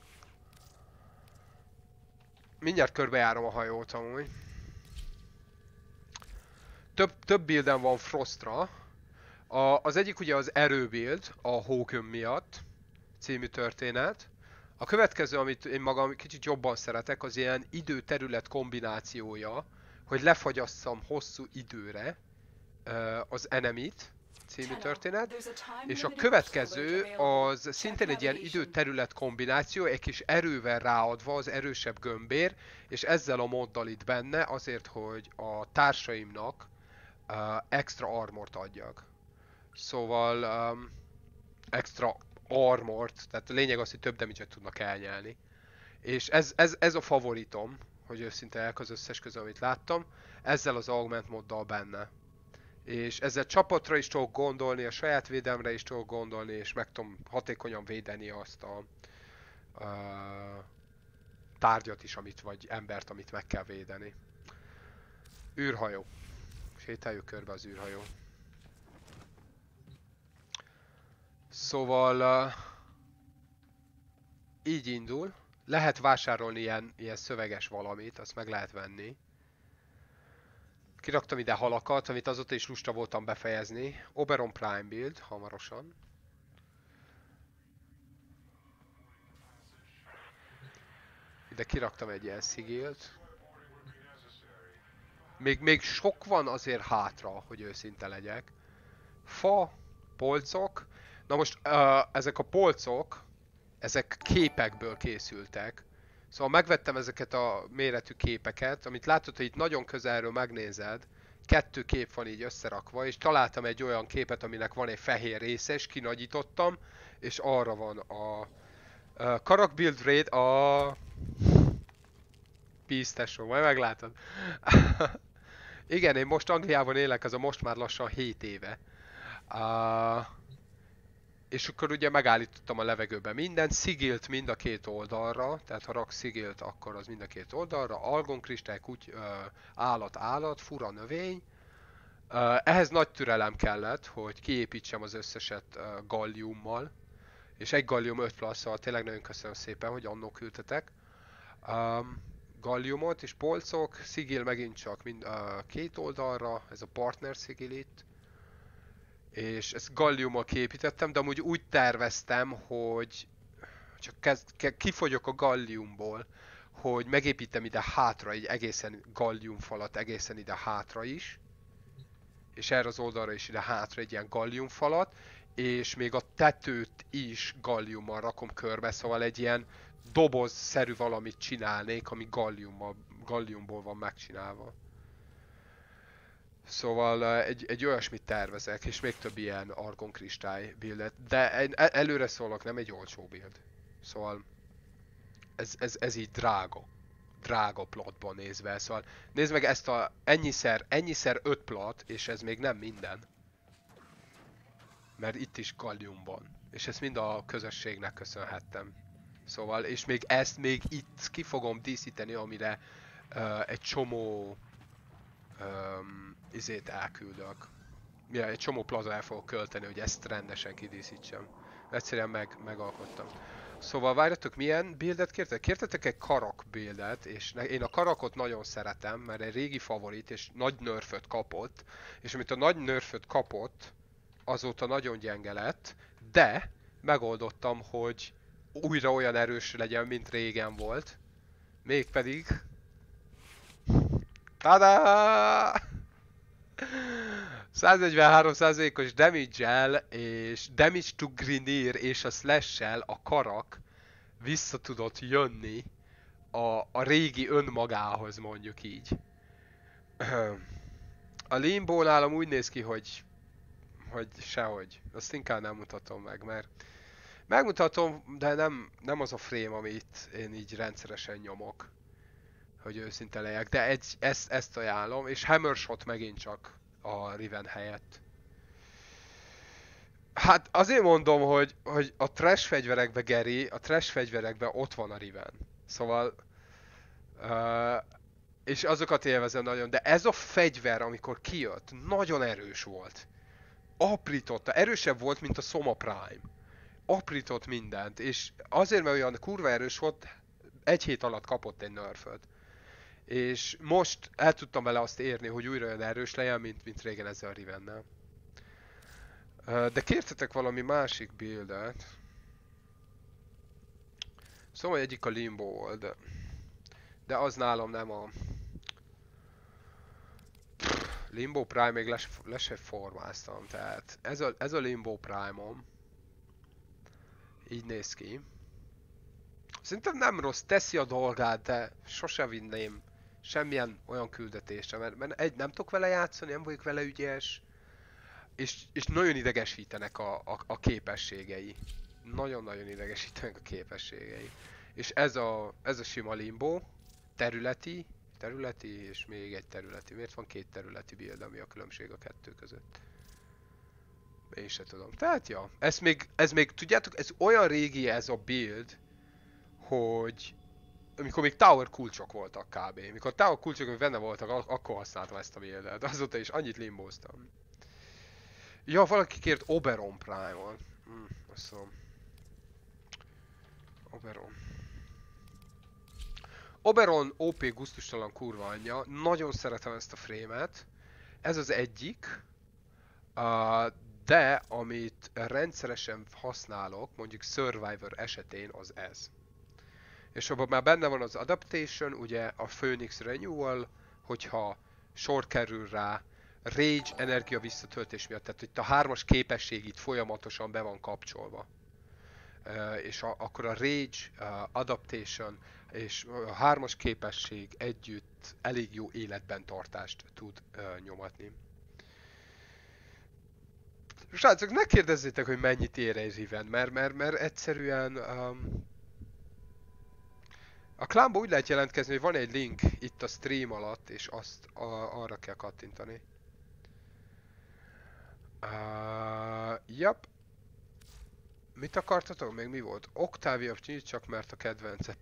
Mindjárt körbejárom a hajót amúgy. Több, több builden van Frostra. A, az egyik ugye az erő build, a Hogan miatt című történet. A következő, amit én magam kicsit jobban szeretek, az ilyen idő-terület kombinációja, hogy lefagyasszam hosszú időre az enemit című történet. És a következő az szintén egy ilyen idő-terület kombináció, egy kis erővel ráadva az erősebb gömbér, és ezzel a moddal itt benne azért, hogy a társaimnak uh, extra armort adjak. Szóval um, extra armort, tehát a lényeg az, hogy több damage-et tudnak elnyelni. És ez, ez, ez a favoritom, hogy őszinte elk az összes közül, amit láttam, ezzel az augment moddal benne. És ezzel csapatra is tudok gondolni, a saját védelmre is tudok gondolni, és meg tudom hatékonyan védeni azt a, a tárgyat is, amit, vagy embert, amit meg kell védeni. űrhajó. Sétáljuk körbe az űrhajó. Szóval uh, így indul. Lehet vásárolni ilyen, ilyen szöveges valamit, azt meg lehet venni. Kiraktam ide halakat, amit azóta is lusta voltam befejezni. Oberon Prime build, hamarosan. Ide kiraktam egy ilyen szigilt. Még, még sok van azért hátra, hogy őszinte legyek. Fa, polcok. Na most uh, ezek a polcok, ezek képekből készültek. Szóval megvettem ezeket a méretű képeket, amit látod, hogy itt nagyon közelről megnézed, kettő kép van így összerakva, és találtam egy olyan képet, aminek van egy fehér része, és kinagyítottam, és arra van a, a Karak Build Raid, a Peace tesó, majd meglátod. Igen, én most Angliában élek, az a most már lassan hét éve. Uh, És akkor ugye megállítottam a levegőben mindent, szigilt mind a két oldalra, tehát ha rak szigilt, akkor az mind a két oldalra, algon kristály, kuty, uh, állat, állat, fura növény. Uh, ehhez nagy türelem kellett, hogy kiépítsem az összeset uh, galliummal, és egy gallium öt plusz, szóval tényleg nagyon köszönöm szépen, hogy annó küldtetek. Um, galliumot és polcok, szigil megint csak mind, uh, két oldalra, ez a partner szigil itt. És ezt galliummal képítettem, de amúgy úgy terveztem, hogy csak kezd, kifogyok a galliumból, hogy megépítem ide hátra egy egészen gallium falat, egészen ide hátra is. És erre az oldalra is ide hátra egy ilyen gallium falat, és még a tetőt is galliummal rakom körbe, szóval egy ilyen dobozszerű valamit csinálnék, ami galliummal, galliumból van megcsinálva. Szóval egy, egy olyasmit tervezek, és még több ilyen argon kristály buildet, de előre szólok, nem egy olcsó build. Szóval ez, ez, ez így drága. Drága platban nézve, szóval nézd meg ezt a ennyiszer, ennyiszer öt plat, és ez még nem minden. Mert itt is gallium van, és ezt mind a közösségnek köszönhettem. Szóval, és még ezt még itt ki fogom díszíteni, amire uh, egy csomó um, izét elküldök. Ja, egy csomó plaza el fogok költeni, hogy ezt rendesen kidíszítsem. Egyszerűen meg, megalkottam. Szóval várjatok, milyen buildet kértetek? Kértetek egy karak buildet, és én a karakot nagyon szeretem, mert egy régi favorit, és nagy nerföt kapott. És amit a nagy nerföt kapott, azóta nagyon gyenge lett, de megoldottam, hogy újra olyan erős legyen, mint régen volt. Mégpedig... Tada! száznegyvenhárom százalékos damage-el és damage to Grineer és a slash-sel a karak vissza tudott jönni a, a régi önmagához, mondjuk így. A Limbo nálam úgy néz ki, hogy, hogy sehogy. Azt inkább nem mutatom meg, mert megmutatom, de nem, nem az a frame, amit én így rendszeresen nyomok. Hogy őszinte legyek, de egy, ezt, ezt ajánlom, és Hammershot megint csak a Riven helyett. Hát azért mondom, hogy, hogy a trash fegyverekbe, Geri, a trash fegyverekbe ott van a Riven. Szóval... Uh, és azokat élvezem nagyon, de ez a fegyver, amikor kijött, nagyon erős volt. aprította, erősebb volt, mint a Soma Prime. Aprított mindent, és azért, mert olyan kurva erős volt, egy hét alatt kapott egy nerföt. És most el tudtam vele azt érni, hogy újra olyan erős legyen, mint, mint régen ezzel a Rivennel. De kértetek valami másik buildet. Szóval egyik a Limbo volt, de, de az nálam nem a... Limbo Prime még les, les se formáztam, tehát ez a, ez a Limbo Prime-om. Így néz ki. Szerintem nem rossz, teszi a dolgát, de sose vinném semmilyen olyan küldetésre, mert, mert egy, nem tudok vele játszani, nem vagyok vele ügyes, és, és nagyon idegesítenek a, a, a képességei. Nagyon-nagyon idegesítenek a képességei. És ez a, ez a sima Limbo, területi, területi és még egy területi. Miért van két területi build, ami a különbség a kettő között? Én se tudom. Tehát ja, ez még, ez még, tudjátok, ez olyan régi ez a build, hogy amikor még Tower kulcsok voltak kb. Mikor Tower kulcsok benne voltak, akkor használtam ezt a buildet. Azóta is annyit limbóztam. Ja, valaki kért Oberon Prime-on. Hm, azt mondom. Oberon. Oberon ó pé gusztustalan kurva anyja. Nagyon szeretem ezt a frame-et. Ez az egyik. Uh, de amit rendszeresen használok, mondjuk Survivor esetén, az ez. És abban már benne van az Adaptation, ugye a Phoenix Renewal, hogyha sor kerül rá Rage energia visszatöltés miatt, tehát itt a hármas képesség itt folyamatosan be van kapcsolva. Uh, és a, akkor a Rage, uh, Adaptation és a hármas képesség együtt elég jó életben tartást tud uh, nyomatni. Srácok, ne kérdezzétek, hogy mennyit ér egy Riven, mert, mert, mert egyszerűen... Um, a klánba úgy lehet jelentkezni, hogy van egy link itt a stream alatt, és azt a, arra kell kattintani. Uh, yep. Mit akartatok? Még mi volt? Octavia nyit csak, mert a kedvencem.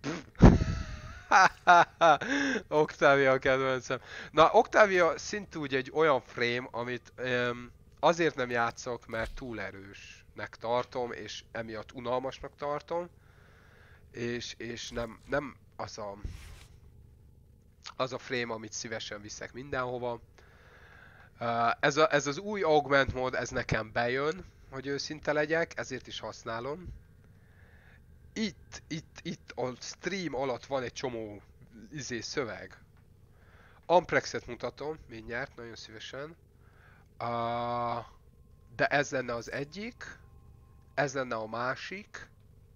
Octavia a kedvencem. Na, Octavia szintúgy egy olyan frame, amit um, azért nem játszok, mert túl erősnek tartom, és emiatt unalmasnak tartom. És, és nem, nem az a, az a frame, amit szívesen viszek mindenhova. Uh, ez, a, ez az új augment mód, ez nekem bejön, hogy őszinte legyek, ezért is használom. Itt, itt, itt a stream alatt van egy csomó izé szöveg. Amprexet mutatom, mindjárt, nagyon szívesen. Uh, de ez lenne az egyik, ez lenne a másik.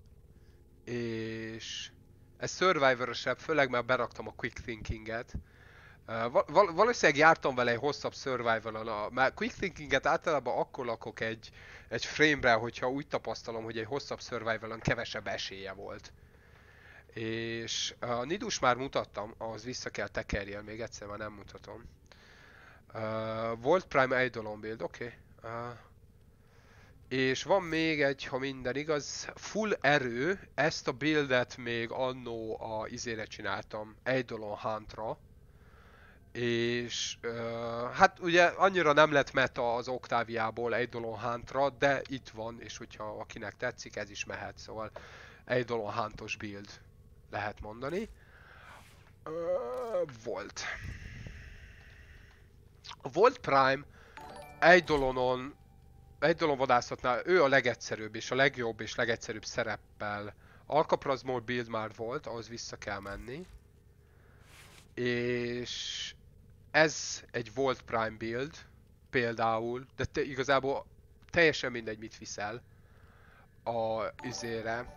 És ez Survivor-ösebb, főleg már beraktam a Quick Thinking-et. Uh, val valószínűleg jártam vele egy hosszabb Survivor-on, mert Quick Thinking-et általában akkor lakok egy, egy frame-re, hogyha úgy tapasztalom, hogy egy hosszabb Survivor-on kevesebb esélye volt. És a uh, Nidus már mutattam, ahhoz vissza kell tekerjen, még egyszer már nem mutatom. Uh, volt Prime Eidolon build, oké. Okay. Uh, És van még egy, ha minden igaz, full erő, ezt a buildet még annó a izére csináltam, Eidolon Huntra. És uh, hát ugye annyira nem lett meta az Octaviából Eidolon Huntra, de itt van, és hogyha akinek tetszik, ez is mehet, szóval Eidolon Huntos build lehet mondani. Uh, volt. A Volt Prime Eidolonon Eidolon vadászatnál ő a legegyszerűbb és a legjobb és legegyszerűbb szereppel. Alcatrazmore build már volt, ahhoz vissza kell menni. És ez egy Volt Prime build, például, de te, igazából teljesen mindegy mit viszel a izére.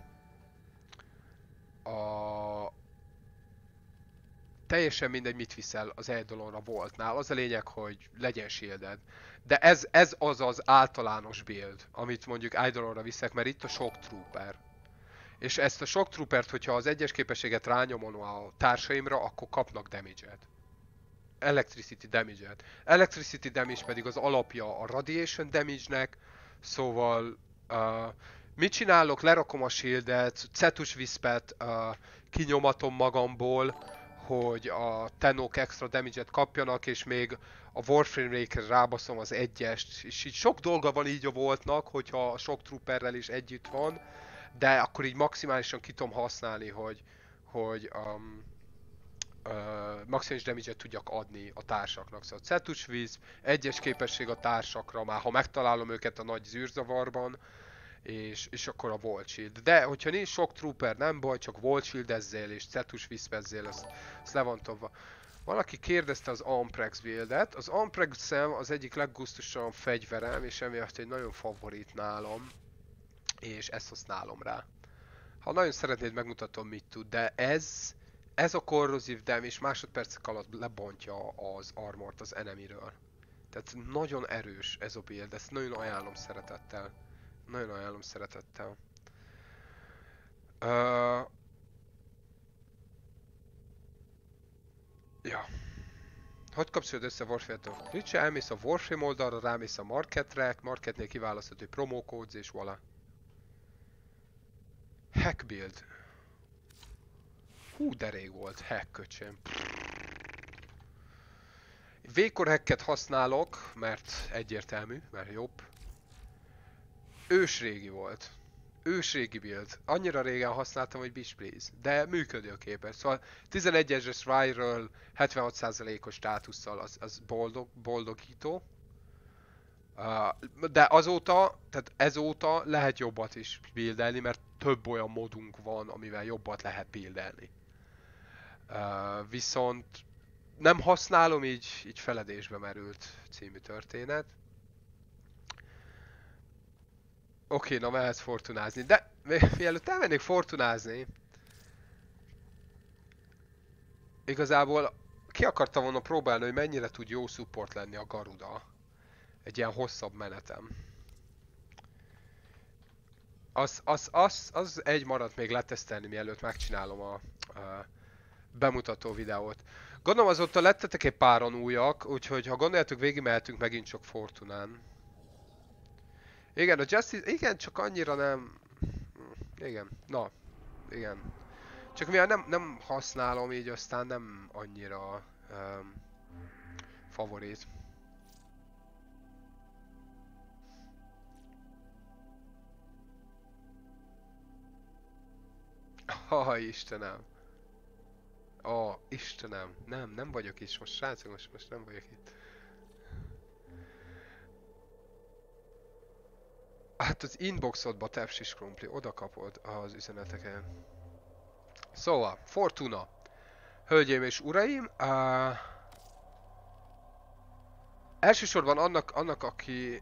A... Teljesen mindegy mit viszel az Eidolonra Voltnál, az a lényeg, hogy legyen shielded. De ez, ez az az általános build, amit mondjuk Eidolonra viszek, mert itt a Shock Trooper. És ezt a Shock Troopert, hogyha az egyes képességet rányomom a társaimra, akkor kapnak damage-et. Electricity damage-et. Electricity damage pedig az alapja a Radiation damage-nek, szóval... Uh, mit csinálok? Lerakom a shieldet, Cetus Wispet uh, kinyomatom magamból, hogy a tenók extra damage-et kapjanak, és még a Warframe-rékre rábaszom az egyest, és így sok dolga van így a Voltnak, hogyha sok trooperrel is együtt van, de akkor így maximálisan ki tudom használni, hogy, hogy um, uh, maximális damage-et tudjak adni a társaknak. Szóval Cetus Wisp, egyes képesség a társakra, már ha megtalálom őket a nagy zűrzavarban, és, és akkor a Volt Shield. De hogyha nincs sok trooper, nem baj, csak Volt Shield-ezzél és Cetus Wisp-ezzél, azt, azt le van tolva. Valaki kérdezte az Amprex buildet. Az Amprex-em az egyik leggusztusabb fegyverem, és emiatt egy nagyon favorit nálam, és ezt használom rá. Ha nagyon szeretnéd, megmutatom, mit tud, de ez, ez a korrozív damage másodpercek alatt lebontja az armort az enemiről. Tehát nagyon erős ez a build, ezt nagyon ajánlom szeretettel. Nagyon ajánlom szeretettel. Uh, ja. Hogy kapcsolod össze Warframe-t a Twitch-e? Elmész a Warframe oldalra, rámész a Marketre, Marketnél kiválasztod, hogy promo codes és voilà. Hack build. Hú, de rég volt. Hack, köcsém. Vékor hacket használok, mert egyértelmű, mert jobb. Ősrégi volt. Ősrégi build. Annyira régen használtam, hogy bitch please. De működőképes. Szóval tizenegyes Viral hetvenhat százalékos státusszal az, az boldog, boldogító. Uh, de azóta, tehát ezóta lehet jobbat is buildelni, mert több olyan modunk van, amivel jobbat lehet buildelni. Uh, viszont nem használom, így, így feledésbe merült című történet. Oké, okay, na mehetsz fortunázni, de mielőtt elmennék fortunázni, igazából ki akartam volna próbálni, hogy mennyire tud jó support lenni a Garuda. Egy ilyen hosszabb menetem. Az, az, az, az egy maradt még letesztelni, mielőtt megcsinálom a, a bemutató videót. Gondolom azóta lettetek egy páran újak, úgyhogy ha gondoljátok, végigmehetünk megint csak Fortunán. Igen, a Justice, igen, csak annyira nem... Igen, na, igen. Csak mivel nem, nem használom, így aztán nem annyira um, favorit. Ha, Istenem. Ó, oh, Istenem. Nem, nem vagyok itt most, srácok, most, most nem vagyok itt. Hát az inboxodba, Tepsis Krumpli, oda kapod az üzeneteket. Szóval, Fortuna. Hölgyeim és uraim, uh, elsősorban annak, annak, aki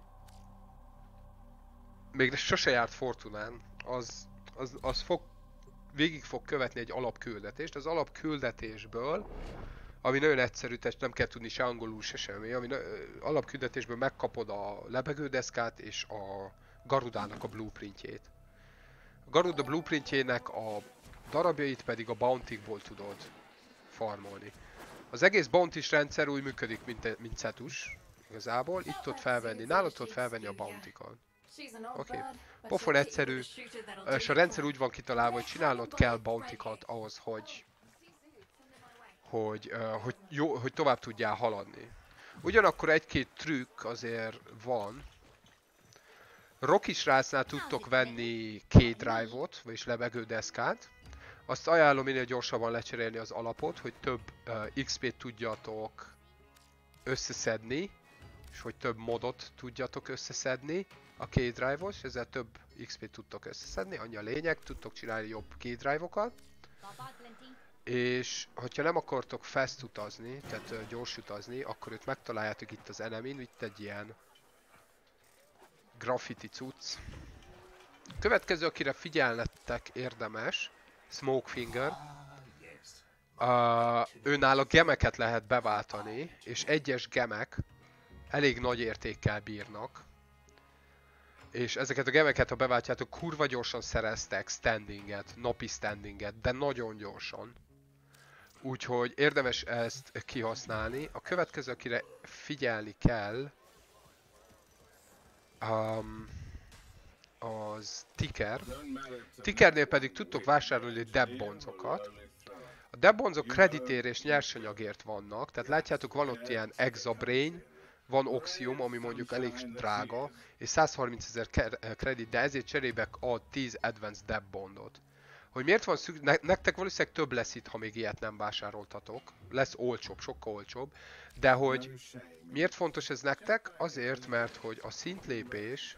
még sose járt Fortunán, az, az, az fog, végig fog követni egy alapküldetést. Az alapküldetésből, ami nagyon egyszerű, tehát nem kell tudni se angolul, se semmi, ami alapküldetésből megkapod a lebegődeszkát és a Garudának a blueprintjét. A Garuda blueprintjének a darabjait pedig a bounty-ból tudod farmolni. Az egész bounty-s rendszer úgy működik, mint, mint Cetus, igazából. Itt tudod felvenni, nálad tudod felvenni a bounty-kat. Oké. Okay. Pofon egyszerű, és a rendszer úgy van kitalálva, hogy csinálnod kell bounty-kat ahhoz, hogy, hogy, uh, hogy, jó, hogy tovább tudjál haladni. Ugyanakkor egy-két trükk azért van. Rocky srácnál tudtok venni K-drive-ot, vagyis levegődeszkát. Azt ajánlom minél gyorsabban lecserélni az alapot, hogy több uh, iksz pét tudjatok összeszedni, és hogy több modot tudjatok összeszedni a K-drive-os, ezzel több iksz pét tudtok összeszedni, annyi a lényeg, tudtok csinálni jobb K-drive-okat. És hogyha nem akartok fast utazni, tehát uh, gyors utazni, akkor őt megtaláljátok itt az enemin, itt egy ilyen graffiti cucc. Következő, akire figyelnetek érdemes, Smokefinger. Uh, őnála gemeket lehet beváltani, és egyes gemek elég nagy értékkel bírnak. És ezeket a gemeket, ha beváltjátok, kurva gyorsan szereztek standinget, napi standinget, de nagyon gyorsan. Úgyhogy érdemes ezt kihasználni. A következő, akire figyelni kell, um, az Ticker. Tickernél pedig tudtok vásárolni debbonzokat. A debonzok kreditér és nyersanyagért vannak, tehát látjátok, van ott ilyen Exabrain, van Oxium, ami mondjuk elég drága, és százharmincezer kredit, de ezért cserébe ad tíz Advanced Deb Bondot. Hogy miért van szükség, ne nektek valószínűleg több lesz itt, ha még ilyet nem vásároltatok. Lesz olcsóbb, sokkal olcsóbb. De hogy miért fontos ez nektek? Azért, mert hogy a szintlépés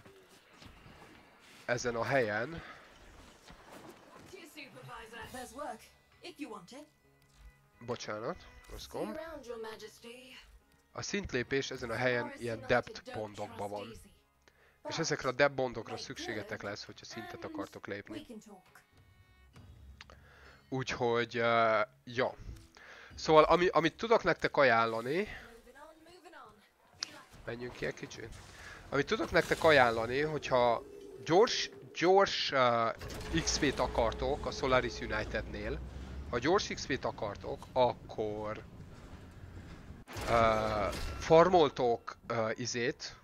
ezen a helyen There's work, if you want it. bocsánat, rossz See gomb. around, Your Majesty. A szintlépés ezen a helyen ilyen debt bondokban van. És ezekre a debt bondokra szükségetek lesz, hogyha szintet akartok We lépni. can talk. Úgyhogy, uh, ja. Szóval, ami, amit tudok nektek ajánlani, Moving on, moving on. menjünk ki egy kicsit. Amit tudok nektek ajánlani, hogyha gyors, gyors uh, iksz pét akartok a Solaris Unitednél, ha gyors iksz pét akartok, akkor uh, farmoltok uh, izét.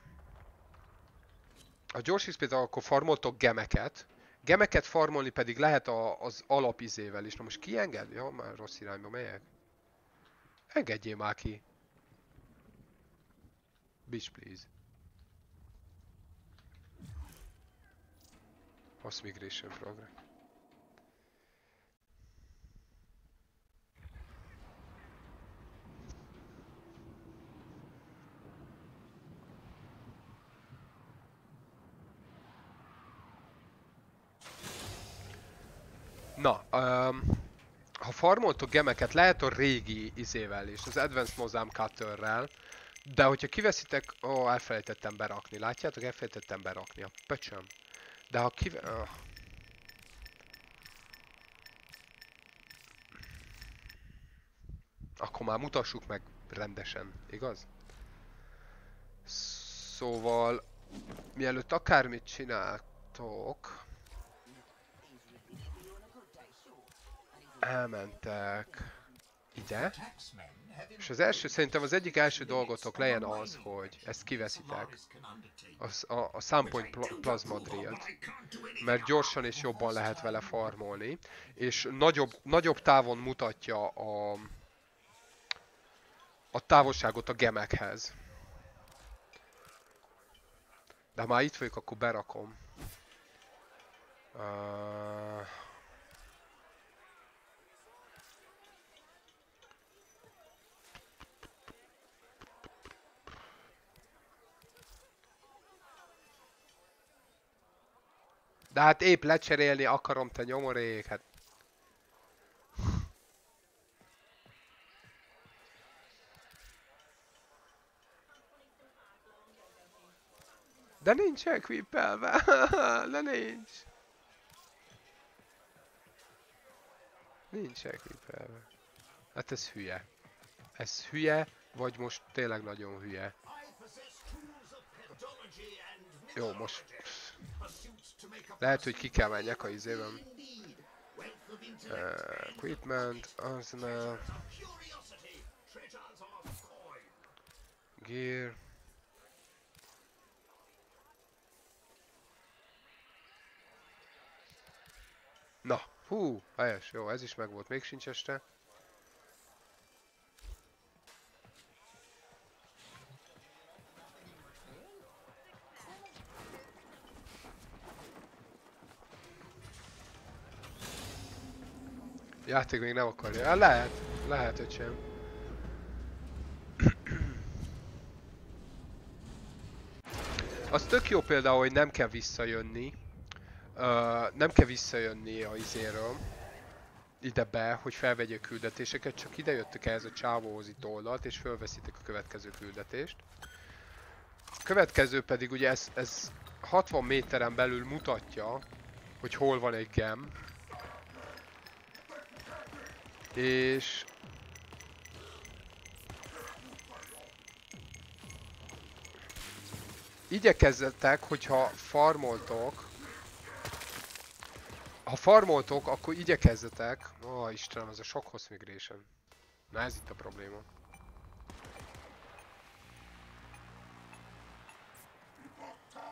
A gyors iksz pét akkor farmoltok gemeket. Gemeket farmolni pedig lehet a, az alapizével is. Na most ki enged? Ja, már rossz irányba megyek. Engedjél már ki. Bitch, please. Host migration program. Na, um, ha farmoltok gemeket, lehet a régi izével is, az Advanced Mozam Cutterrel, de hogyha kiveszitek, ó, oh, elfelejtettem berakni, látjátok, elfelejtettem berakni a pöcsöm. De ha kive... Oh. Akkor már mutassuk meg rendesen, igaz? Szóval, mielőtt akármit csináltok, elmentek ide, és az első, szerintem az egyik első dolgotok legyen az, hogy ezt kiveszitek, a, a, a Sunpoint pl Plasma Drill-t, mert gyorsan és jobban lehet vele farmolni, és nagyobb, nagyobb távon mutatja a, a távolságot a gemekhez. De ha már itt vagyok, akkor berakom. Uh... De hát épp lecserélni akarom, te nyomorék, hát... De nincs equipelve, de nincs. Nincs equipelve. Hát ez hülye. Ez hülye, vagy most tényleg nagyon hülye. Jó, most... Lehet, hogy ki kell menjek a izében. Uh, equipment, arsenal... Gear... Na, hú, helyes, jó, ez is megvolt, még sincs este. Játék még nem akarja. Ja, lehet, lehet, öcsém. Az tök jó például, hogy nem kell visszajönni. Uh, nem kell visszajönni a izéről. Ide be, hogy felvegyék küldetéseket, csak ide jöttök ehhez a csávóhoz itt oldalt, és fölveszitek a következő küldetést. A következő pedig ugye ez, ez hatvan méteren belül mutatja, hogy hol van egy gem. És... igyekezzetek, hogyha farmoltok, ha farmoltok, akkor igyekezzetek, ó oh, Istenem, ez a sok host migration. Na ez itt a probléma.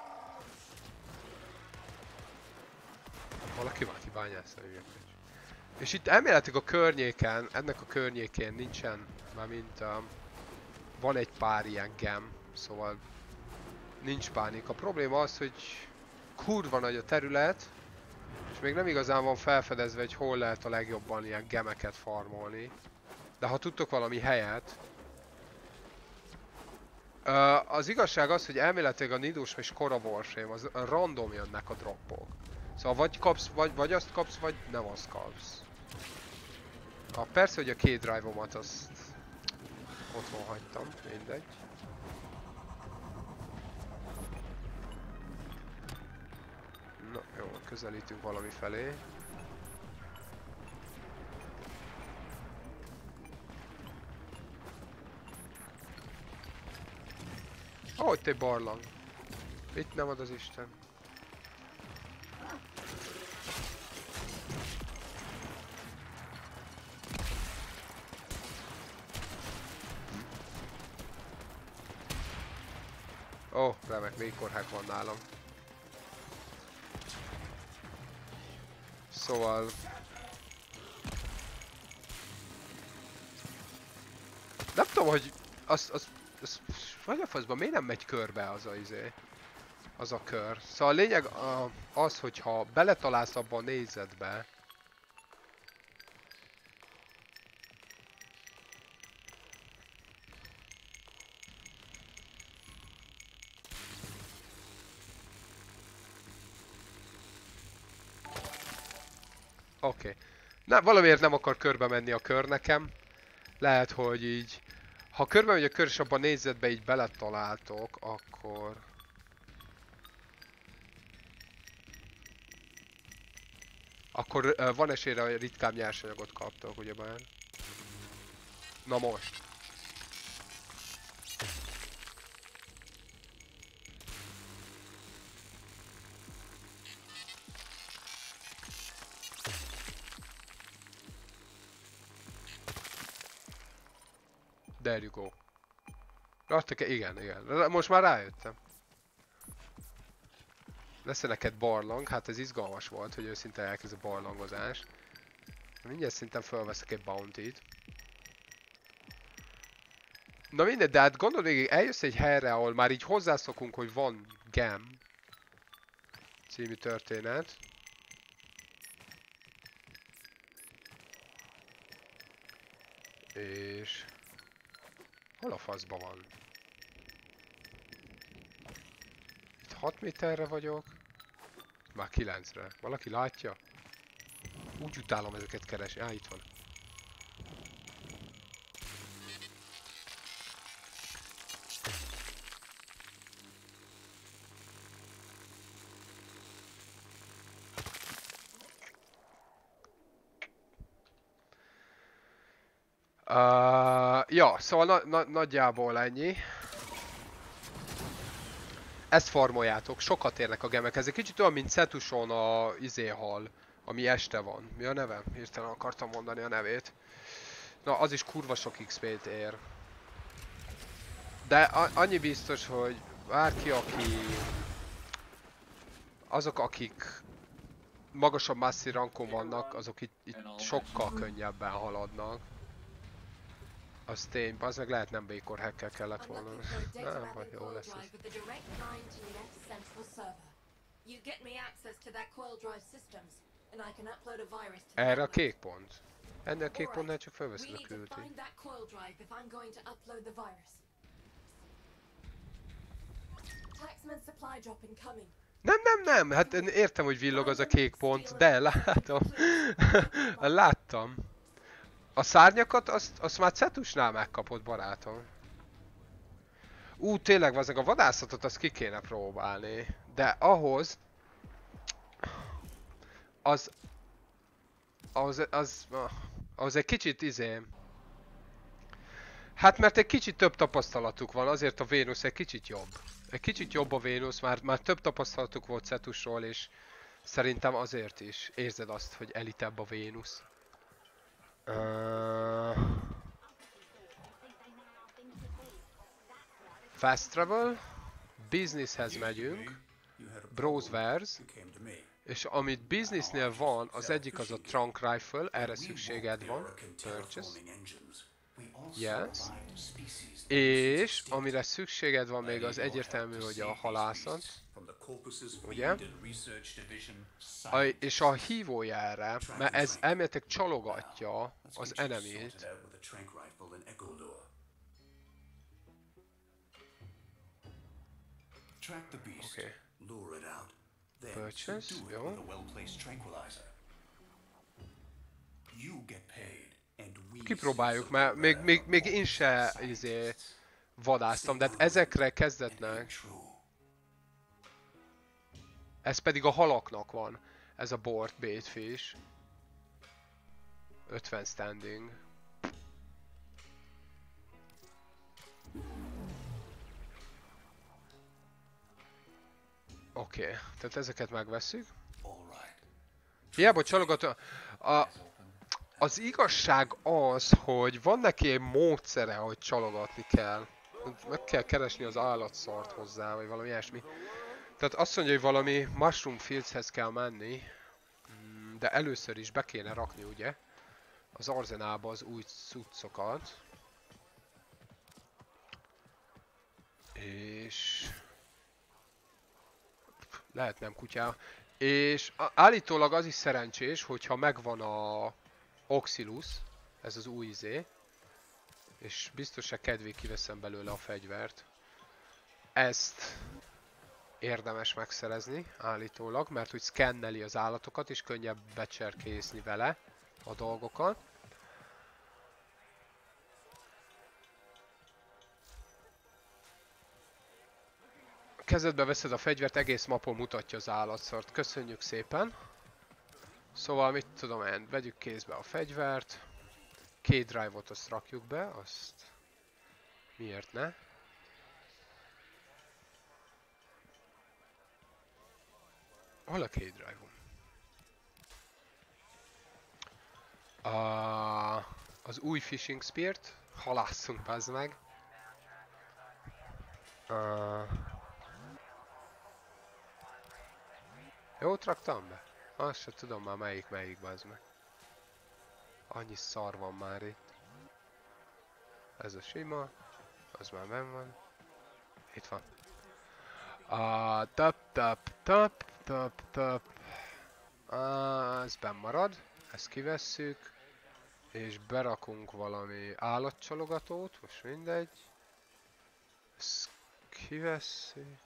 Valaki van, ki bányásza őket. És itt elméletileg a környéken, ennek a környékén nincsen, már mint a, van egy pár ilyen gem, szóval nincs pánik. A probléma az, hogy kurva nagy a terület, és még nem igazán van felfedezve, hogy hol lehet a legjobban ilyen gemeket farmolni. De ha tudtok valami helyet... Uh, az igazság az, hogy elméletileg a Nidus és Kora Warframe, az random jönnek a droppok. Szóval vagy kapsz, vagy, vagy azt kapsz, vagy nem azt kapsz. Ah, persze, hogy a két drive-omat azt otthon hagytam, mindegy. Na jó, közelítünk valami felé. Ó, oh, itt egy barlang. Itt nem ad az Isten. Ó, oh, remek, még korhák van nálam. Szóval... Nem tudom, hogy az, az, az, vagy a faszban miért nem megy körbe az a izé? Az a kör. Szóval a lényeg a, az, hogyha beletalálsz abba a nézetbe, oké. Okay. Na, valamiért nem akar körbe menni a kör nekem. Lehet, hogy így... Ha körbe megy a kör és abban a nézetbe így beletaláltok, akkor... Akkor uh, van esélyre, hogy ritkább nyersanyagot kaptok, ugyebár. Na most. There you go. Láttak-e? Igen, igen. Most már rájöttem. Lesz-e neked barlang? Hát ez izgalmas volt, hogy őszinte elkezd a barlangozás. Mindjárt szinten felveszek egy bounty-t. Na mindegy, de hát gondold végig, eljössz egy helyre, ahol már így hozzászokunk, hogy van gem című történet. És... Hol a faszba van? Itt hat méterre vagyok. Már kilencre. Valaki látja? Úgy utálom ezeket keresni. Á, itt van. Uh, ja, szóval na na nagyjából ennyi. Ezt farmoljátok, sokat érnek a gemek. Ez egy kicsit olyan, mint Cetuson a izéhal, ami este van. Mi a neve? Hirtelen akartam mondani a nevét. Na, az is kurva sok iksz pét ér. De annyi biztos, hogy bárki, aki... Azok, akik magasabb masszi rankon vannak, azok itt, itt sokkal könnyebben haladnak. Az tény, az meg lehet nem békor hackkel kellett volna. Nem, vagy jó lesz ez. Erre a kék pont. Ennél a kék pontnál csak felveszed a küldét. Nem, nem, nem, hát értem, hogy villog az a kék pont, de látom. Láttam. A szárnyakat, azt, azt már Cetusnál megkapott, barátom. Ú, tényleg, vazzeg a vadászatot azt ki kéne próbálni. De ahhoz... Az... Az... Az... Az egy kicsit izé... Hát mert egy kicsit több tapasztalatuk van, azért a Vénusz egy kicsit jobb. Egy kicsit jobb a Vénusz, már, már több tapasztalatuk volt Cetusról, és szerintem azért is érzed azt, hogy elitebb a Vénusz. Uh... Fast travel, businesshez megyünk, Broswares, És amit businessnél van, az egyik az a trunk rifle, erre szükséged van. Purchase. Yes. És amire szükséged van még az egyértelmű, hogy a halászat. Ugye? A, és a hívója erre, mert ez elméletileg csalogatja az enemit. Oké. Okay. Purchase, jó. Kipróbáljuk, mert még, még, még én se izé, vadásztam, de hát ezekre kezdetnek. Ez pedig a halaknak van. Ez a board baitfish. ötven standing. Oké, okay. Tehát ezeket megvesszük. Hiába csalogató. A, az igazság az, hogy van neki egy módszere, hogy csalogatni kell. Meg kell keresni az állatszart hozzá, vagy valami ilyesmi. Tehát azt mondja, hogy valami Mushroom Fieldshez kell menni. De először is be kéne rakni, ugye? Az arzenálba az új cuccokat. És... lehet nem kutyá. És állítólag az is szerencsés, hogyha megvan a Oxylus, ez az új izé. És biztosan kedvé kiveszem belőle a fegyvert. Ezt érdemes megszerezni, állítólag, mert úgy szkenneli az állatokat, és könnyebb becserkészni vele a dolgokat. Kezedbe veszed a fegyvert, egész mapon mutatja az állatszart. Köszönjük szépen! Szóval mit tudom én, vegyük kézbe a fegyvert. Két drive-ot azt rakjuk be, azt... miért ne? Hol a két drive-om? A... az új fishing speart, halásszunk bazd meg. A... jót raktam be? Azt se tudom már melyik melyik bazd meg. Annyi szar van már itt. Ez a sima, az már benn van. Itt van. A tap tap tap tap tap. Az benn marad. Ezt kivesszük. És berakunk valami állatcsalogatót, most mindegy. Ezt kivesszük.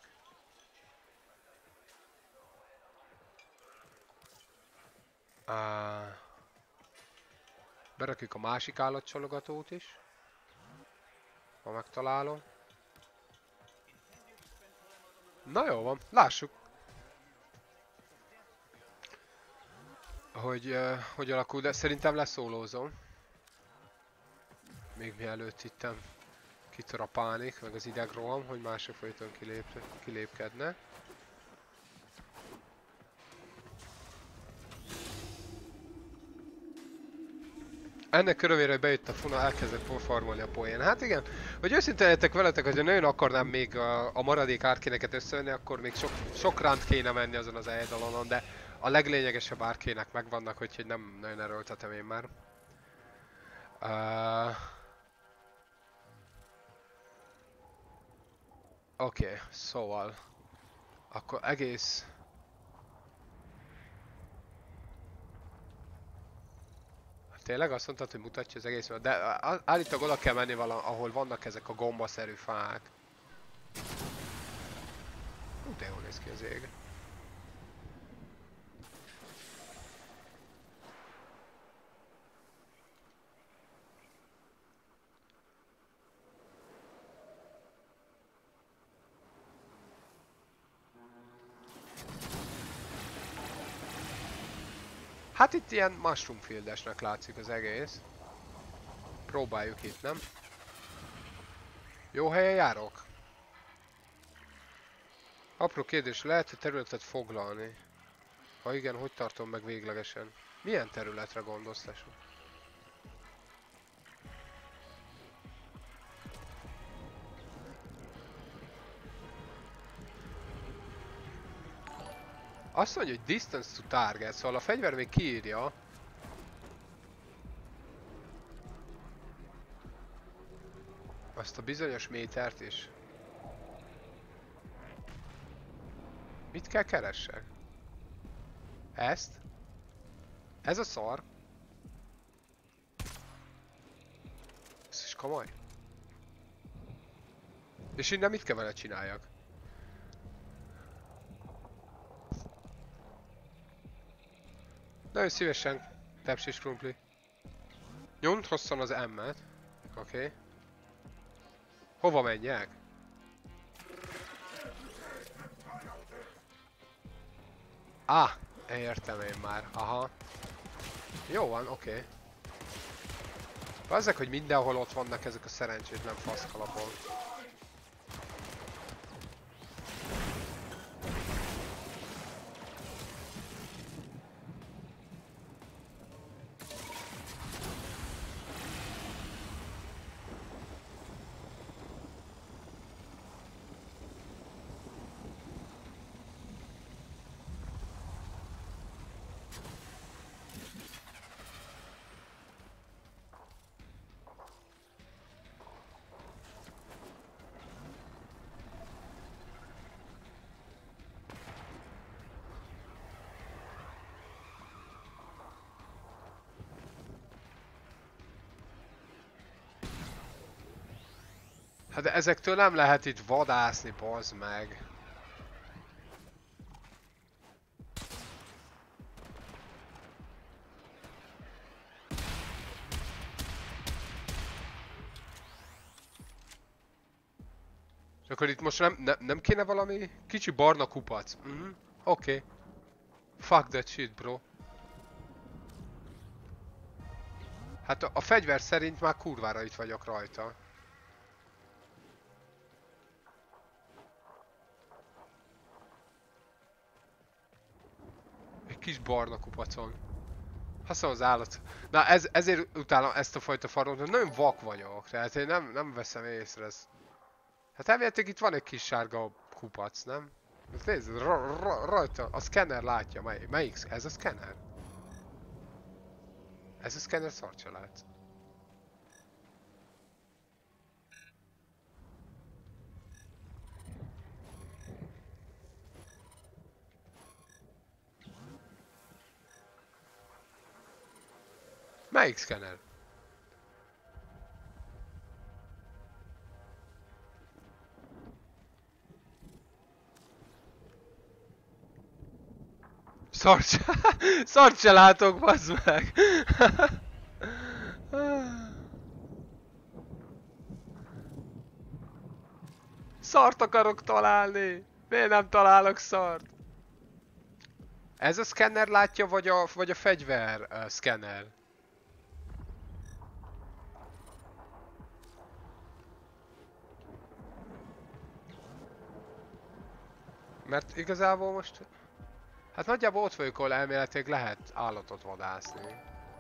Uh, berakjuk a másik állatcsalogatót is. Ha megtalálom. Na jó van, lássuk. Hogy uh, hogy alakul, de szerintem leszólózom. Még mielőtt ittem kitör a pánik, meg az idegroham, hogy mások folyton kilép, kilépkedne. Ennek örömére, hogy bejött a Funa, elkezdett farmolni a poén. Hát igen, hogy őszintén lehetek veletek, hogy nagyon akarnám még a, a maradék árkéneket összevenni, akkor még sok, sok ránt kéne menni azon az eldalonon, de a leglényegesebb árkének megvannak, úgyhogy nem nagyon erőltetem én már. Uh... Oké, okay, szóval... akkor egész... Tényleg azt mondtad, hogy mutatja az egész, de állítólag oda kell menni vala, ahol vannak ezek a gombaszerű fák. Hú, de jól néz ki az ég. Hát itt ilyen Mushroom Field-esnek látszik az egész. Próbáljuk itt, nem? Jó helyen járok? Apró kérdés, lehet-e területet foglalni? Ha igen, hogy tartom meg véglegesen? Milyen területre gondolsz, tesó? Azt mondja, hogy distance to target, szóval a fegyver még kiírja. Azt a bizonyos métert is. Mit kell keressek? Ezt? Ez a szar? Ez is komoly? És innen mit kell vele csináljak? Nagyon szívesen tepsis krumpli. Nyomd hosszan az M-et. Oké. Okay. Hova menjek? Ah, értem én már. Aha. Jó van, oké. Okay. Azzak, hogy mindenhol ott vannak ezek a szerencsétlen faszkalapok. Hát de ezektől nem lehet itt vadászni, bazd meg. És akkor itt most nem, ne, nem kéne valami kicsi barna kupac? Mhm, oké. Okay. Fuck that shit, bro. Hát a, a fegyver szerint már kurvára itt vagyok rajta. Kis barna kupacon. Használom az állat. Na ez, ezért utálom ezt a fajta farmot, nagyon vak vagyok, tehát én nem, nem veszem észre ezt. Hát elvileg itt van egy kis sárga kupac, nem? Nézd, ra, ra, rajta, a szkenner látja, mely, melyik, ez a szkenner? Ez a szkenner szart se lát. Melyik szkenner? Szart se, szart se látok, bazd meg! Szart akarok találni! Miért nem találok szart? Ez a szkenner látja, vagy a, vagy a fegyver uh, szkenner? Mert igazából most... Hát nagyjából ott vagyok, ahol elméletileg lehet állatot vadászni.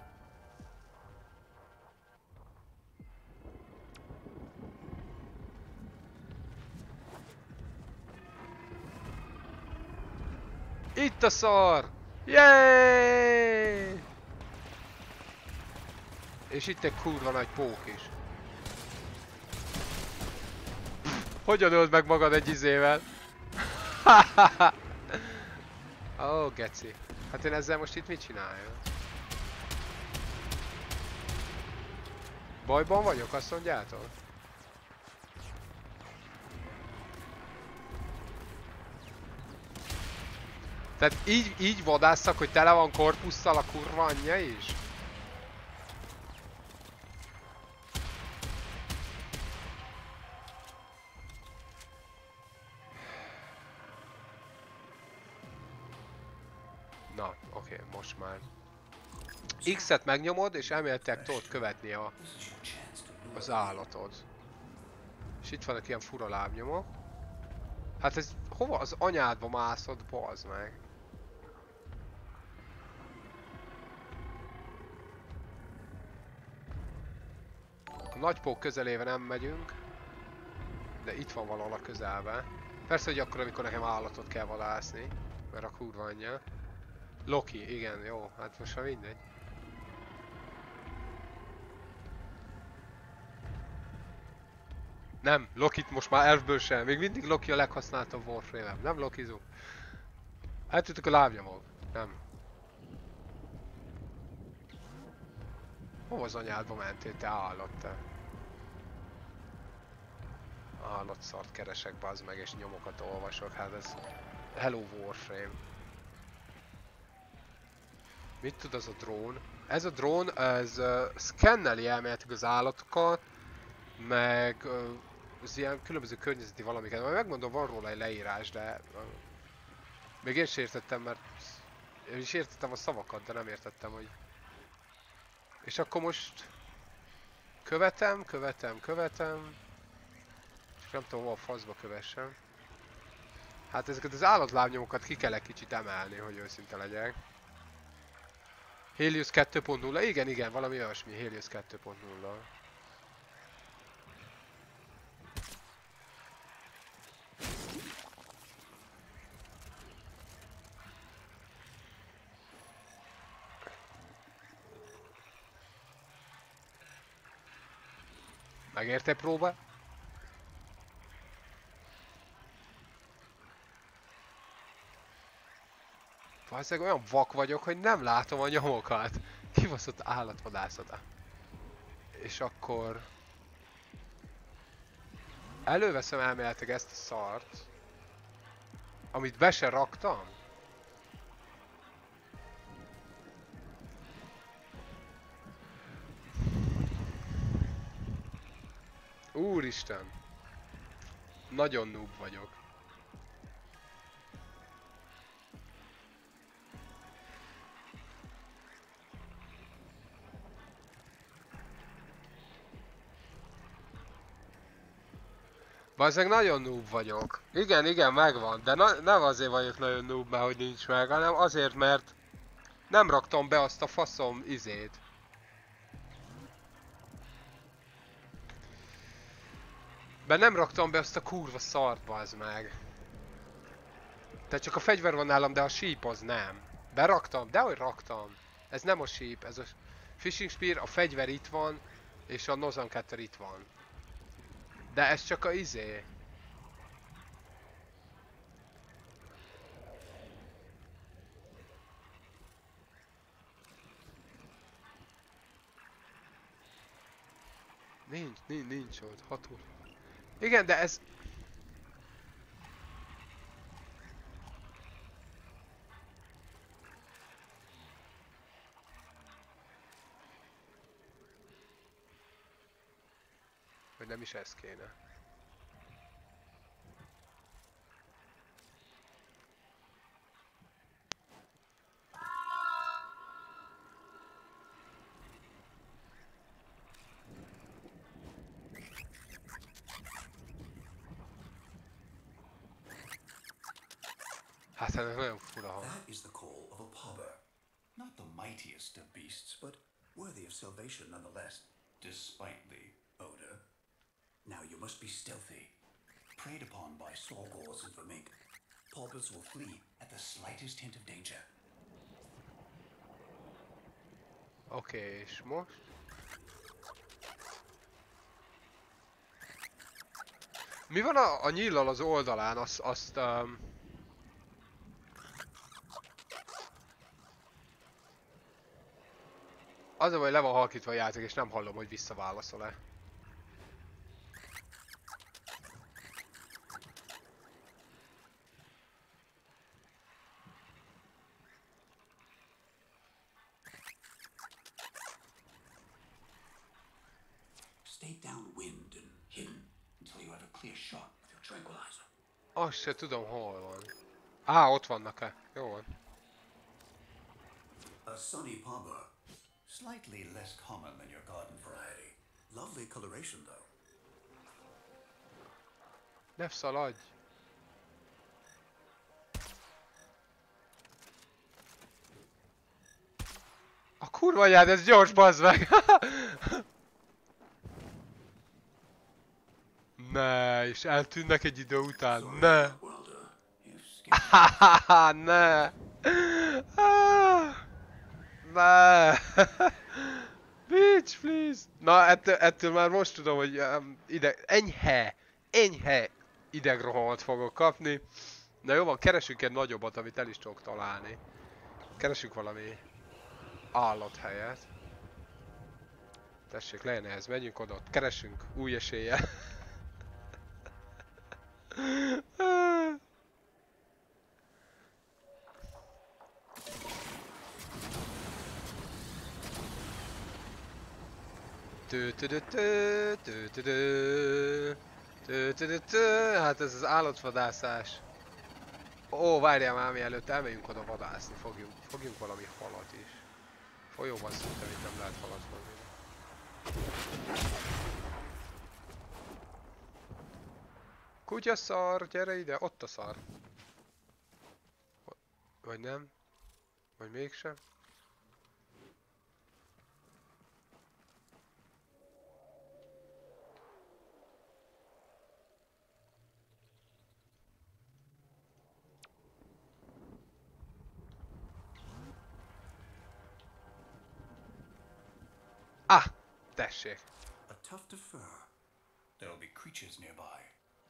Itt a szar! Jééééé! És itt egy kurva nagy pók is. Hogyan öld meg magad egy izével? Ó, oh, geci. Hát én ezzel most itt mit csináljak? Bajban vagyok, azt mondjátok? Tehát így, így vadásszak, hogy tele van korpusszal a kurva anyja is? Na, oké, okay, most már. X-et megnyomod, és elméletileg tudod követni a, az állatod. És itt vannak ilyen fura lábnyomok. Hát ez hova az anyádba mászod, bazd meg? A nagypók közelébe nem megyünk. De itt van valahol a közelben. Persze, hogy akkor, amikor nekem állatot kell vadászni. Mert a kurva anyja. Loki, igen, jó, hát most már mindegy. Nem, Lokit most már elfből sem. Még mindig Loki a leghasználtabb Warframe-em. Nem Lokizunk. Eltűntek a lábnyomok. Nem. Hova az anyádba mentél, te állat, te? Állatszart keresek, bazd meg, és nyomokat olvasok. Hát ez... Hello Warframe. Mit tud az a drón? Ez a drón, ez uh, szkenneli elméletileg az állatokat, meg uh, az ilyen különböző környezeti valamiket. Majd megmondom, van róla egy leírás, de uh, még én sem értettem, mert én is értettem a szavakat, de nem értettem, hogy... És akkor most követem, követem, követem, és nem tudom, hol a faszba kövessem. Hát ezeket az állatlábnyomokat ki kell egy kicsit emelni, hogy őszinte legyek. Helios kettő pont nulla, igen, igen, valami olyasmi, Helios kettő pont nulla. Megérte próba? Valószínűleg olyan vak vagyok, hogy nem látom a nyomokat. Kibaszott állatvadászata. És akkor... Előveszem elméletileg ezt a szart. Amit be se raktam. Úristen! Nagyon noob vagyok. Bazzeg nagyon noob vagyok. Igen, igen, megvan, de na nem azért vagyok nagyon noob, mert hogy nincs meg, hanem azért, mert nem raktam be azt a faszom izét. Be nem raktam be azt a kurva szart, bazd meg. Tehát csak a fegyver van nálam, de a síp az nem. Beraktam, de hogy raktam. Ez nem a síp, ez a fishing spear, a fegyver itt van, és a Nozan Cutter itt van. De ez csak a izé. Nincs, nincs, nincs ott, hat óra. Igen, de ez... Vagy nem is ez kéne. Hát ez nagyon fura hang. That is the call of a pobber. Not the mightiest of beasts, but worthy of salvation nonetheless, despite the odor. Now you must be stealthy. Preyed upon by Sorgors and Vermink, pobbers will flee at the slightest hint of danger. Oké, okay, és most? Mi van a, a nyíllal az oldalán? Azt... azt um... Az a baj, le van halkítva a játék, és nem hallom, hogy visszaválaszol-e. Stay downwind and hidden until you have a clear shot with your tranquilizer. Azt se tudom, hol van. Á, ott vannak-e? Jó van. A sunny pobber. Slightly less common than your garden variety. Lovely coloration, though. Ne szaladj! A kurva anyád, ez gyors, bazd meg! Ne, és eltűnnek egy idő után, ne! Hahaha, ne! Ah, ne! Bitch, please! Na, ettől, ettől már most tudom, hogy um, ide, enyhe, enyhe idegrohamot fogok kapni. Na jó van, keresünk egy nagyobbat, amit el is tudok találni. Keresünk valami állathelyet. Tessék, lejön ehhez, megyünk oda, keresünk új eséllyel. Tü-tü-tü-tü, tü-tü-tü, tü-tü-tü-tü. Hát ez az állatvadászás. Ó, várjál már, mielőtt elmegyünk oda vadászni, fogjunk, fogjunk valami halat is. Folyóban szinte, itt nem lehet halat fogni. Kutya szar, gyere ide, ott a szar. Vagy nem? Vagy mégsem? Ah, tessék. A tuft of fur. There'll be creatures nearby.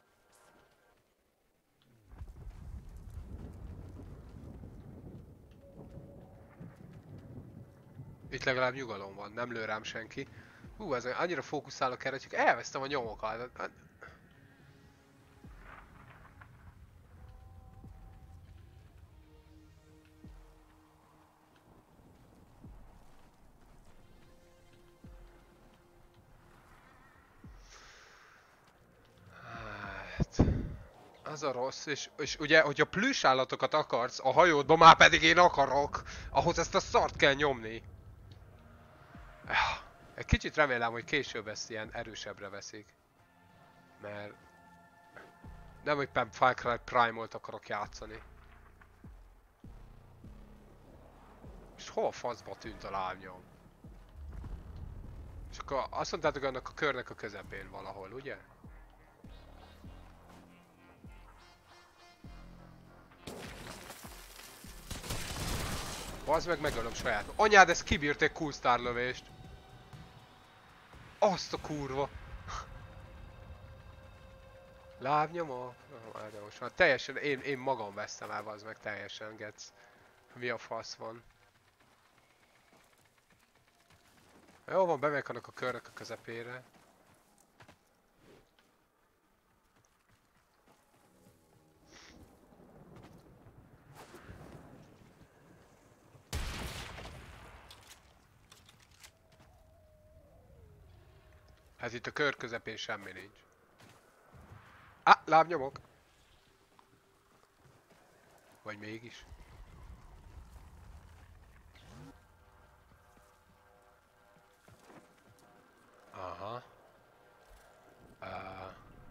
Itt legalább nyugalom van, nem lő rám senki. Hú, ez annyira fókuszálok erre, csak elvesztem a nyomokat. Hát... Az a rossz, és, és ugye, hogyha plüss állatokat akarsz a hajódba, már pedig én akarok, ahhoz ezt a szart kell nyomni. Egy kicsit remélem, hogy később ezt ilyen erősebbre veszik. Mert... Nem, hogy Far Cry Primal-t akarok játszani. És hol faszba tűnt a lábnyom? És akkor azt mondtátok, annak a körnek a közepén valahol, ugye? Bazd meg, megölöm saját. Anyád, ez kibírt egy cool star lövést. Azt a kurva. Lábnyomok? Várj, most már teljesen, én, én magam vesztem el, bazd meg, teljesen, gec. Mi a fasz van? Jó van, bemegyek annak a körnek a közepére. Hát itt a kör közepén semmi nincs. Á, lábnyomok! Vagy mégis? Aha. Uh.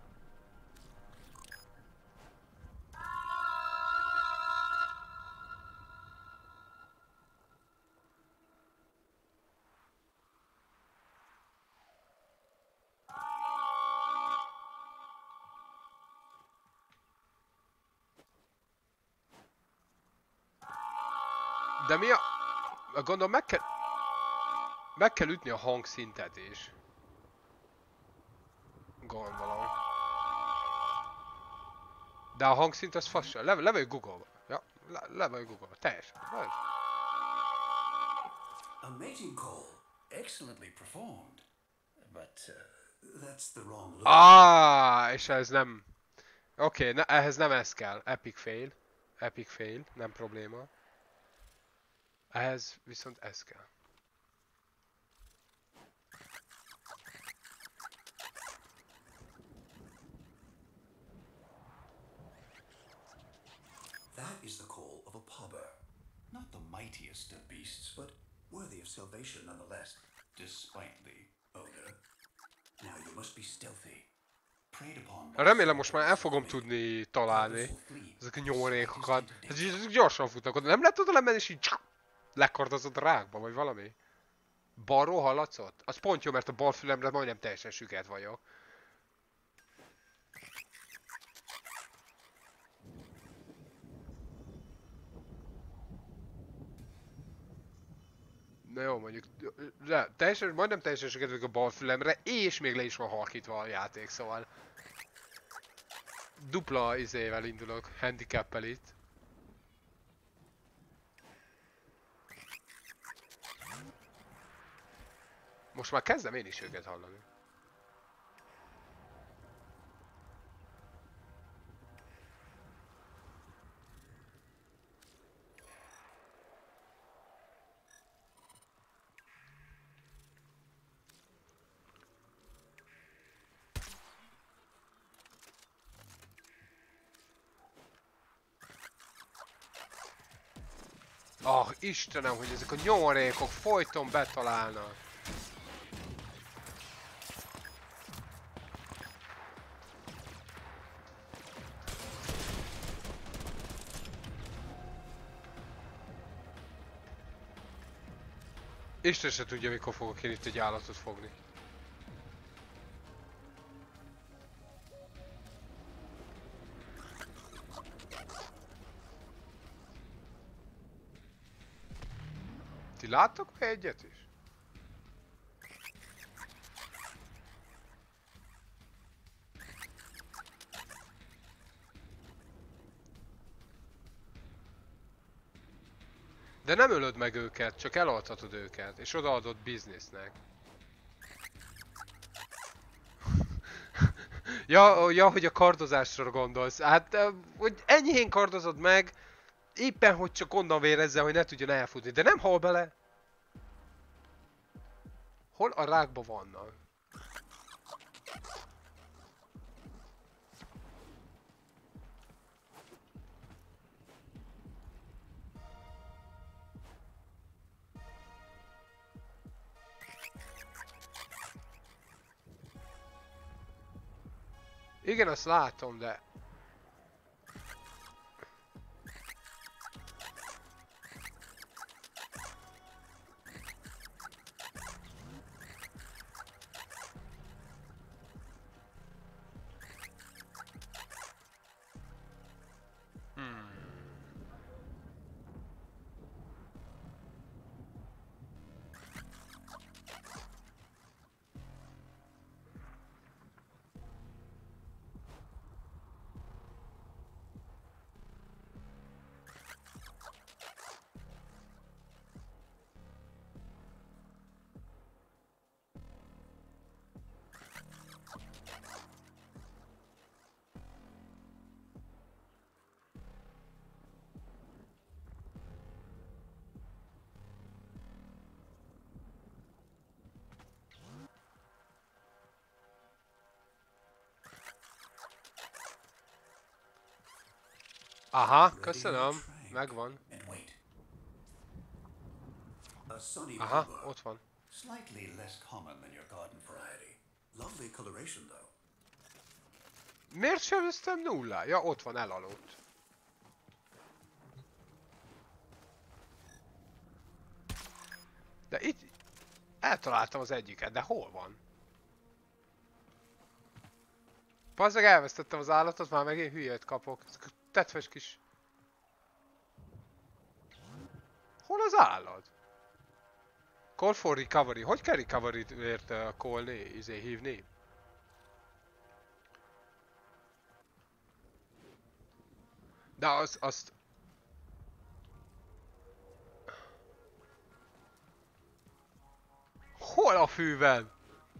De mi a... Gondolom meg kell... Meg kell ütni a hangszintet is. Gondolom. De a hangszint az fassa. Le, le vagy Google-ba. Ja, le, le vagy Google-ba. Teljesen. Vagy. A mating call. Excellently performed. But uh, that's the wrong look. Ah, és ez nem... Oké, okay, ehhez nem ez kell. Epic fail. Epic fail, nem probléma. Ehhez viszont ez kell. That is the call of a pobber. Not the mightiest of beasts, but worthy of salvation nonetheless, despite the odor. Now you must be stealthy. Preyed upon. Remélem most már el fogom tudni találni ezek a nyomorékokat. Ezek gyorsan futnak oda. Nem lehet oda lemenni és így lekardozott a rákba, vagy valami? Balról hallatszott? Az pont jó, mert a bal fülemre majdnem teljesen süket vagyok. Na jó, mondjuk, de teljesen, majdnem teljesen sikerült a bal fülemre, és még le is van halkítva a játék, szóval dupla izével indulok, handicappel itt. Most már kezdem én is őket hallani. Ah, Istenem, hogy ezek a nyomorékok folyton betalálnak. Isten se tudja, mikor fogok én itt egy állatot fogni. Ti láttok már egyet is? De nem ölöd meg őket, csak eladhatod őket, és odaadod biznisznek. ja, ja, hogy a kardozásra gondolsz. Hát, hogy enyhén kardozod meg, éppen hogy csak onnan vérezzel, hogy ne tudjon elfutni. De nem hal bele. Hol a rákba vannak? Igen, azt látom, de... Aha, köszönöm. Megvan. Aha, ott van. Slightly less common than your garden variety. Lovely coloration though. Miért sebeztem nullá? Ja, ott van, elaludt. De itt... Eltaláltam az egyiket, de hol van? Bazzeg, elvesztettem az állatot, már megint hülyét kapok. Tetves kis... Hol az állat? Call for recovery. Hogy kell recovery-ért uh, call-ni, izé hívni? De az, azt... Hol a fűben?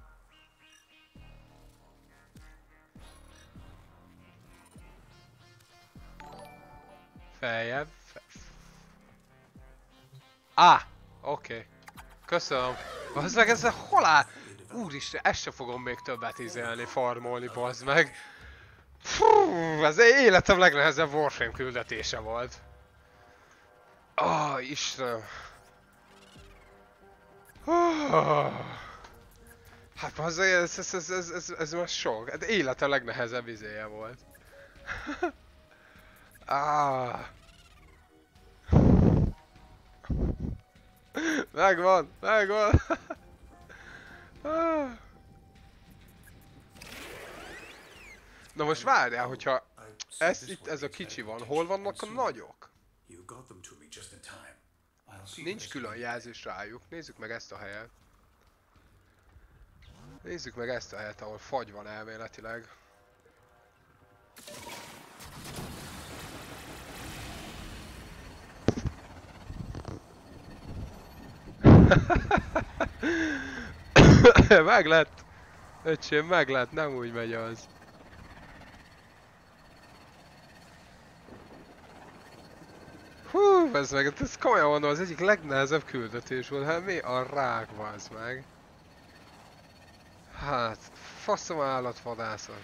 Feljebb. Fe... Á, oké. Okay. Köszönöm. Bazd meg, ez hol áll? Úristen, ezt sem fogom még többet ízelni, farmolni, bazd meg. Fú, ez életem legnehezebb Warframe küldetése volt. Ah, oh, Istenem. Oh. Hát bazd meg, ez, ez, ez, ez, ez, ez már sok. Hát életem legnehezebb izéje volt. Ah. Megvan, megvan. Ah. Na most várjál, hogyha ez itt, ez a kicsi van, hol vannak a nagyok? You got them to me just in time. I'll see to Nincs this külön immediately. jelzés rájuk. Nézzük meg ezt a helyet. Nézzük meg ezt a helyet, ahol fagy van elméletileg. Meg lett! Öcsém, meg lett, nem úgy megy az. Hú, ez meg, ez komolyan mondom, az egyik legnehezebb küldetés volt, hát mi a rák az meg? Hát, faszom állatvadászat.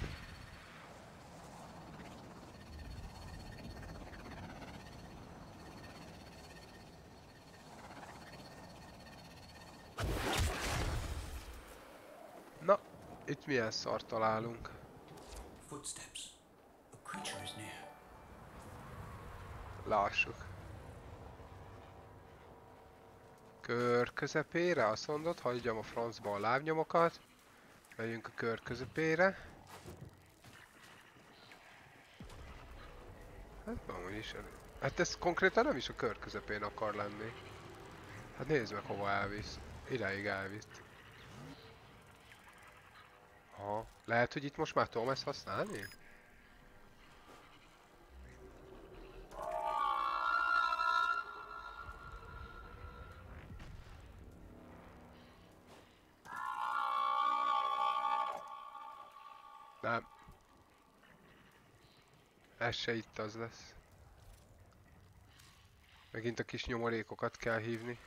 Na, itt milyen szart találunk? Footsteps. A creature is near. Lássuk. Kör közepére, azt mondod, hagyjam a francba a lábnyomokat. Megyünk a kör közepére. Hát amúgy is elég. Hát ez konkrétan nem is a kör közepén akar lenni. Hát nézd meg hova elvisz. Ideig elvitt. Aha. Lehet, hogy itt most már tudom ezt használni? Nem. Ez se itt az lesz. Megint a kis nyomorékokat kell hívni.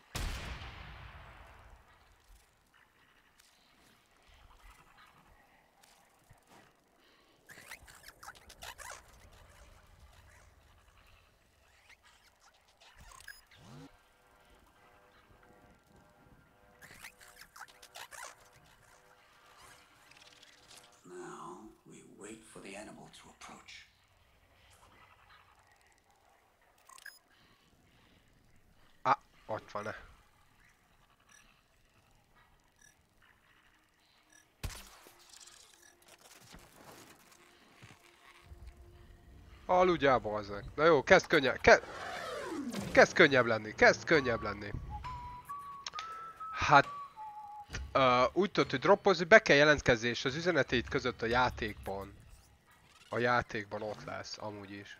Now we wait for the animal to approach. Ah, ott van-e. Aludjál, bazzeg. Na jó, kezd könnyebb, kezd, kezd könnyebb lenni, kezd könnyebb lenni. Hát, uh, úgy tudod, hogy droppozni, be kell jelentkezni, és az üzenetét között a játékban. A játékban ott lesz, amúgy is.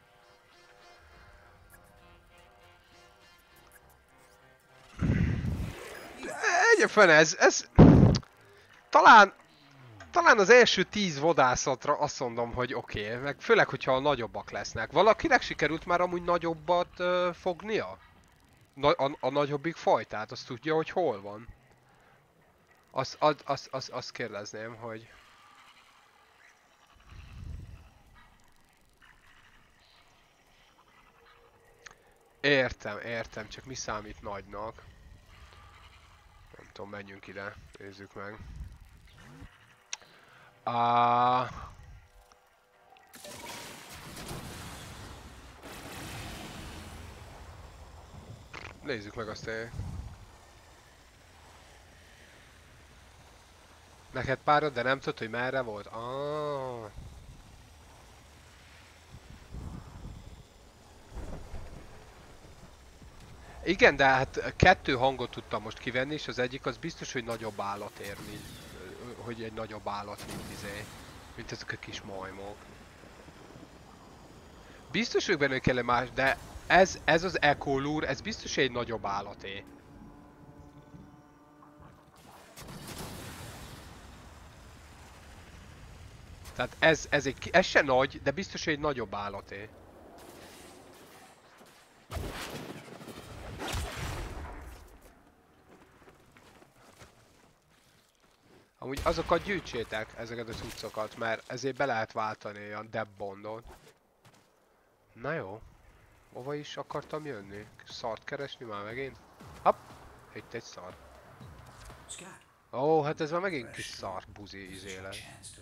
Egyébként ez, ez... Talán... Talán az első tíz vadászatra azt mondom, hogy oké, okay, meg főleg, hogyha a nagyobbak lesznek. Valakinek sikerült már amúgy nagyobbat uh, fognia? Na, a, a nagyobbik fajtát, azt tudja, hogy hol van? Azt, azt, azt, azt, azt kérdezném, hogy... Értem, értem, csak mi számít nagynak? Nem tudom, menjünk ide, nézzük meg. Uh... Nézzük meg azt én. Neked párod, de nem tudod, hogy merre volt? Ah. Igen, de hát kettő hangot tudtam most kivenni, és az egyik az biztos, hogy nagyobb állat ér, mint, hogy egy nagyobb állat, mint izé, mint ezek a kis majmok. Biztos, hogy benne kell más, de ez, ez az Echo Lure, ez biztos, hogy egy nagyobb állaté. Tehát ez, ez, egy, ez se nagy, de biztos, hogy egy nagyobb állaté. Amúgy azokat gyűjtsétek, ezeket a cuccokat, mert ezért be lehet váltani a Deb Bondot. Na jó. Hova is akartam jönni? Szart keresni már megint? Hopp! Itt egy szar. Ó, oh, hát ez már megint kis szar buzi izé lesz.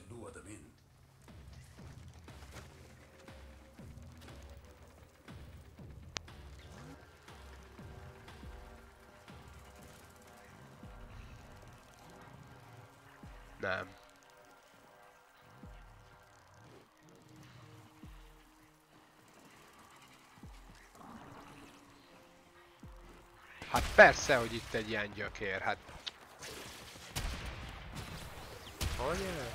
Nem. Hát persze, hogy itt egy ilyen gyökér, hát... Anya?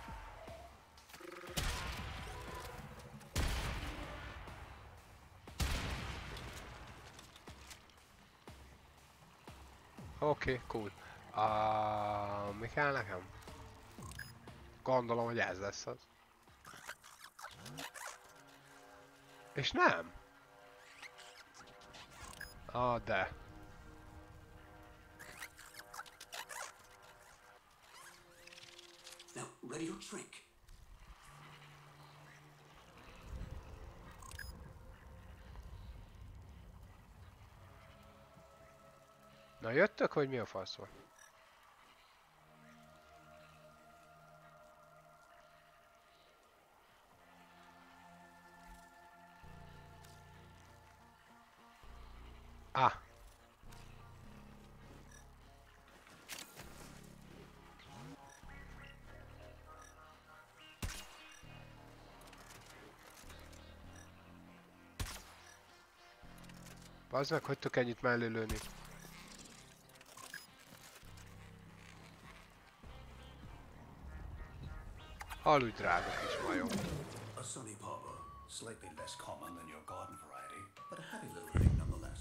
Oké, okay, cool. Uh, mi kell nekem? Gondolom, hogy ez lesz az. És nem? Ah, de. Now, ready your trick. Na jöttök, hogy mi a fasz van? Ah. Bazd meg, hogy tudok ennyit mellé lőni? Aludj, drága kis majom. A sunny parbor, slightly less common than your garden variety, but a happy little thing nonetheless.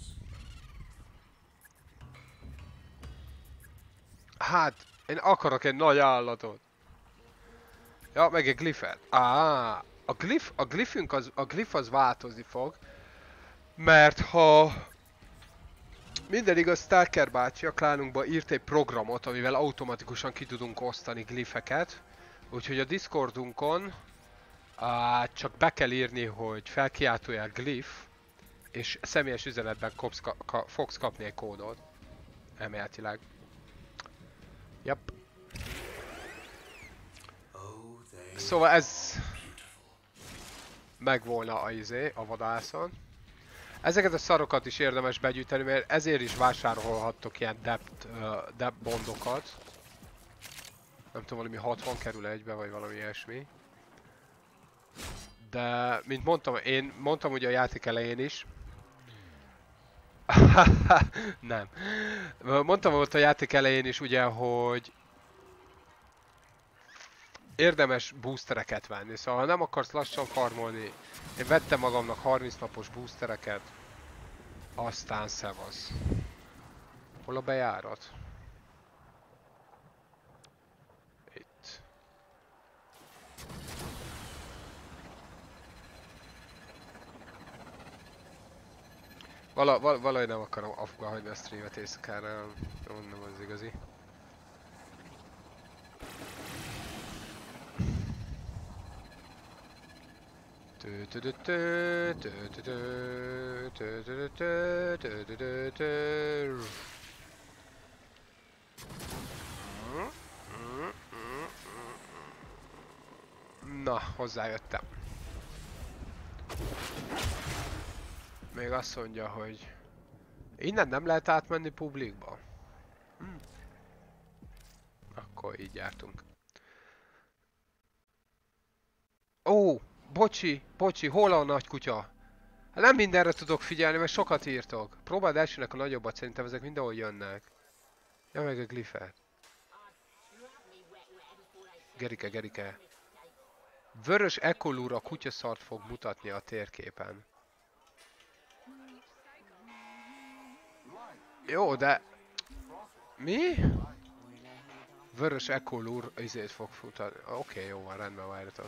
Hát, én akarok egy nagy állatot. Ja, meg egy glifet. Á, a glif, a glifünk az, a glif az változni fog. Mert ha... Minden igaz, Stalker bácsi a klánunkba írt egy programot, amivel automatikusan ki tudunk osztani glifeket. Úgyhogy a Discordunkon á, csak be kell írni, hogy felkiáltójel glif, és személyes üzenetben kopsz, ka, ka, fogsz kapni egy kódot. Elméletileg. Yep. Szóval ez... megvolna a izé, a vadászon. Ezeket a szarokat is érdemes begyűjteni, mert ezért is vásárolhattok ilyen depth, uh, depth bondokat. Nem tudom, valami hatvan kerül egybe, vagy valami ilyesmi. De, mint mondtam, én mondtam ugye a játék elején is. Nem. Mondtam ott a játék elején is ugye, hogy érdemes boostereket venni, szóval ha nem akarsz lassan farmolni, én vettem magamnak harminc napos boostereket, aztán szevasz. Hol a bejárat? Itt. Vala, val, valahogy nem akarom afuga hagyni a streamet éjszakára, nem az igazi. Na, hozzájöttem. Még azt mondja, hogy innen nem lehet átmenni publikba. Hm. Akkor így jártunk. Ó! Bocsi, bocsi, hol a nagy kutya? Hát nem mindenre tudok figyelni, mert sokat írtok. Próbáld elsőnek a nagyobbat, szerintem ezek mindenhol jönnek. Ja, meg a glifet. Gerike, Gerike. Vörös ekolúra kutyaszart fog mutatni a térképen. Jó, de... Mi? Vörös ekolúr izét fog mutatni. Oké, okay, jó van, rendben várjatok.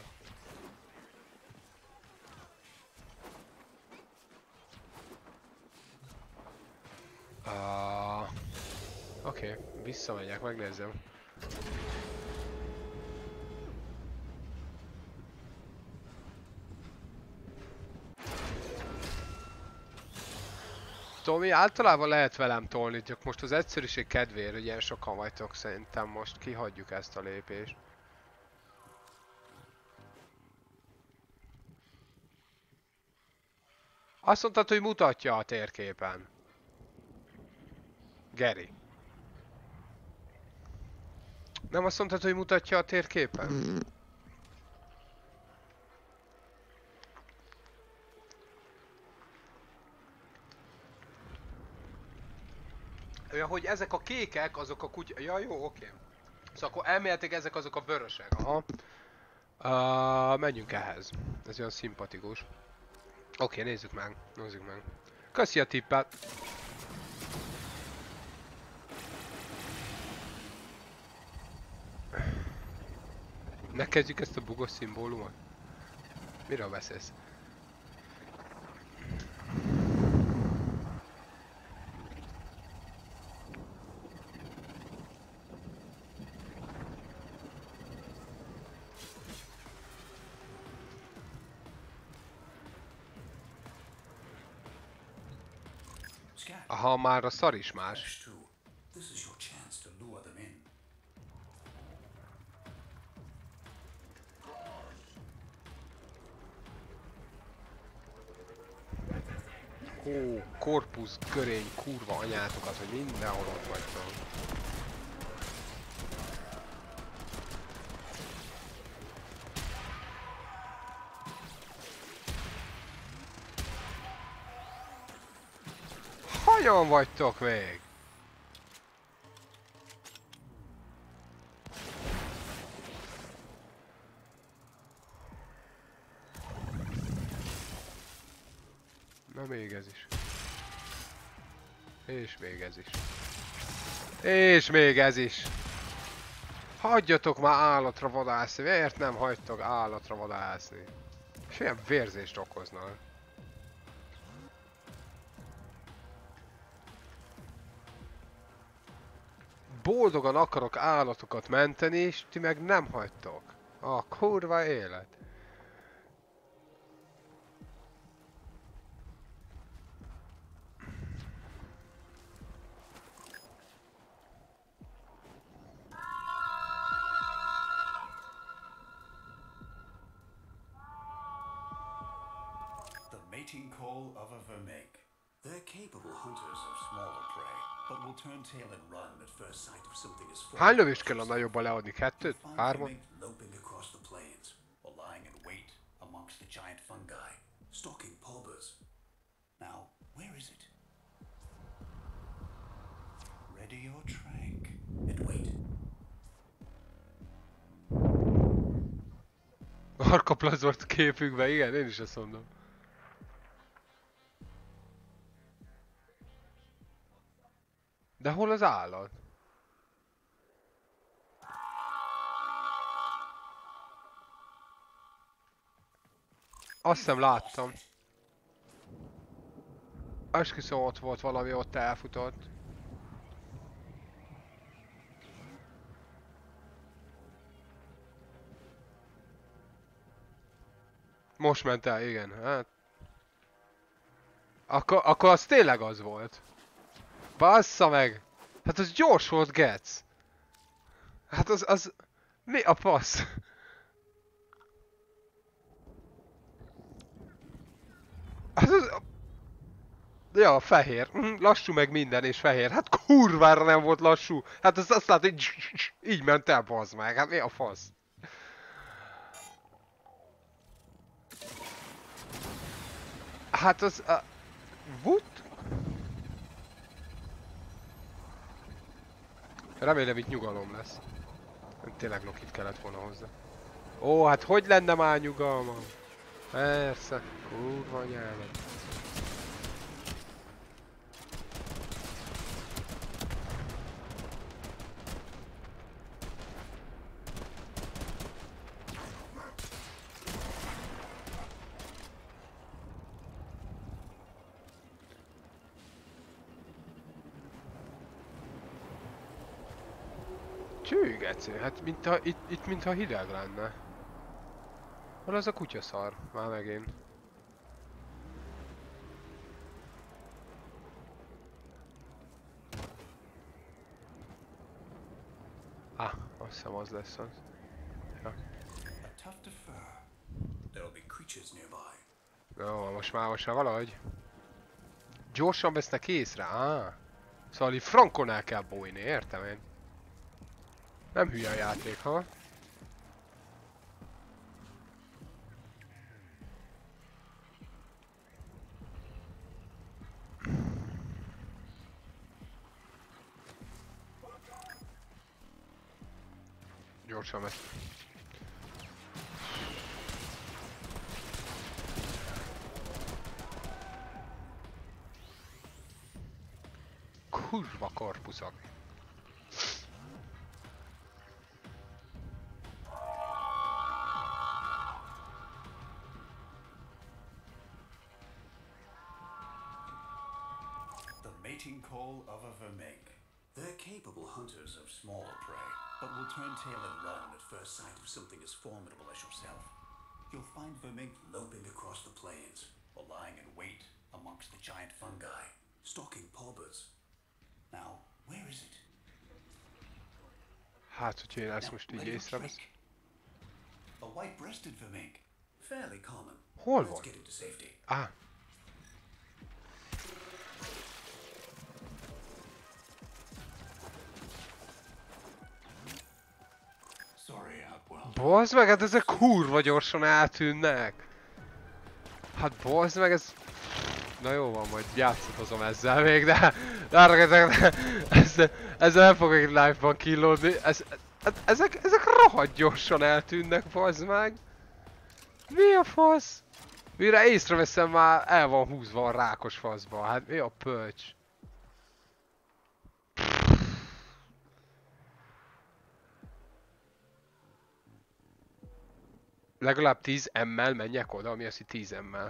Uh, Oké, okay, visszamegyek, megnézem. Tomi, általában lehet velem tolni, csak most az egyszerűség kedvéért, hogy ilyen sokan vagytok, szerintem most kihagyjuk ezt a lépést. Azt mondtad, hogy mutatja a térképen. Geri. Nem azt mondtad, hogy mutatja a térképen? Ja, hogy ezek a kékek, azok a kutya... Ja, jó, oké. Szóval akkor elméletileg ezek azok a vörösek. Aha. Uh, menjünk ehhez. Ez olyan szimpatikus. Oké, nézzük meg. Nézzük meg. Köszi a tippet. Ne kezdjük ezt a bugos szimbólumot. Miről beszélsz? Scat. Aha, már a szar is más. That's true. This is your chance to lure them in. Ó, korpusz, görény, kurva anyátokat, hogy mindenhol ott vagytok. Hanyan vagytok még? Na még ez is. És még ez is. És még ez is. Hagyjatok már állatra vadászni. Miért nem hagytok állatra vadászni? És ilyen vérzést okoznak. Boldogan akarok állatokat menteni, és ti meg nem hagytok. A kurva élet. The mating call of a vermeek. They're capable hunters of smaller prey, but will turn tail and run at first sight of something as Hány lövést kell a nagyobban leadni? Kettőt? Find Hármat? vermeek loping across the plains, or lying in wait amongst the giant fungi, stalking pulbers. Now, where is it? Ready your trank, and wait. Arkaplac volt képükben, igen, én is azt mondom. De hol az állat? Azt hiszem láttam. Esküszöm ott volt valami, ott elfutott. Most ment el, igen, hát. Akkor, akkor az tényleg az volt. Bassza meg! Hát az gyors volt, Getz! Hát az, az... Mi a passz? Hát az... Ja, fehér. Hm, lassú meg minden és fehér. Hát kurvára nem volt lassú. Hát az azt látod, hogy így ment el, bazd meg. Hát mi a fasz? Hát az... A... What? Remélem itt nyugalom lesz. Tényleg Lokit kellett volna hozzá. Ó, hát hogy lenne már nyugalmam? Persze, kurva anyámat. Csőgecő, hát mintha, itt, itt mintha hideg lenne. Hol az a kutyaszar? Már megint. Ah, azt hiszem az lesz az. Ja. A tuft of fur. There'll be creatures nearby. Jó, most már, most már valahogy. Gyorsan vesznek észre? Ah. Szóval így frankon el kell bújni, értem én. Nem hülye a játék, ha? Gyorsan megy. Kurva korpuszak. The mating call of a vermig. They're capable hunters of smaller prey, but will turn tail and run at first sight of something as formidable as yourself. You'll find vermig loping across the plains, or lying in wait amongst the giant fungi, stalking pawbirds. Now, where is it? Hát, hogyha én ezt most így ready for észrevesz. trick. A white-breasted vermig. Fairly common. Hol Let's van? get into safety. Á. Sorry, Outwell. Bazd meg, hát ezek kurva gyorsan eltűnnek. Hát bazd meg, ez... Na jó van, majd játszatozom ezzel még, de... de ezzel, ezzel nem fogok egy live-ban killódni. Ez, ez, ezek, ezek rohadt gyorsan eltűnnek, bazd meg. Mi a fasz? Mire észreveszem, már el van húzva a rákos faszba. Hát mi a pölcs? Legalább tíz emmel menjek oda, ami azt, hogy tíz emmel.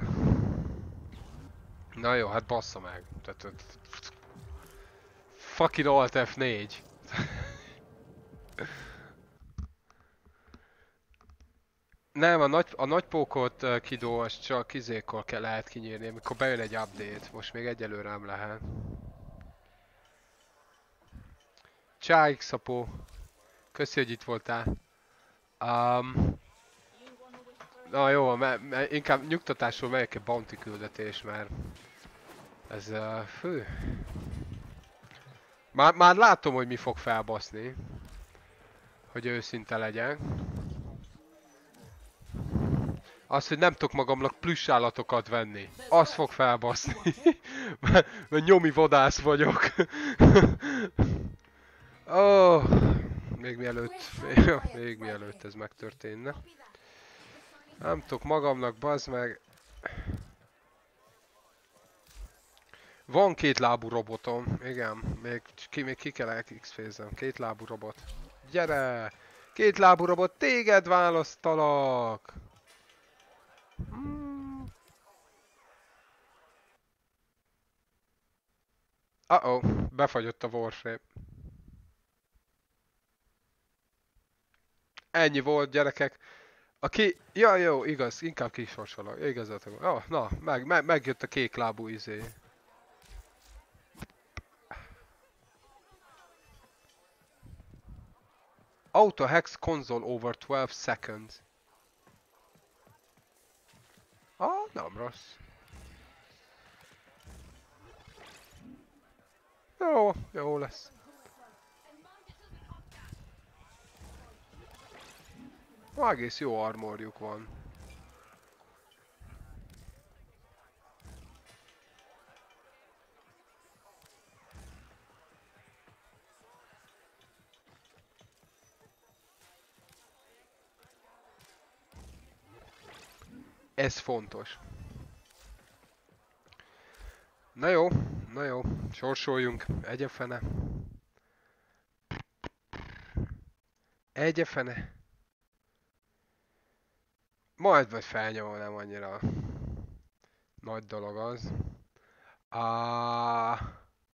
Na jó, hát bassza meg. Tehát, tehát, fucking Alt F négy. Nem, a nagy, a nagy pókot uh, kidó, azt csak izékkor kell lehet kinyírni, amikor bejön egy update. Most még egyelőre nem lehet. Csá, Xapó. Köszi, hogy itt voltál. Um, na jó, me, me, inkább nyugtatásról megyek egy bounty küldetés, mert ez uh, fő. Már, már látom, hogy mi fog felbaszni. Hogy őszinte legyek. Az, hogy nem tudok magamnak plüss állatokat venni. Az fog felbaszni. mert, mert nyomi vadász vagyok. Ó, oh, még mielőtt, még, még mielőtt ez megtörténne. Nem tudok magamnak, bazd meg. Van két lábú robotom, igen, még ki, még ki kell elkixfézem. Két lábú robot. Gyere! Két lábú robot, téged választalak! Hmm. Uh-oh, befagyott a Warframe. Ennyi volt, gyerekek. Aki... Ja, jó, igaz, inkább kisorsolok. Igazatok. Oh, na, meg, meg, megjött a kék lábú izé. Auto hacks console over twelve seconds. Ah, nem rossz. Jó, jó lesz. Egész jó armorjuk van. Ez fontos. Na jó, na jó, sorsoljunk. Egyefene. Egyefene. Majd vagy felnyomom, nem annyira nagy dolog az. Ah,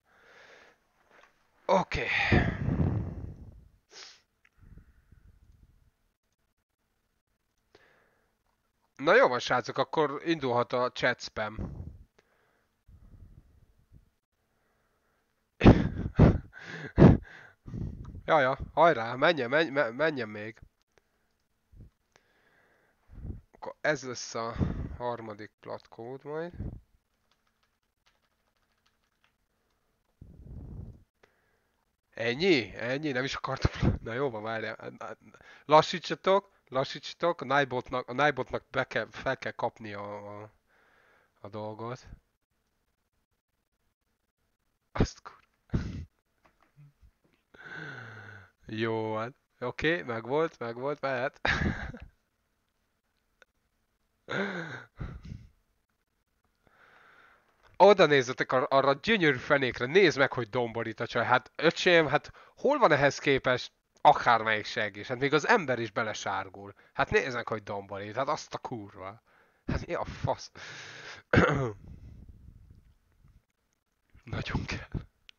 oké. Okay. Na jó van, srácok, akkor indulhat a chat spam. Jaja, hajrá, menjen, menjen, menjen még. Akkor ez lesz a harmadik platkód majd. Ennyi? Ennyi? Nem is akartam. Na jó van, várjál. Lassítsatok, lassítsatok. A Nightbotnak, a Nightbotnak be kell, fel kell kapni a, a, a dolgot. Azt kur... Jó, hát. Oké, okay, megvolt, megvolt, mehet. Oda nézzetek ar- arra a gyönyörű fenékre, nézd meg, hogy domborít a csaj. Hát öcsém, hát hol van ehhez képest akármelyik segés? Hát még az ember is belesárgul. Hát nézd meg, hogy domborít, hát azt a kurva. Hát mi a fasz? Nagyon kell.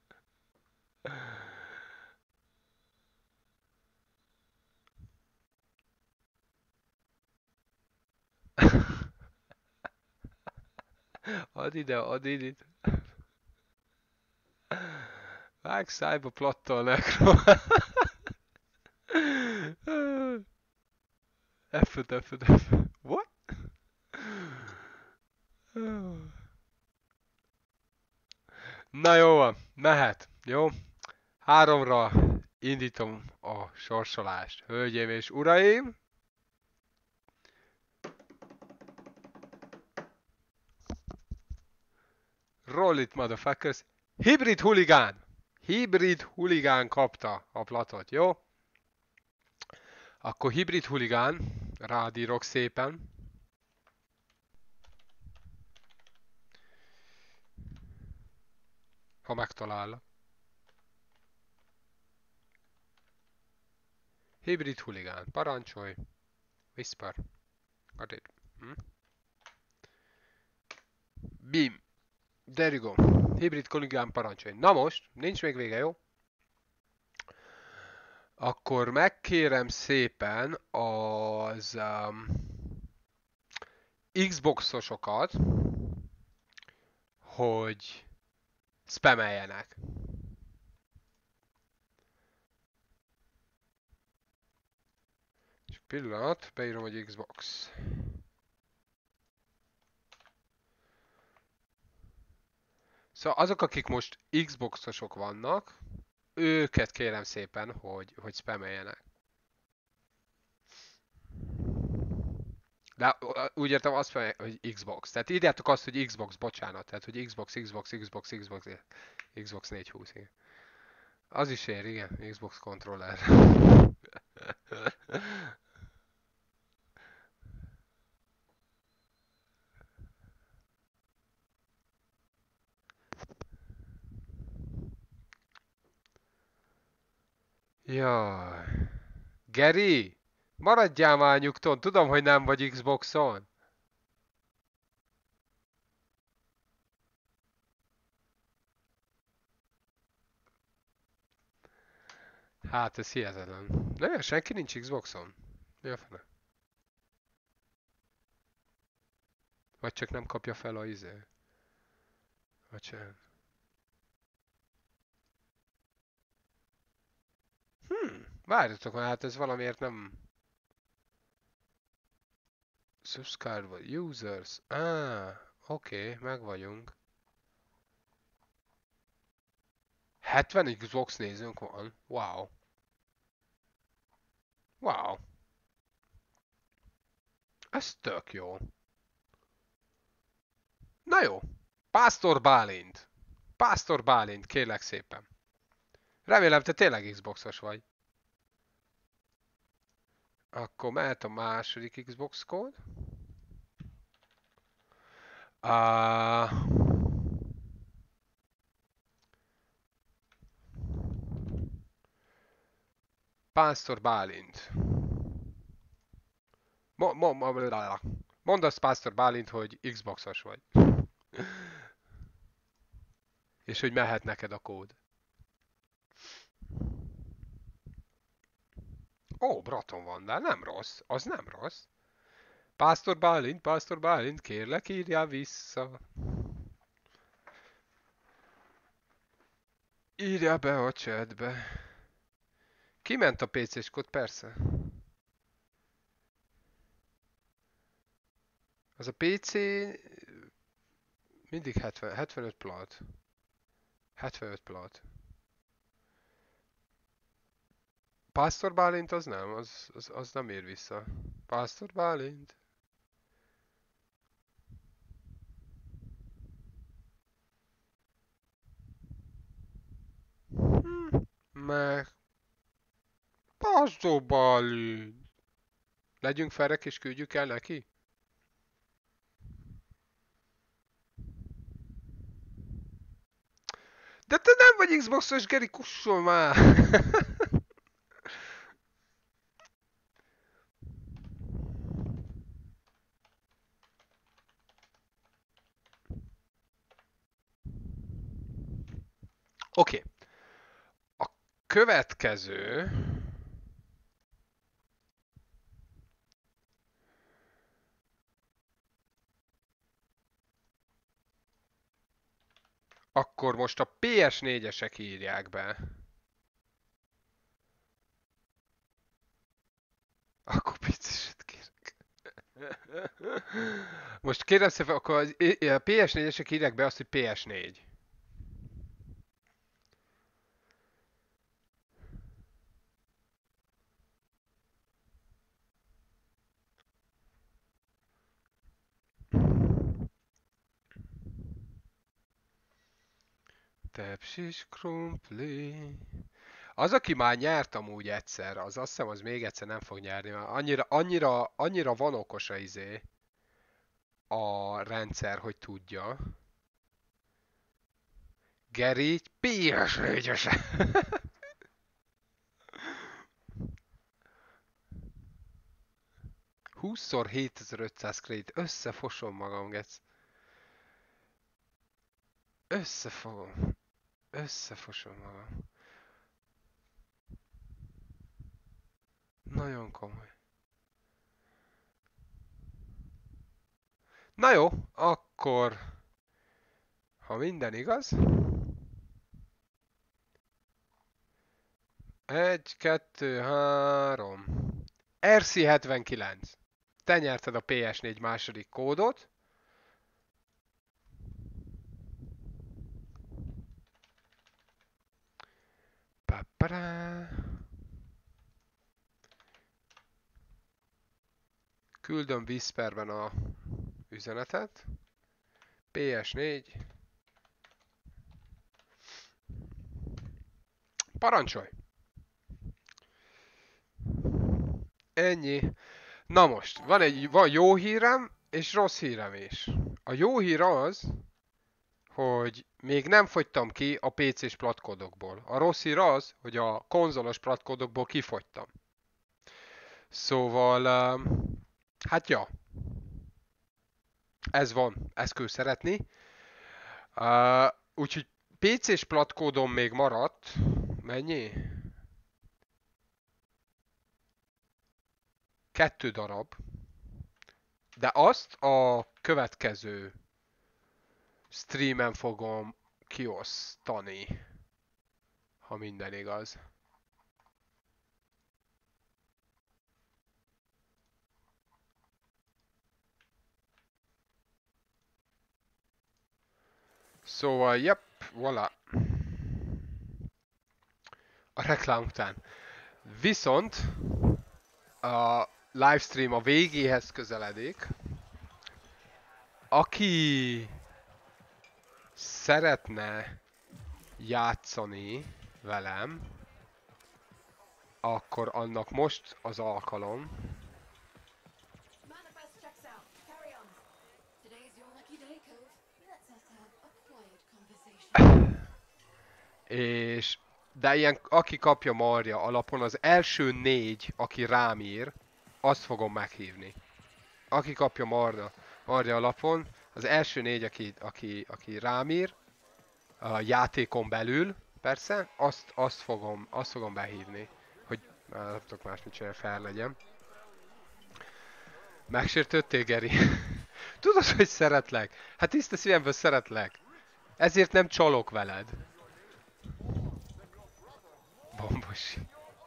Add ide, add ide. Vág szájba plattol nekro. F öt, F öt, F öt. What? Na jó van, mehet. Jó? Háromra indítom a sorsolást. Hölgyeim és uraim! Roll it, motherfuckers! Hibrid huligán! Hibrid huligán kapta a platot, jó? Akkor hibrid huligán, rádírok szépen. Ha megtalálok. Hibrid huligán, parancsolj. Whisper. Got it. Hm? Bim. There you go. Hibrid huligán, parancsolj. Na most, nincs még vége, jó? Akkor megkérem szépen az um, Xboxosokat, hogy spameljenek. Csak pillanat, beírom, hogy Xbox. Szóval azok, akik most Xboxosok vannak, őket kérem szépen, hogy, hogy spameljenek. De úgy értem azt, hogy Xbox. Tehát írjátok azt, hogy Xbox, bocsánat. Tehát, hogy Xbox, Xbox, Xbox, Xbox, Xbox négyszázhúsz, igen. Az is ér, igen. Xbox controller. Jaj. Geri! Maradjál már nyugton, tudom, hogy nem vagy Xboxon. Hát ez hihetetlen. De senki nincs Xboxon. Mi a fene? Vagy csak nem kapja fel a izé. Vagy sem. Hmm, várjatok már, hát ez valamiért nem... Subscriber, users. Ah, oké, okay, meg vagyunk. hetven Xbox nézőnk van. Wow. Wow. Ez tök jó. Na jó. Pásztor Bálint. Pásztor Bálint, kérlek szépen. Remélem, te tényleg Xboxos vagy. Akkor mehet a második Xbox kód. Uh... Pásztor Bálint. Mo mo mo Mondd azt, Pásztor Bálint, hogy Xboxos vagy. És hogy mehet neked a kód. Ó, Braton van, de nem rossz. Az nem rossz. Pásztor Bálint, Pásztor Bálint, kérlek írjál vissza. Írjál be a chatbe. Kiment a pé cés kód, persze. Az a pé cé mindig hetven, hetvenöt plat. hetvenöt plat. Pásztor Bálint az nem, az, az, az nem ér vissza. Pásztor Bálint. Hm, meg... Azzó Balin! Legyünk felrek és küldjük el neki? De te nem vagy Xboxos, Geri, kussolj már! Oké. Okay. A következő... Akkor most a P S négyesek írják be. Akkor picit kérek. Most kérem szépen, akkor a P S négyesek írják be azt, hogy P S négy. Tepsis krumpli. Az, aki már nyert amúgy egyszer, az azt hiszem, az még egyszer nem fog nyerni, mert annyira, annyira, annyira van okos a izé a rendszer, hogy tudja. Geri, P S négyes. húszszor hétezer-ötszáz kredit. Összefosom magam, gec. Összefogom. Összefosom magam. Nagyon komoly. Na jó, akkor... Ha minden igaz... Egy, kettő, három... R C hetvenkilenc. Te nyerted a P S négy második kódot. Papará. Küldöm Whisperben a üzenetet. P S négy. Parancsolj! Ennyi. Na most, van egy van jó hírem és rossz hírem is. A jó hír az, hogy még nem fogytam ki a pé cés platkodokból. A rossz hír az, hogy a konzolos platkodokból kifogytam. Szóval, hát ja. Ez van, ezt kell szeretni. Uh, úgyhogy pé cés platkódom még maradt. Mennyi? Kettő darab. De azt a következő streamen fogom kiosztani. Ha minden igaz. Szóval, yep, voilà. A reklám után. Viszont a livestream a végéhez közeledik. Aki szeretne játszani velem, akkor annak most az alkalom. Manifest checks out. Carry on. Today's your lucky day, Cove. Let's have a quiet conversation. És de ilyen, aki kapja Marja alapon, az első négy, aki rám ír, azt fogom meghívni. Aki kapja Marja, Marja alapon, az első négy, aki, aki, aki rám ír, a játékon belül, persze, azt, azt, fogom, azt fogom behívni. Hogy már nem tudok másmit csinálni, fel legyen. Megsértődtél, Geri? Tudod, hogy szeretlek? Hát tiszta szívemből szeretlek. Ezért nem csalok veled. Bombosi.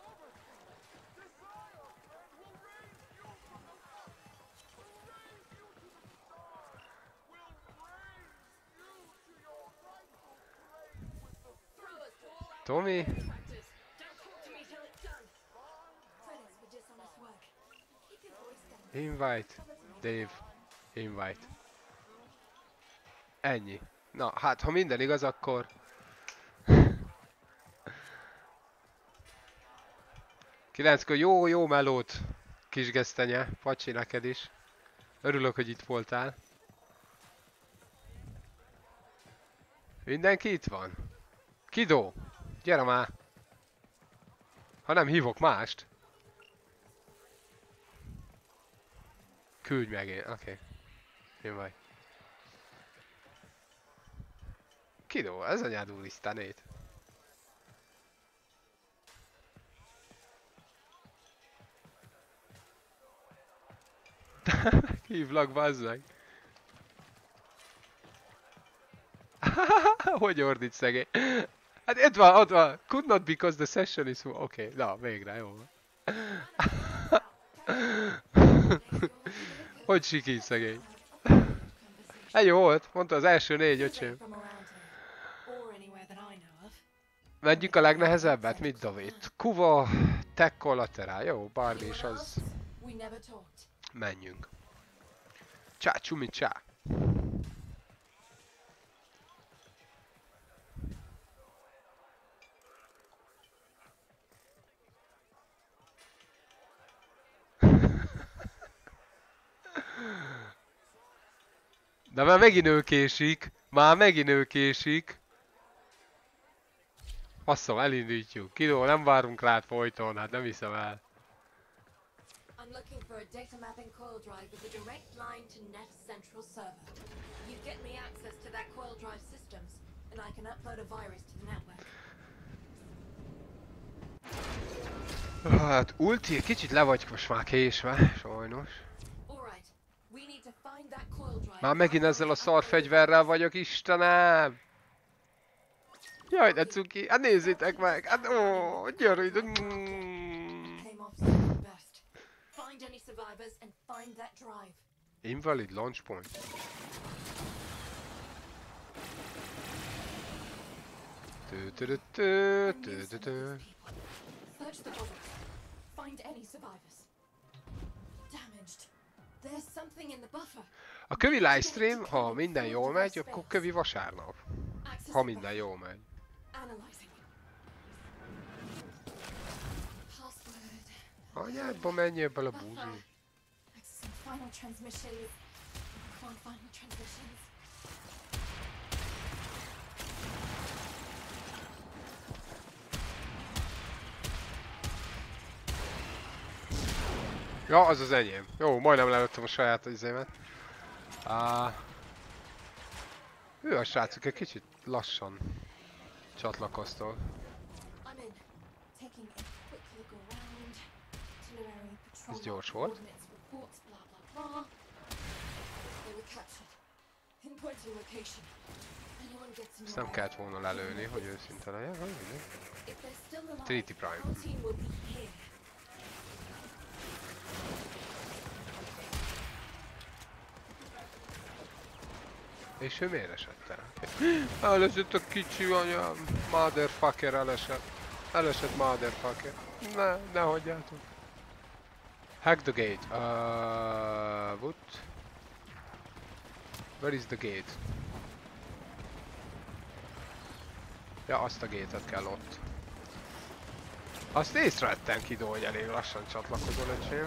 Tommy? Don't talk to me till it's done. Credits for dishonest work. Keep your voice down. Invite. Dave. Invite. Ennyi. Na, hát ha minden igaz, akkor... kilenckor jó, jó melót, kis gesztenye. Pacsi neked is. Örülök, hogy itt voltál. Mindenki itt van? Kidó, gyere már! Ha nem hívok mást. Küldj meg én, oké. Okay. Én vagy. Kidó, ez anyád úrisztánét. Hívlak, bazzeg. Hogy ordít szegény? Hát itt van, ott van. Could not because the session is... Oké, okay, na, végre, jó van. Hogy sikít szegény? Hát jó volt, mondta az első négy, öcsém. Menjünk a legnehezebbet, mit David? Kuva, tech collateral, jó, bármi is az. Menjünk. Csá, csumi, csá. De már megint ő késik. Már megint ő késik. Asszom, elindítjuk. Kidó, nem várunk rád folyton, hát nem hiszem el. I'm looking for a data mapping coil drive with a direct line to Net Central server. You get me access to that coil drive systems, and I can upload a virus to the network. Hát ulti, kicsit le vagy most már késve, sajnos. Alright, we need to find that coil drive. Már megint ezzel a szar fegyverrel vagyok, Istenem! Jaj, de cuki, hát nézzétek meg, hát ó, gyere, mm. Came off second best. Find any survivors and find that drive. Invalid launch point. Tü tü tü tü tü tü tü. Search the bubbles. Find any survivors. Damaged. There's something in the buffer. A kövi livestream, ha minden jól megy, akkor kövi vasárnap. Ha minden jól megy. Analyzing. Password. Anyádba menjél bele búzi. Accessing final transmissions. Can't final transmissions. Ja, az az enyém. Jó, majdnem lelőttem a saját izémet. Uh, ő a srácok egy kicsit lassan csatlakoztak. I'm in. Taking a quick look around. Itinerary, patrol Ez gyors log, volt. coordinates, reports, blah blah blah. They were captured. Pinpointing location. Anyone gets in Ezt your nem way. kellett volna lelőni, hogy őszinte legyen. Hogy mindegy. If they're still alive, Trinity Prime. our team will be here. És ő miért esett el? Elesett a kicsi anyám. Motherfucker elesett. Elesett motherfucker. Ne, ne hagyjátok. Hack the gate. Uh, what? Where is the gate? Ja, azt a gate-et kell ott. Azt észrevettem, Kidó, hogy elég lassan csatlakozol, öcsém.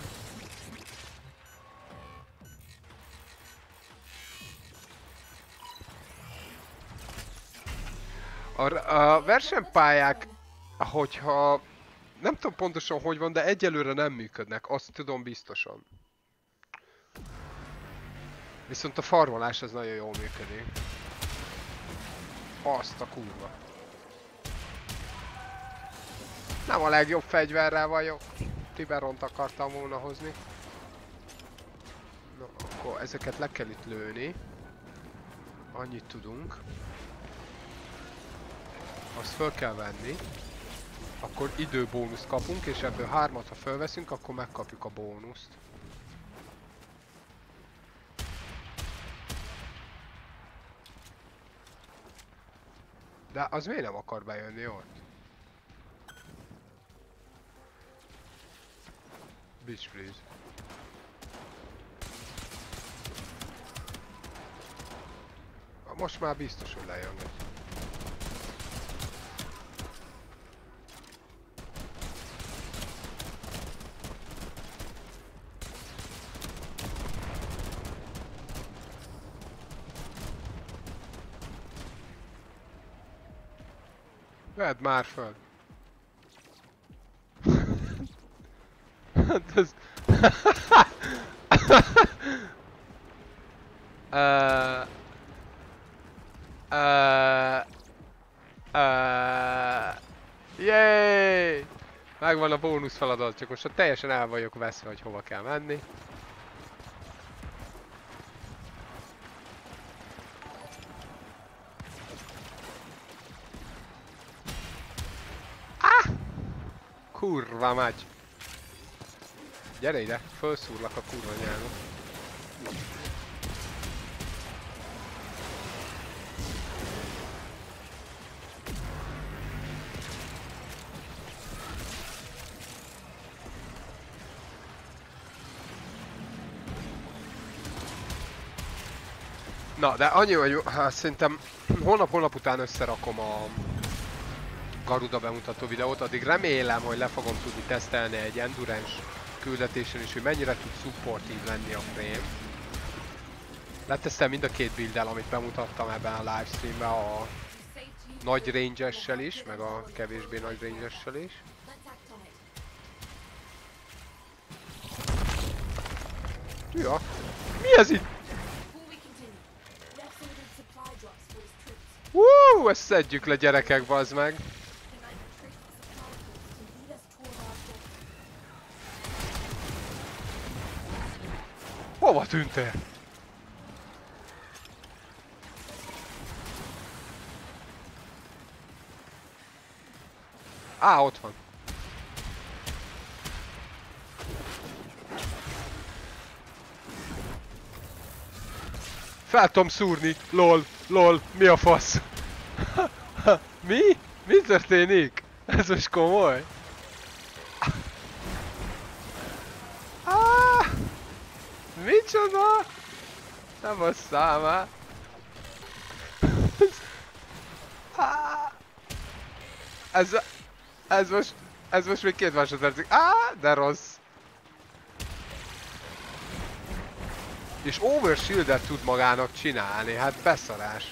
A, a versenypályák, hogyha nem tudom pontosan hogy van, de egyelőre nem működnek, azt tudom biztosan. Viszont a farmolás az nagyon jól működik. Azt a kurva. Nem a legjobb fegyverrel vagyok. Tiberont akartam volna hozni. Na, akkor ezeket le kell itt lőni. Annyit tudunk. Azt föl kell venni. Akkor időbónuszt kapunk, és ebből hármat ha fölveszünk, akkor megkapjuk a bónuszt. De az miért nem akar bejönni ott? Bitch, please. Most már biztos, hogy lejön. Vedd már föl. Hát ez... uh, uh, uh, Yay! Megvan a bónusz feladat, csak most teljesen el vagyok veszve, hogy hova kell menni. Ah! Kurva megy! Gyere ide, felszúrlak a kurva nyelvet. Na, de annyi, hogy hát szerintem holnap-holnap után összerakom a Garuda bemutató videót, addig remélem, hogy le fogom tudni tesztelni egy endurance küldetésen is, hogy mennyire tud supportív lenni a frame. Letesztem mind a két builddel, amit bemutattam ebben a livestreamben, a nagy range-essel is, meg a kevésbé nagy range-essel is. Ja, mi ez itt? Woo, ezt szedjük le gyerekek, bazd meg! Hova tűntél? Á, ott van. Fel tudom szúrni, lol, lol, mi a fasz? Mi? Mi történik? Ez most komoly? Ah! Micsoda? Nem a számá. Ah! Ez, ez most, ez most még két másodpercig. Ah, de rossz. És overshield-et tud magának csinálni, hát beszarás.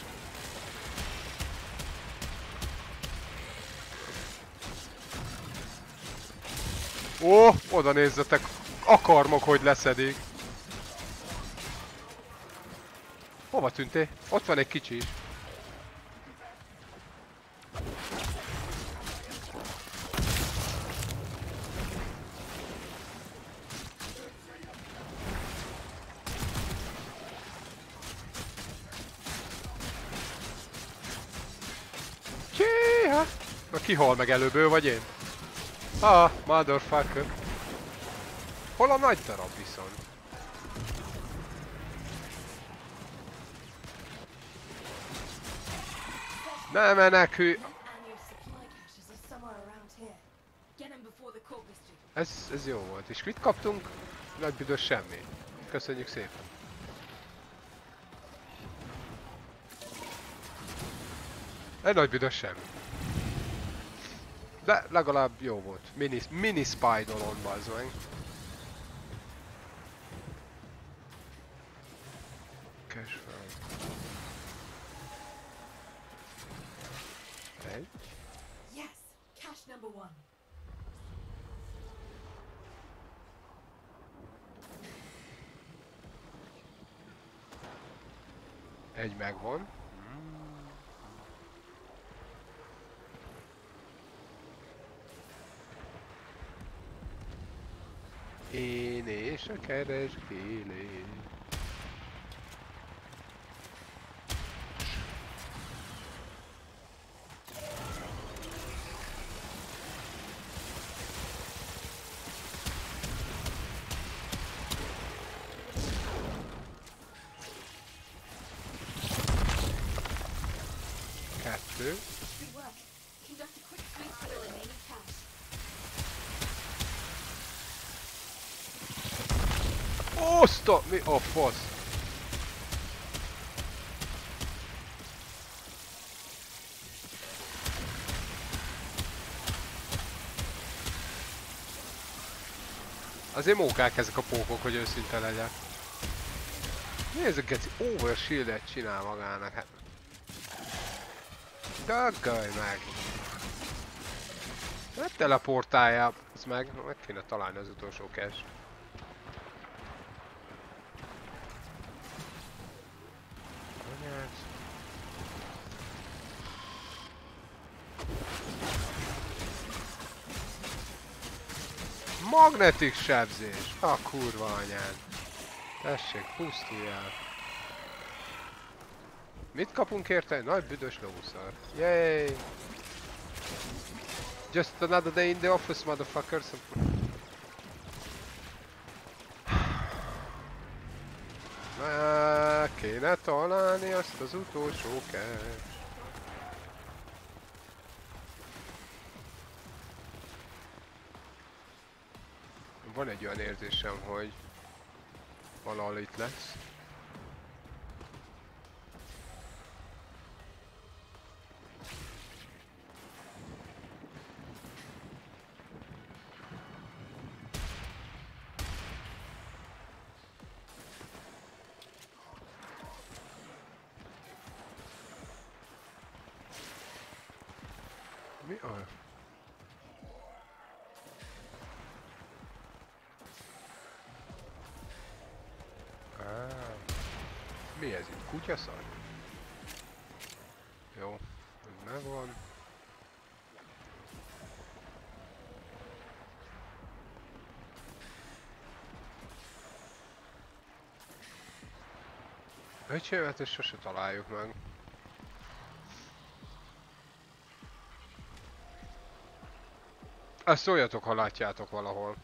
Ó, oda nézzetek, a karmok hogy leszedik. Hova tűntél? Ott van egy kicsi is. Cséha! Na ki hal meg előbből, vagy én? Ah, motherfucker. Hol a nagy darab viszont? Ne menekülj! Ez, ez jó volt. És mit kaptunk? Nagy büdös semmi. Köszönjük szépen. Egy nagy büdös semmi. De legalább jó volt. Mini, mini Spider-on, bazd meg. Cash fel. Egy. Yes, cash number one. Egy megvan. Én és a keresgélés. Kettő. Good work. Conduct a quick sweep for the remaining cash. Oh, stop me! Oh, fasz! Azért mókák ezek a pókok, hogy őszinte legyek. Mi ez a geci? Overshield-et csinál magának, hát. Daggalj meg! Hát teleportáljál, ez meg, meg kéne találni az utolsó cache. Magnetik sebzés! A kurva anyád! Tessék, pusztuljál! Mit kapunk érte? Nagy büdös lószar! Yay! Just another day in the office, motherfuckers! Meg kéne találni azt az utolsó cache. Van egy olyan érzésem, hogy valahol itt lesz. Mi a... Mi ez itt? Kutyaszar? Jó, ez megvan. Öcsémet és sose találjuk meg. Ezt szóljatok, ha látjátok valahol.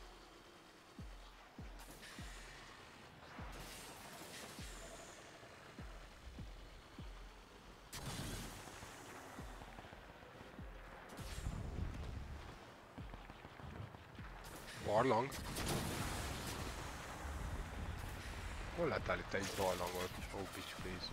Barlang? Hol láttál itt egy barlangot? Oh bitch, please.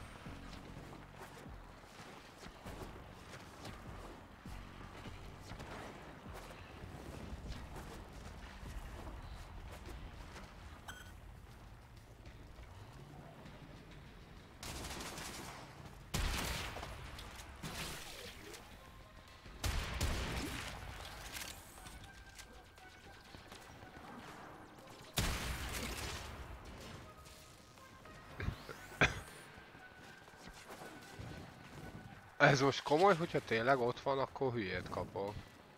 Ez most komoly, hogyha tényleg ott van, akkor hülyét kapok.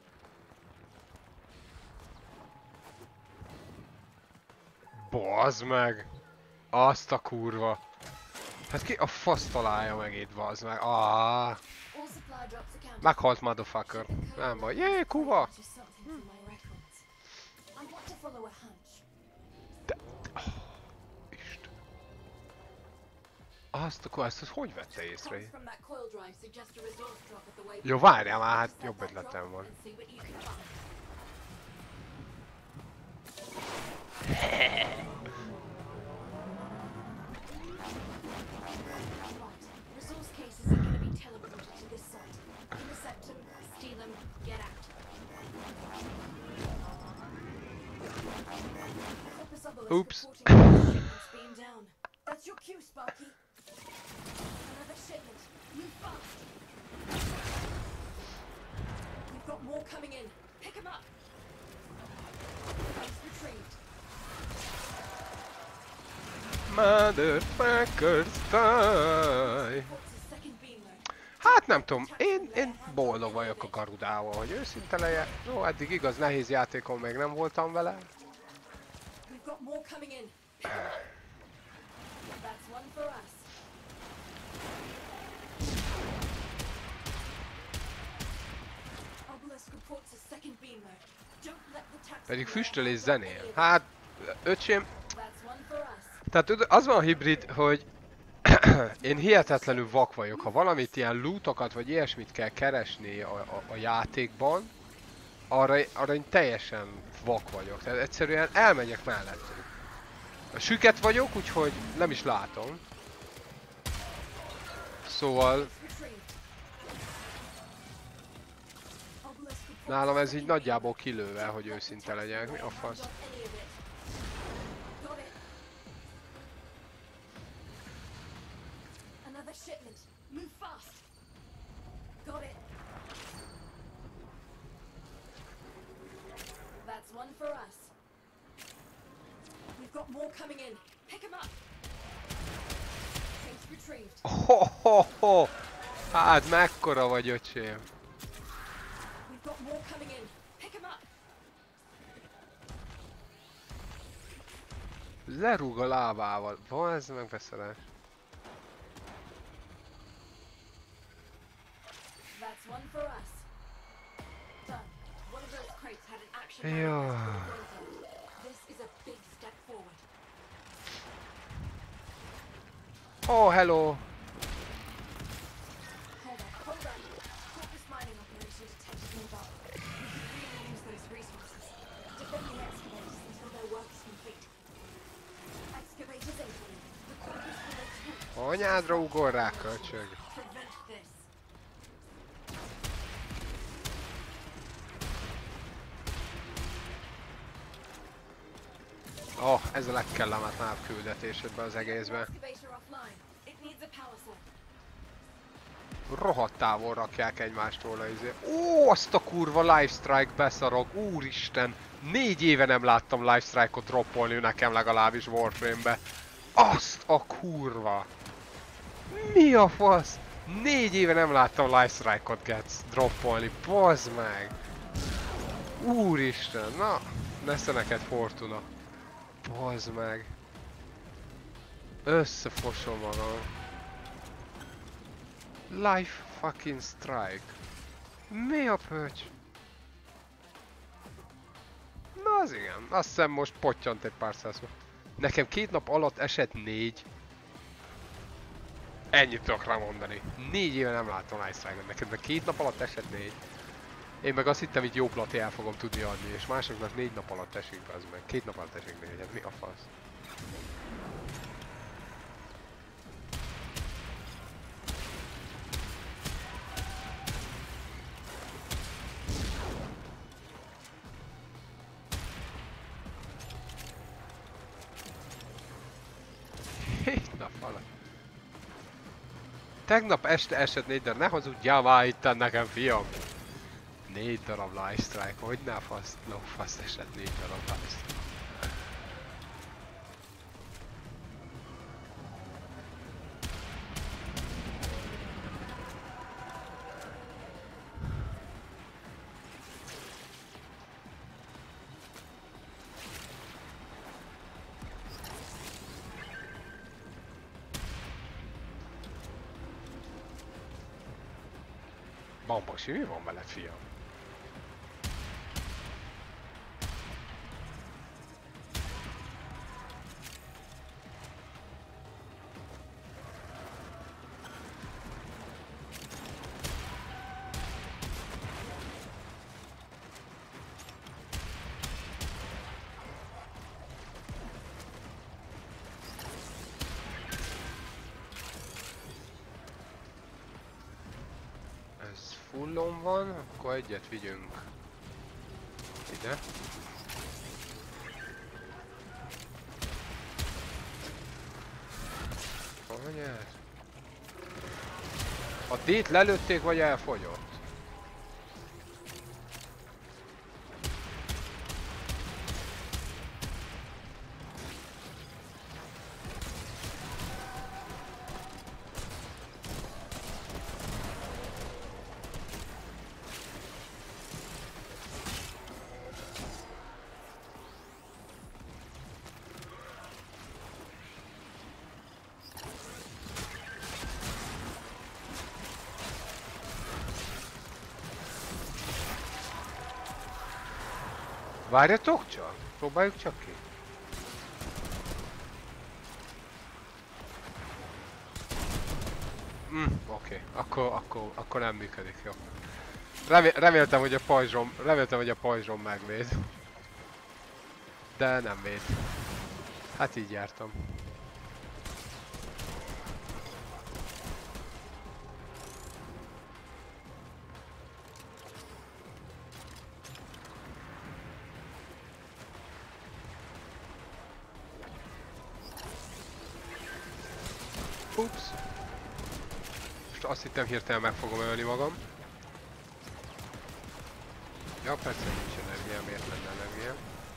Bazd meg! Azt a kurva! Hát ki a fasz találja meg itt, bazd meg? Ah! Meghalt, motherfucker. Nem baj. Jé, kuva! De... Oh, Isten. Azt akkor ezt, ezt hogy vette észre? Jó, várjál már, hát jobb ötletem van. Oops. That's your cue, Sparky. Another shipment. Move fast. We've got more coming in. Pick him up. Base retrieved. Motherfuckers die. Hát nem tudom, én, én boldog vagyok a Garudával, hogy őszinte legyen. Jó, eddig igaz, nehéz játékon még nem voltam vele. We've got more coming in. That's one for us. Obelisk reports a second beamer. Don't let the tax. Pedig füstöl és zenél. Hát, öcsém, That's one for us. tehát az van a hibrid, hogy én hihetetlenül vak vagyok. Ha valamit ilyen lootokat vagy ilyesmit kell keresni a, a, a játékban, arra, arra én teljesen vak vagyok. Tehát egyszerűen elmegyek mellettük. Süket vagyok, úgyhogy nem is látom. Szóval... Nálam ez így nagyjából kilőve, hogy őszinte legyek. Mi a fasz? Another shipment. Move fast. Got it. That's one for us. We've got more coming in. Pick him up. Case retrieved. Ho, ho, ho. Hát mekkora vagy, öcsém. We've got more coming in. Pick him up. Lerúg a lábával. Van ez megbeszerás. That's one for us. Done. One of those crates had an action Yeah. manifest for the Quasar. This is a big step forward. Oh, hello. Hold on, hold on. Corpus mining operation detected nearby. We could really use those resources. Defend the excavators until their work is complete. Excavators incoming. The corpus will attempt Anyádra ugor rá, köcsög. to prevent this. Oh, ez a legkellemetlenebb küldetés ebben az egészben. Excavator offline. It needs a power cell. Rohadt távol rakják egymástól izé. Ó, azt a kurva Lifestrike beszarok, úristen! Négy éve nem láttam Lifestrike-ot droppolni nekem legalábbis Warframe-be. Azt a kurva! Mi a fasz? Négy éve nem láttam Lifestrike-ot Getz droppolni, bazd meg! Úristen, na! Nesze neked Fortuna. Bazd meg! Összefosom magam. Life fucking strike. Mi a pöcs? Na az igen, azt hiszem most pottyant egy pár százba. Nekem két nap alatt esett négy. Ennyit tudok rá mondani. Négy éve nem láttam Life Strike-ot, nekem meg két nap alatt esett négy. Én meg azt hittem, hogy jó plati el fogom tudni adni, és másoknak négy nap alatt esik, az meg. Két nap alatt esik négy, hát mi a fasz? Hét nap alatt. Tegnap este esett négy darab, ne hazudjál már itten nekem, fiam! Négy darab Life Strike, hogy ne fasz, no fasz esett négy darab Life Strike. Bambosi, mi van veled, fiam? Fullon van, akkor egyet vigyünk ide. Hogy ez? A D-t lelőtték, vagy elfogyott? Várjatok csak! Próbáljuk csak ki! Mm, oké, okay. akkor, akkor, akkor nem működik, jó. Remé reméltem, hogy a pajzsom, reméltem, hogy a pajzsom megvéd. De nem véd. Hát így jártam. Ups. Most azt hittem hirtelen meg fogom ölni magam. Ja, persze nincs energia. energia, miért lenne energia?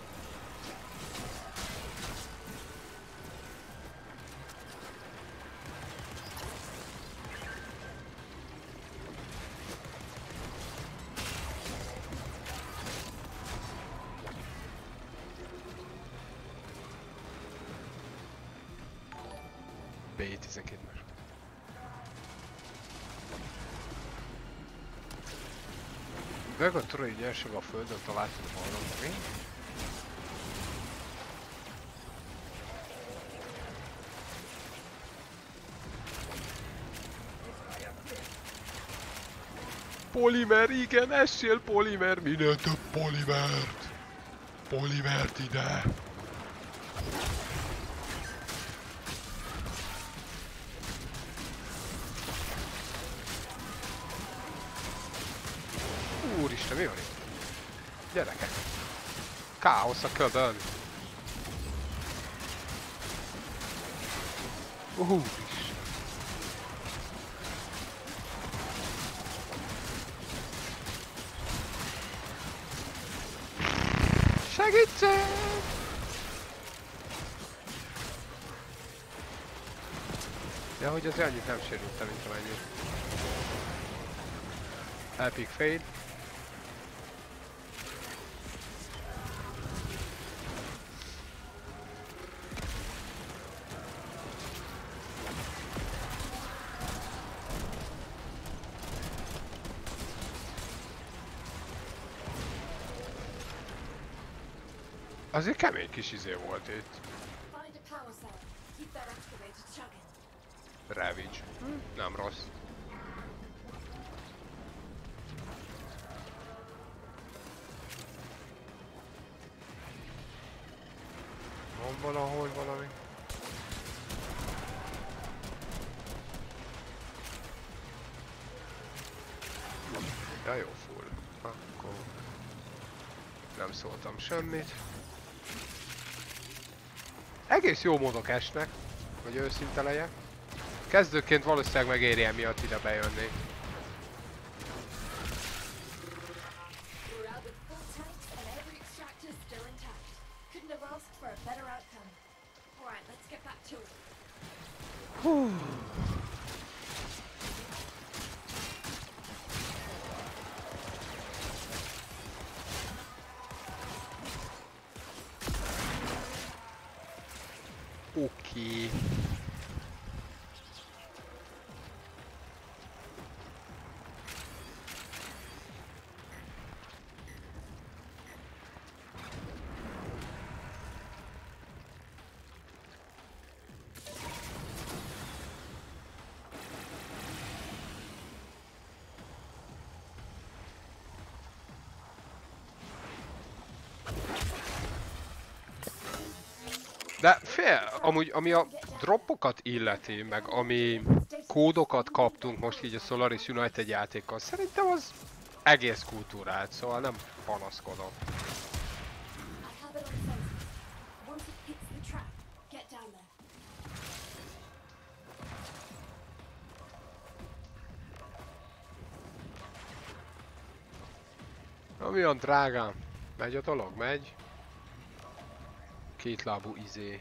B tizenkét más. Belga turai nyerség a földön találtunk valami. Polimer, igen, essél polimer, minél több polimert! Polimert ide! Úristen, mi van itt? Gyerekek! Káosz a köbön! Úristen! Segítség! De hogy azért annyit nem sérültem, mint amennyit. Epic fail. Azért kemény kis izé volt itt. Find a power cell. Keep that excavator chugging. Ravage. Hm? Nem rossz. Van valahol valami? Ja, jó, full. Akkor nem szóltam semmit. Egész jó módok esnek, hogy őszinte legyek. Kezdőként valószínűleg megéri emiatt ide bejönni. We're out with full tanks and every extractor still intact. Couldn't have asked for a better outcome. Alright, let's get back to it. Oké. De fél, amúgy ami a droppokat illeti, meg ami kódokat kaptunk most így a Solaris United játékkal, szerintem az egész kultúrált, szóval nem panaszkodom. I have it on sensors. Once it hits the trap, get down there. Ami olyan drágám? Megy a dolog? Megy? Kétlábú izé.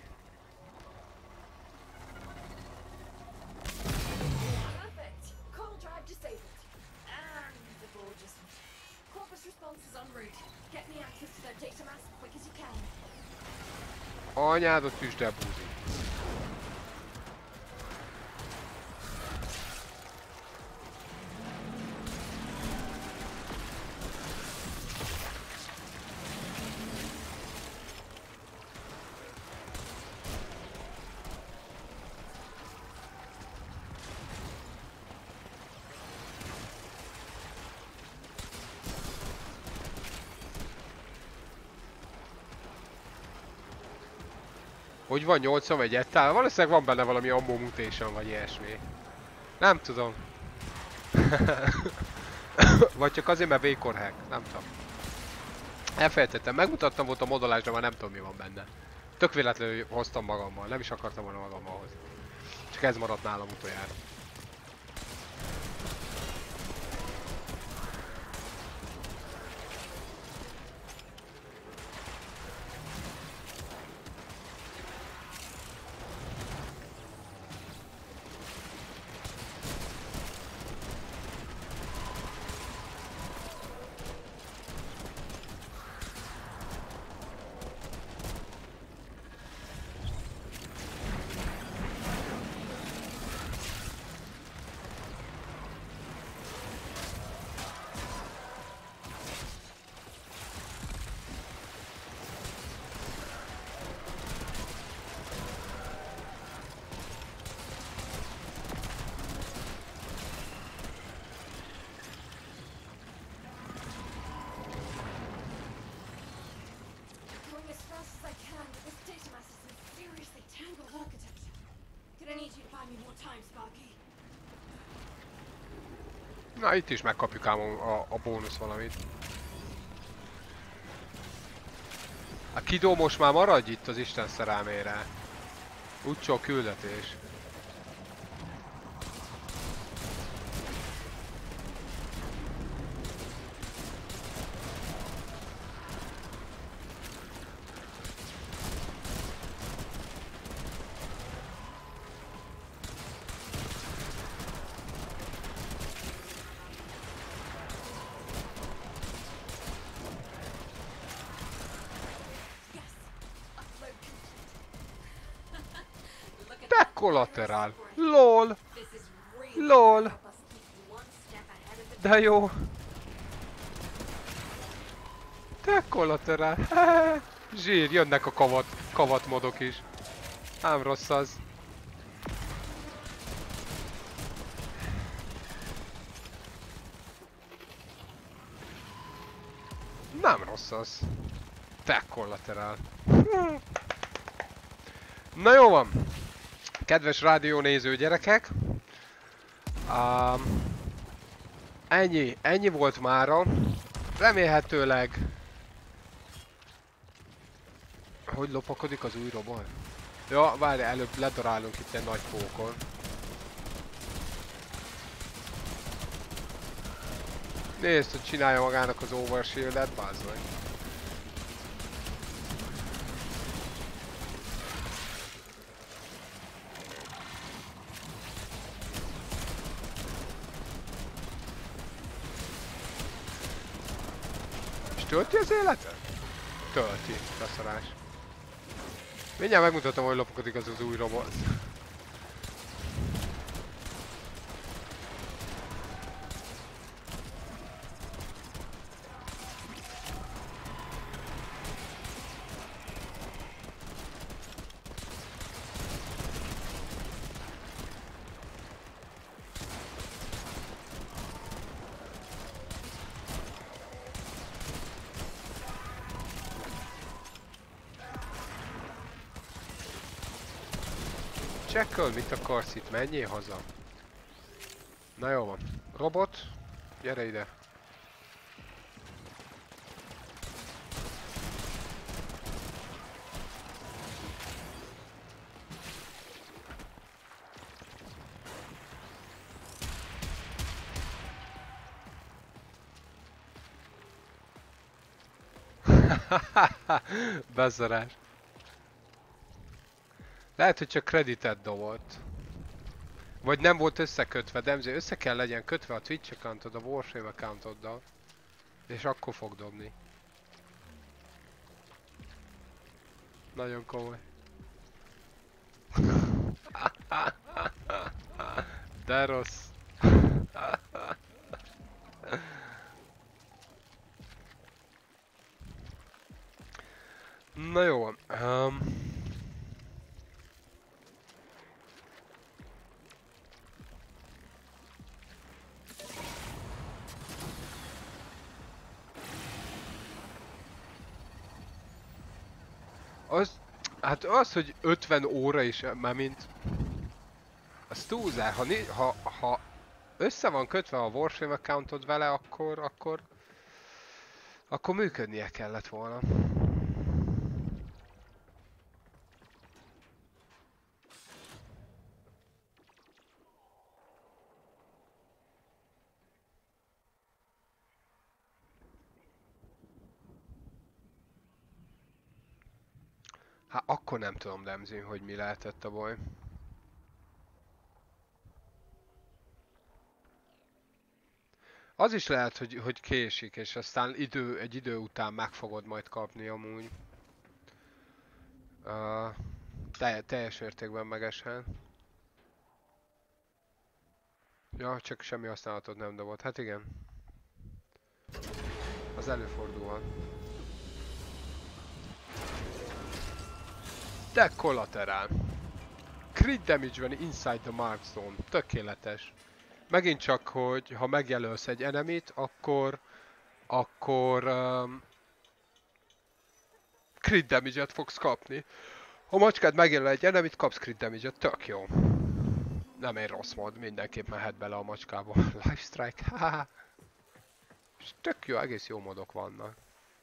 Perfect. Coral drive disabled. And the gorgeous. Corpus response is en route. Get me access to their data mass as quick as you can. Anyádot üsd el, búzi. Hogy van nyolcvanöt ettál? Valószínűleg van benne valami ammo mutation vagy ilyesmi. Nem tudom. Vagy csak azért, mert Vacor hack. Nem tudom. Elfelejtettem. Megmutattam volt a modolást, de már nem tudom mi van benne. Tök véletlenül hoztam magammal. Nem is akartam volna magammal hozni. Csak ez maradt nálam utoljára. Na itt is megkapjuk ám a, a, a bónusz valamit. A Kidó most már maradj itt az Isten szerelmére. Úgycsó küldetés. Collateral. LOL. LOL. De jó. Te collateral. Zsír, jönnek a kavat, kavat modok is. Ám rossz az. Nem rossz az. Te collateral. Na jó van. Kedves rádiónéző gyerekek, um, ennyi, ennyi volt mára, remélhetőleg, hogy lopakodik az új robot? Ja, várj, előbb ledarálunk itt egy nagy pókon. Nézd, hogy csinálja magának az overshield-et, bazd meg. Tölti az életet? Tölti, beszarás. Mindjárt megmutatom, hogy lopakodik az az új robot. Csekköl, mit akarsz itt? Menjél haza. Na jó van. Robot, gyere ide. Bezarás. Lehet, hogy csak kreditet dobott. Vagy nem volt összekötve, Demzé, össze kell legyen kötve a Twitch accountod a Warframe accountoddal. És akkor fog dobni. Nagyon komoly. De rossz. Na jó. Um... Az, hát az, hogy ötven óra is, már mint... Az túlzás, ha, ha, ha össze van kötve a Warframe accountod vele, akkor, akkor... Akkor működnie kellett volna. Hát akkor nem tudom, Demzi, hogy mi lehetett a baj. Az is lehet, hogy, hogy késik, és aztán idő, egy idő után meg fogod majd kapni amúgy. Uh, te, teljes értékben megesel. Ja, csak semmi használatod nem dobott. Hát igen. Az előfordulhat. De collateral. Crit damage van inside the mark zone. Tökéletes. Megint csak, hogy ha megjelölsz egy enemit, akkor... Akkor... Um, crit damage-et fogsz kapni. Ha macskád megjelöl egy enemit, kapsz crit damage-et. Tök jó. nem egy rossz mod, mindenképp mehet bele a macskába. Life Strike, haha. És tök jó, egész jó modok vannak.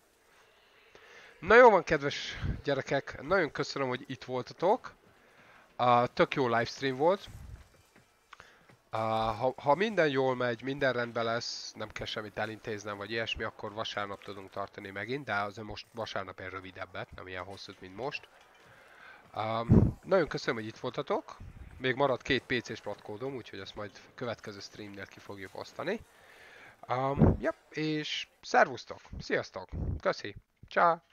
Na jó van, kedves gyerekek, nagyon köszönöm, hogy itt voltatok. Uh, tök jó livestream volt. Uh, ha, ha minden jól megy, minden rendben lesz, nem kell semmit elintéznem, vagy ilyesmi, akkor vasárnap tudunk tartani megint, de azért most vasárnap egy rövidebbet, nem ilyen hosszút, mint most. Uh, nagyon köszönöm, hogy itt voltatok. Még marad két pé cés platkódom, úgyhogy ezt majd következő streamnél ki fogjuk osztani. Um, ja, és szervusztok, sziasztok, köszi, csá!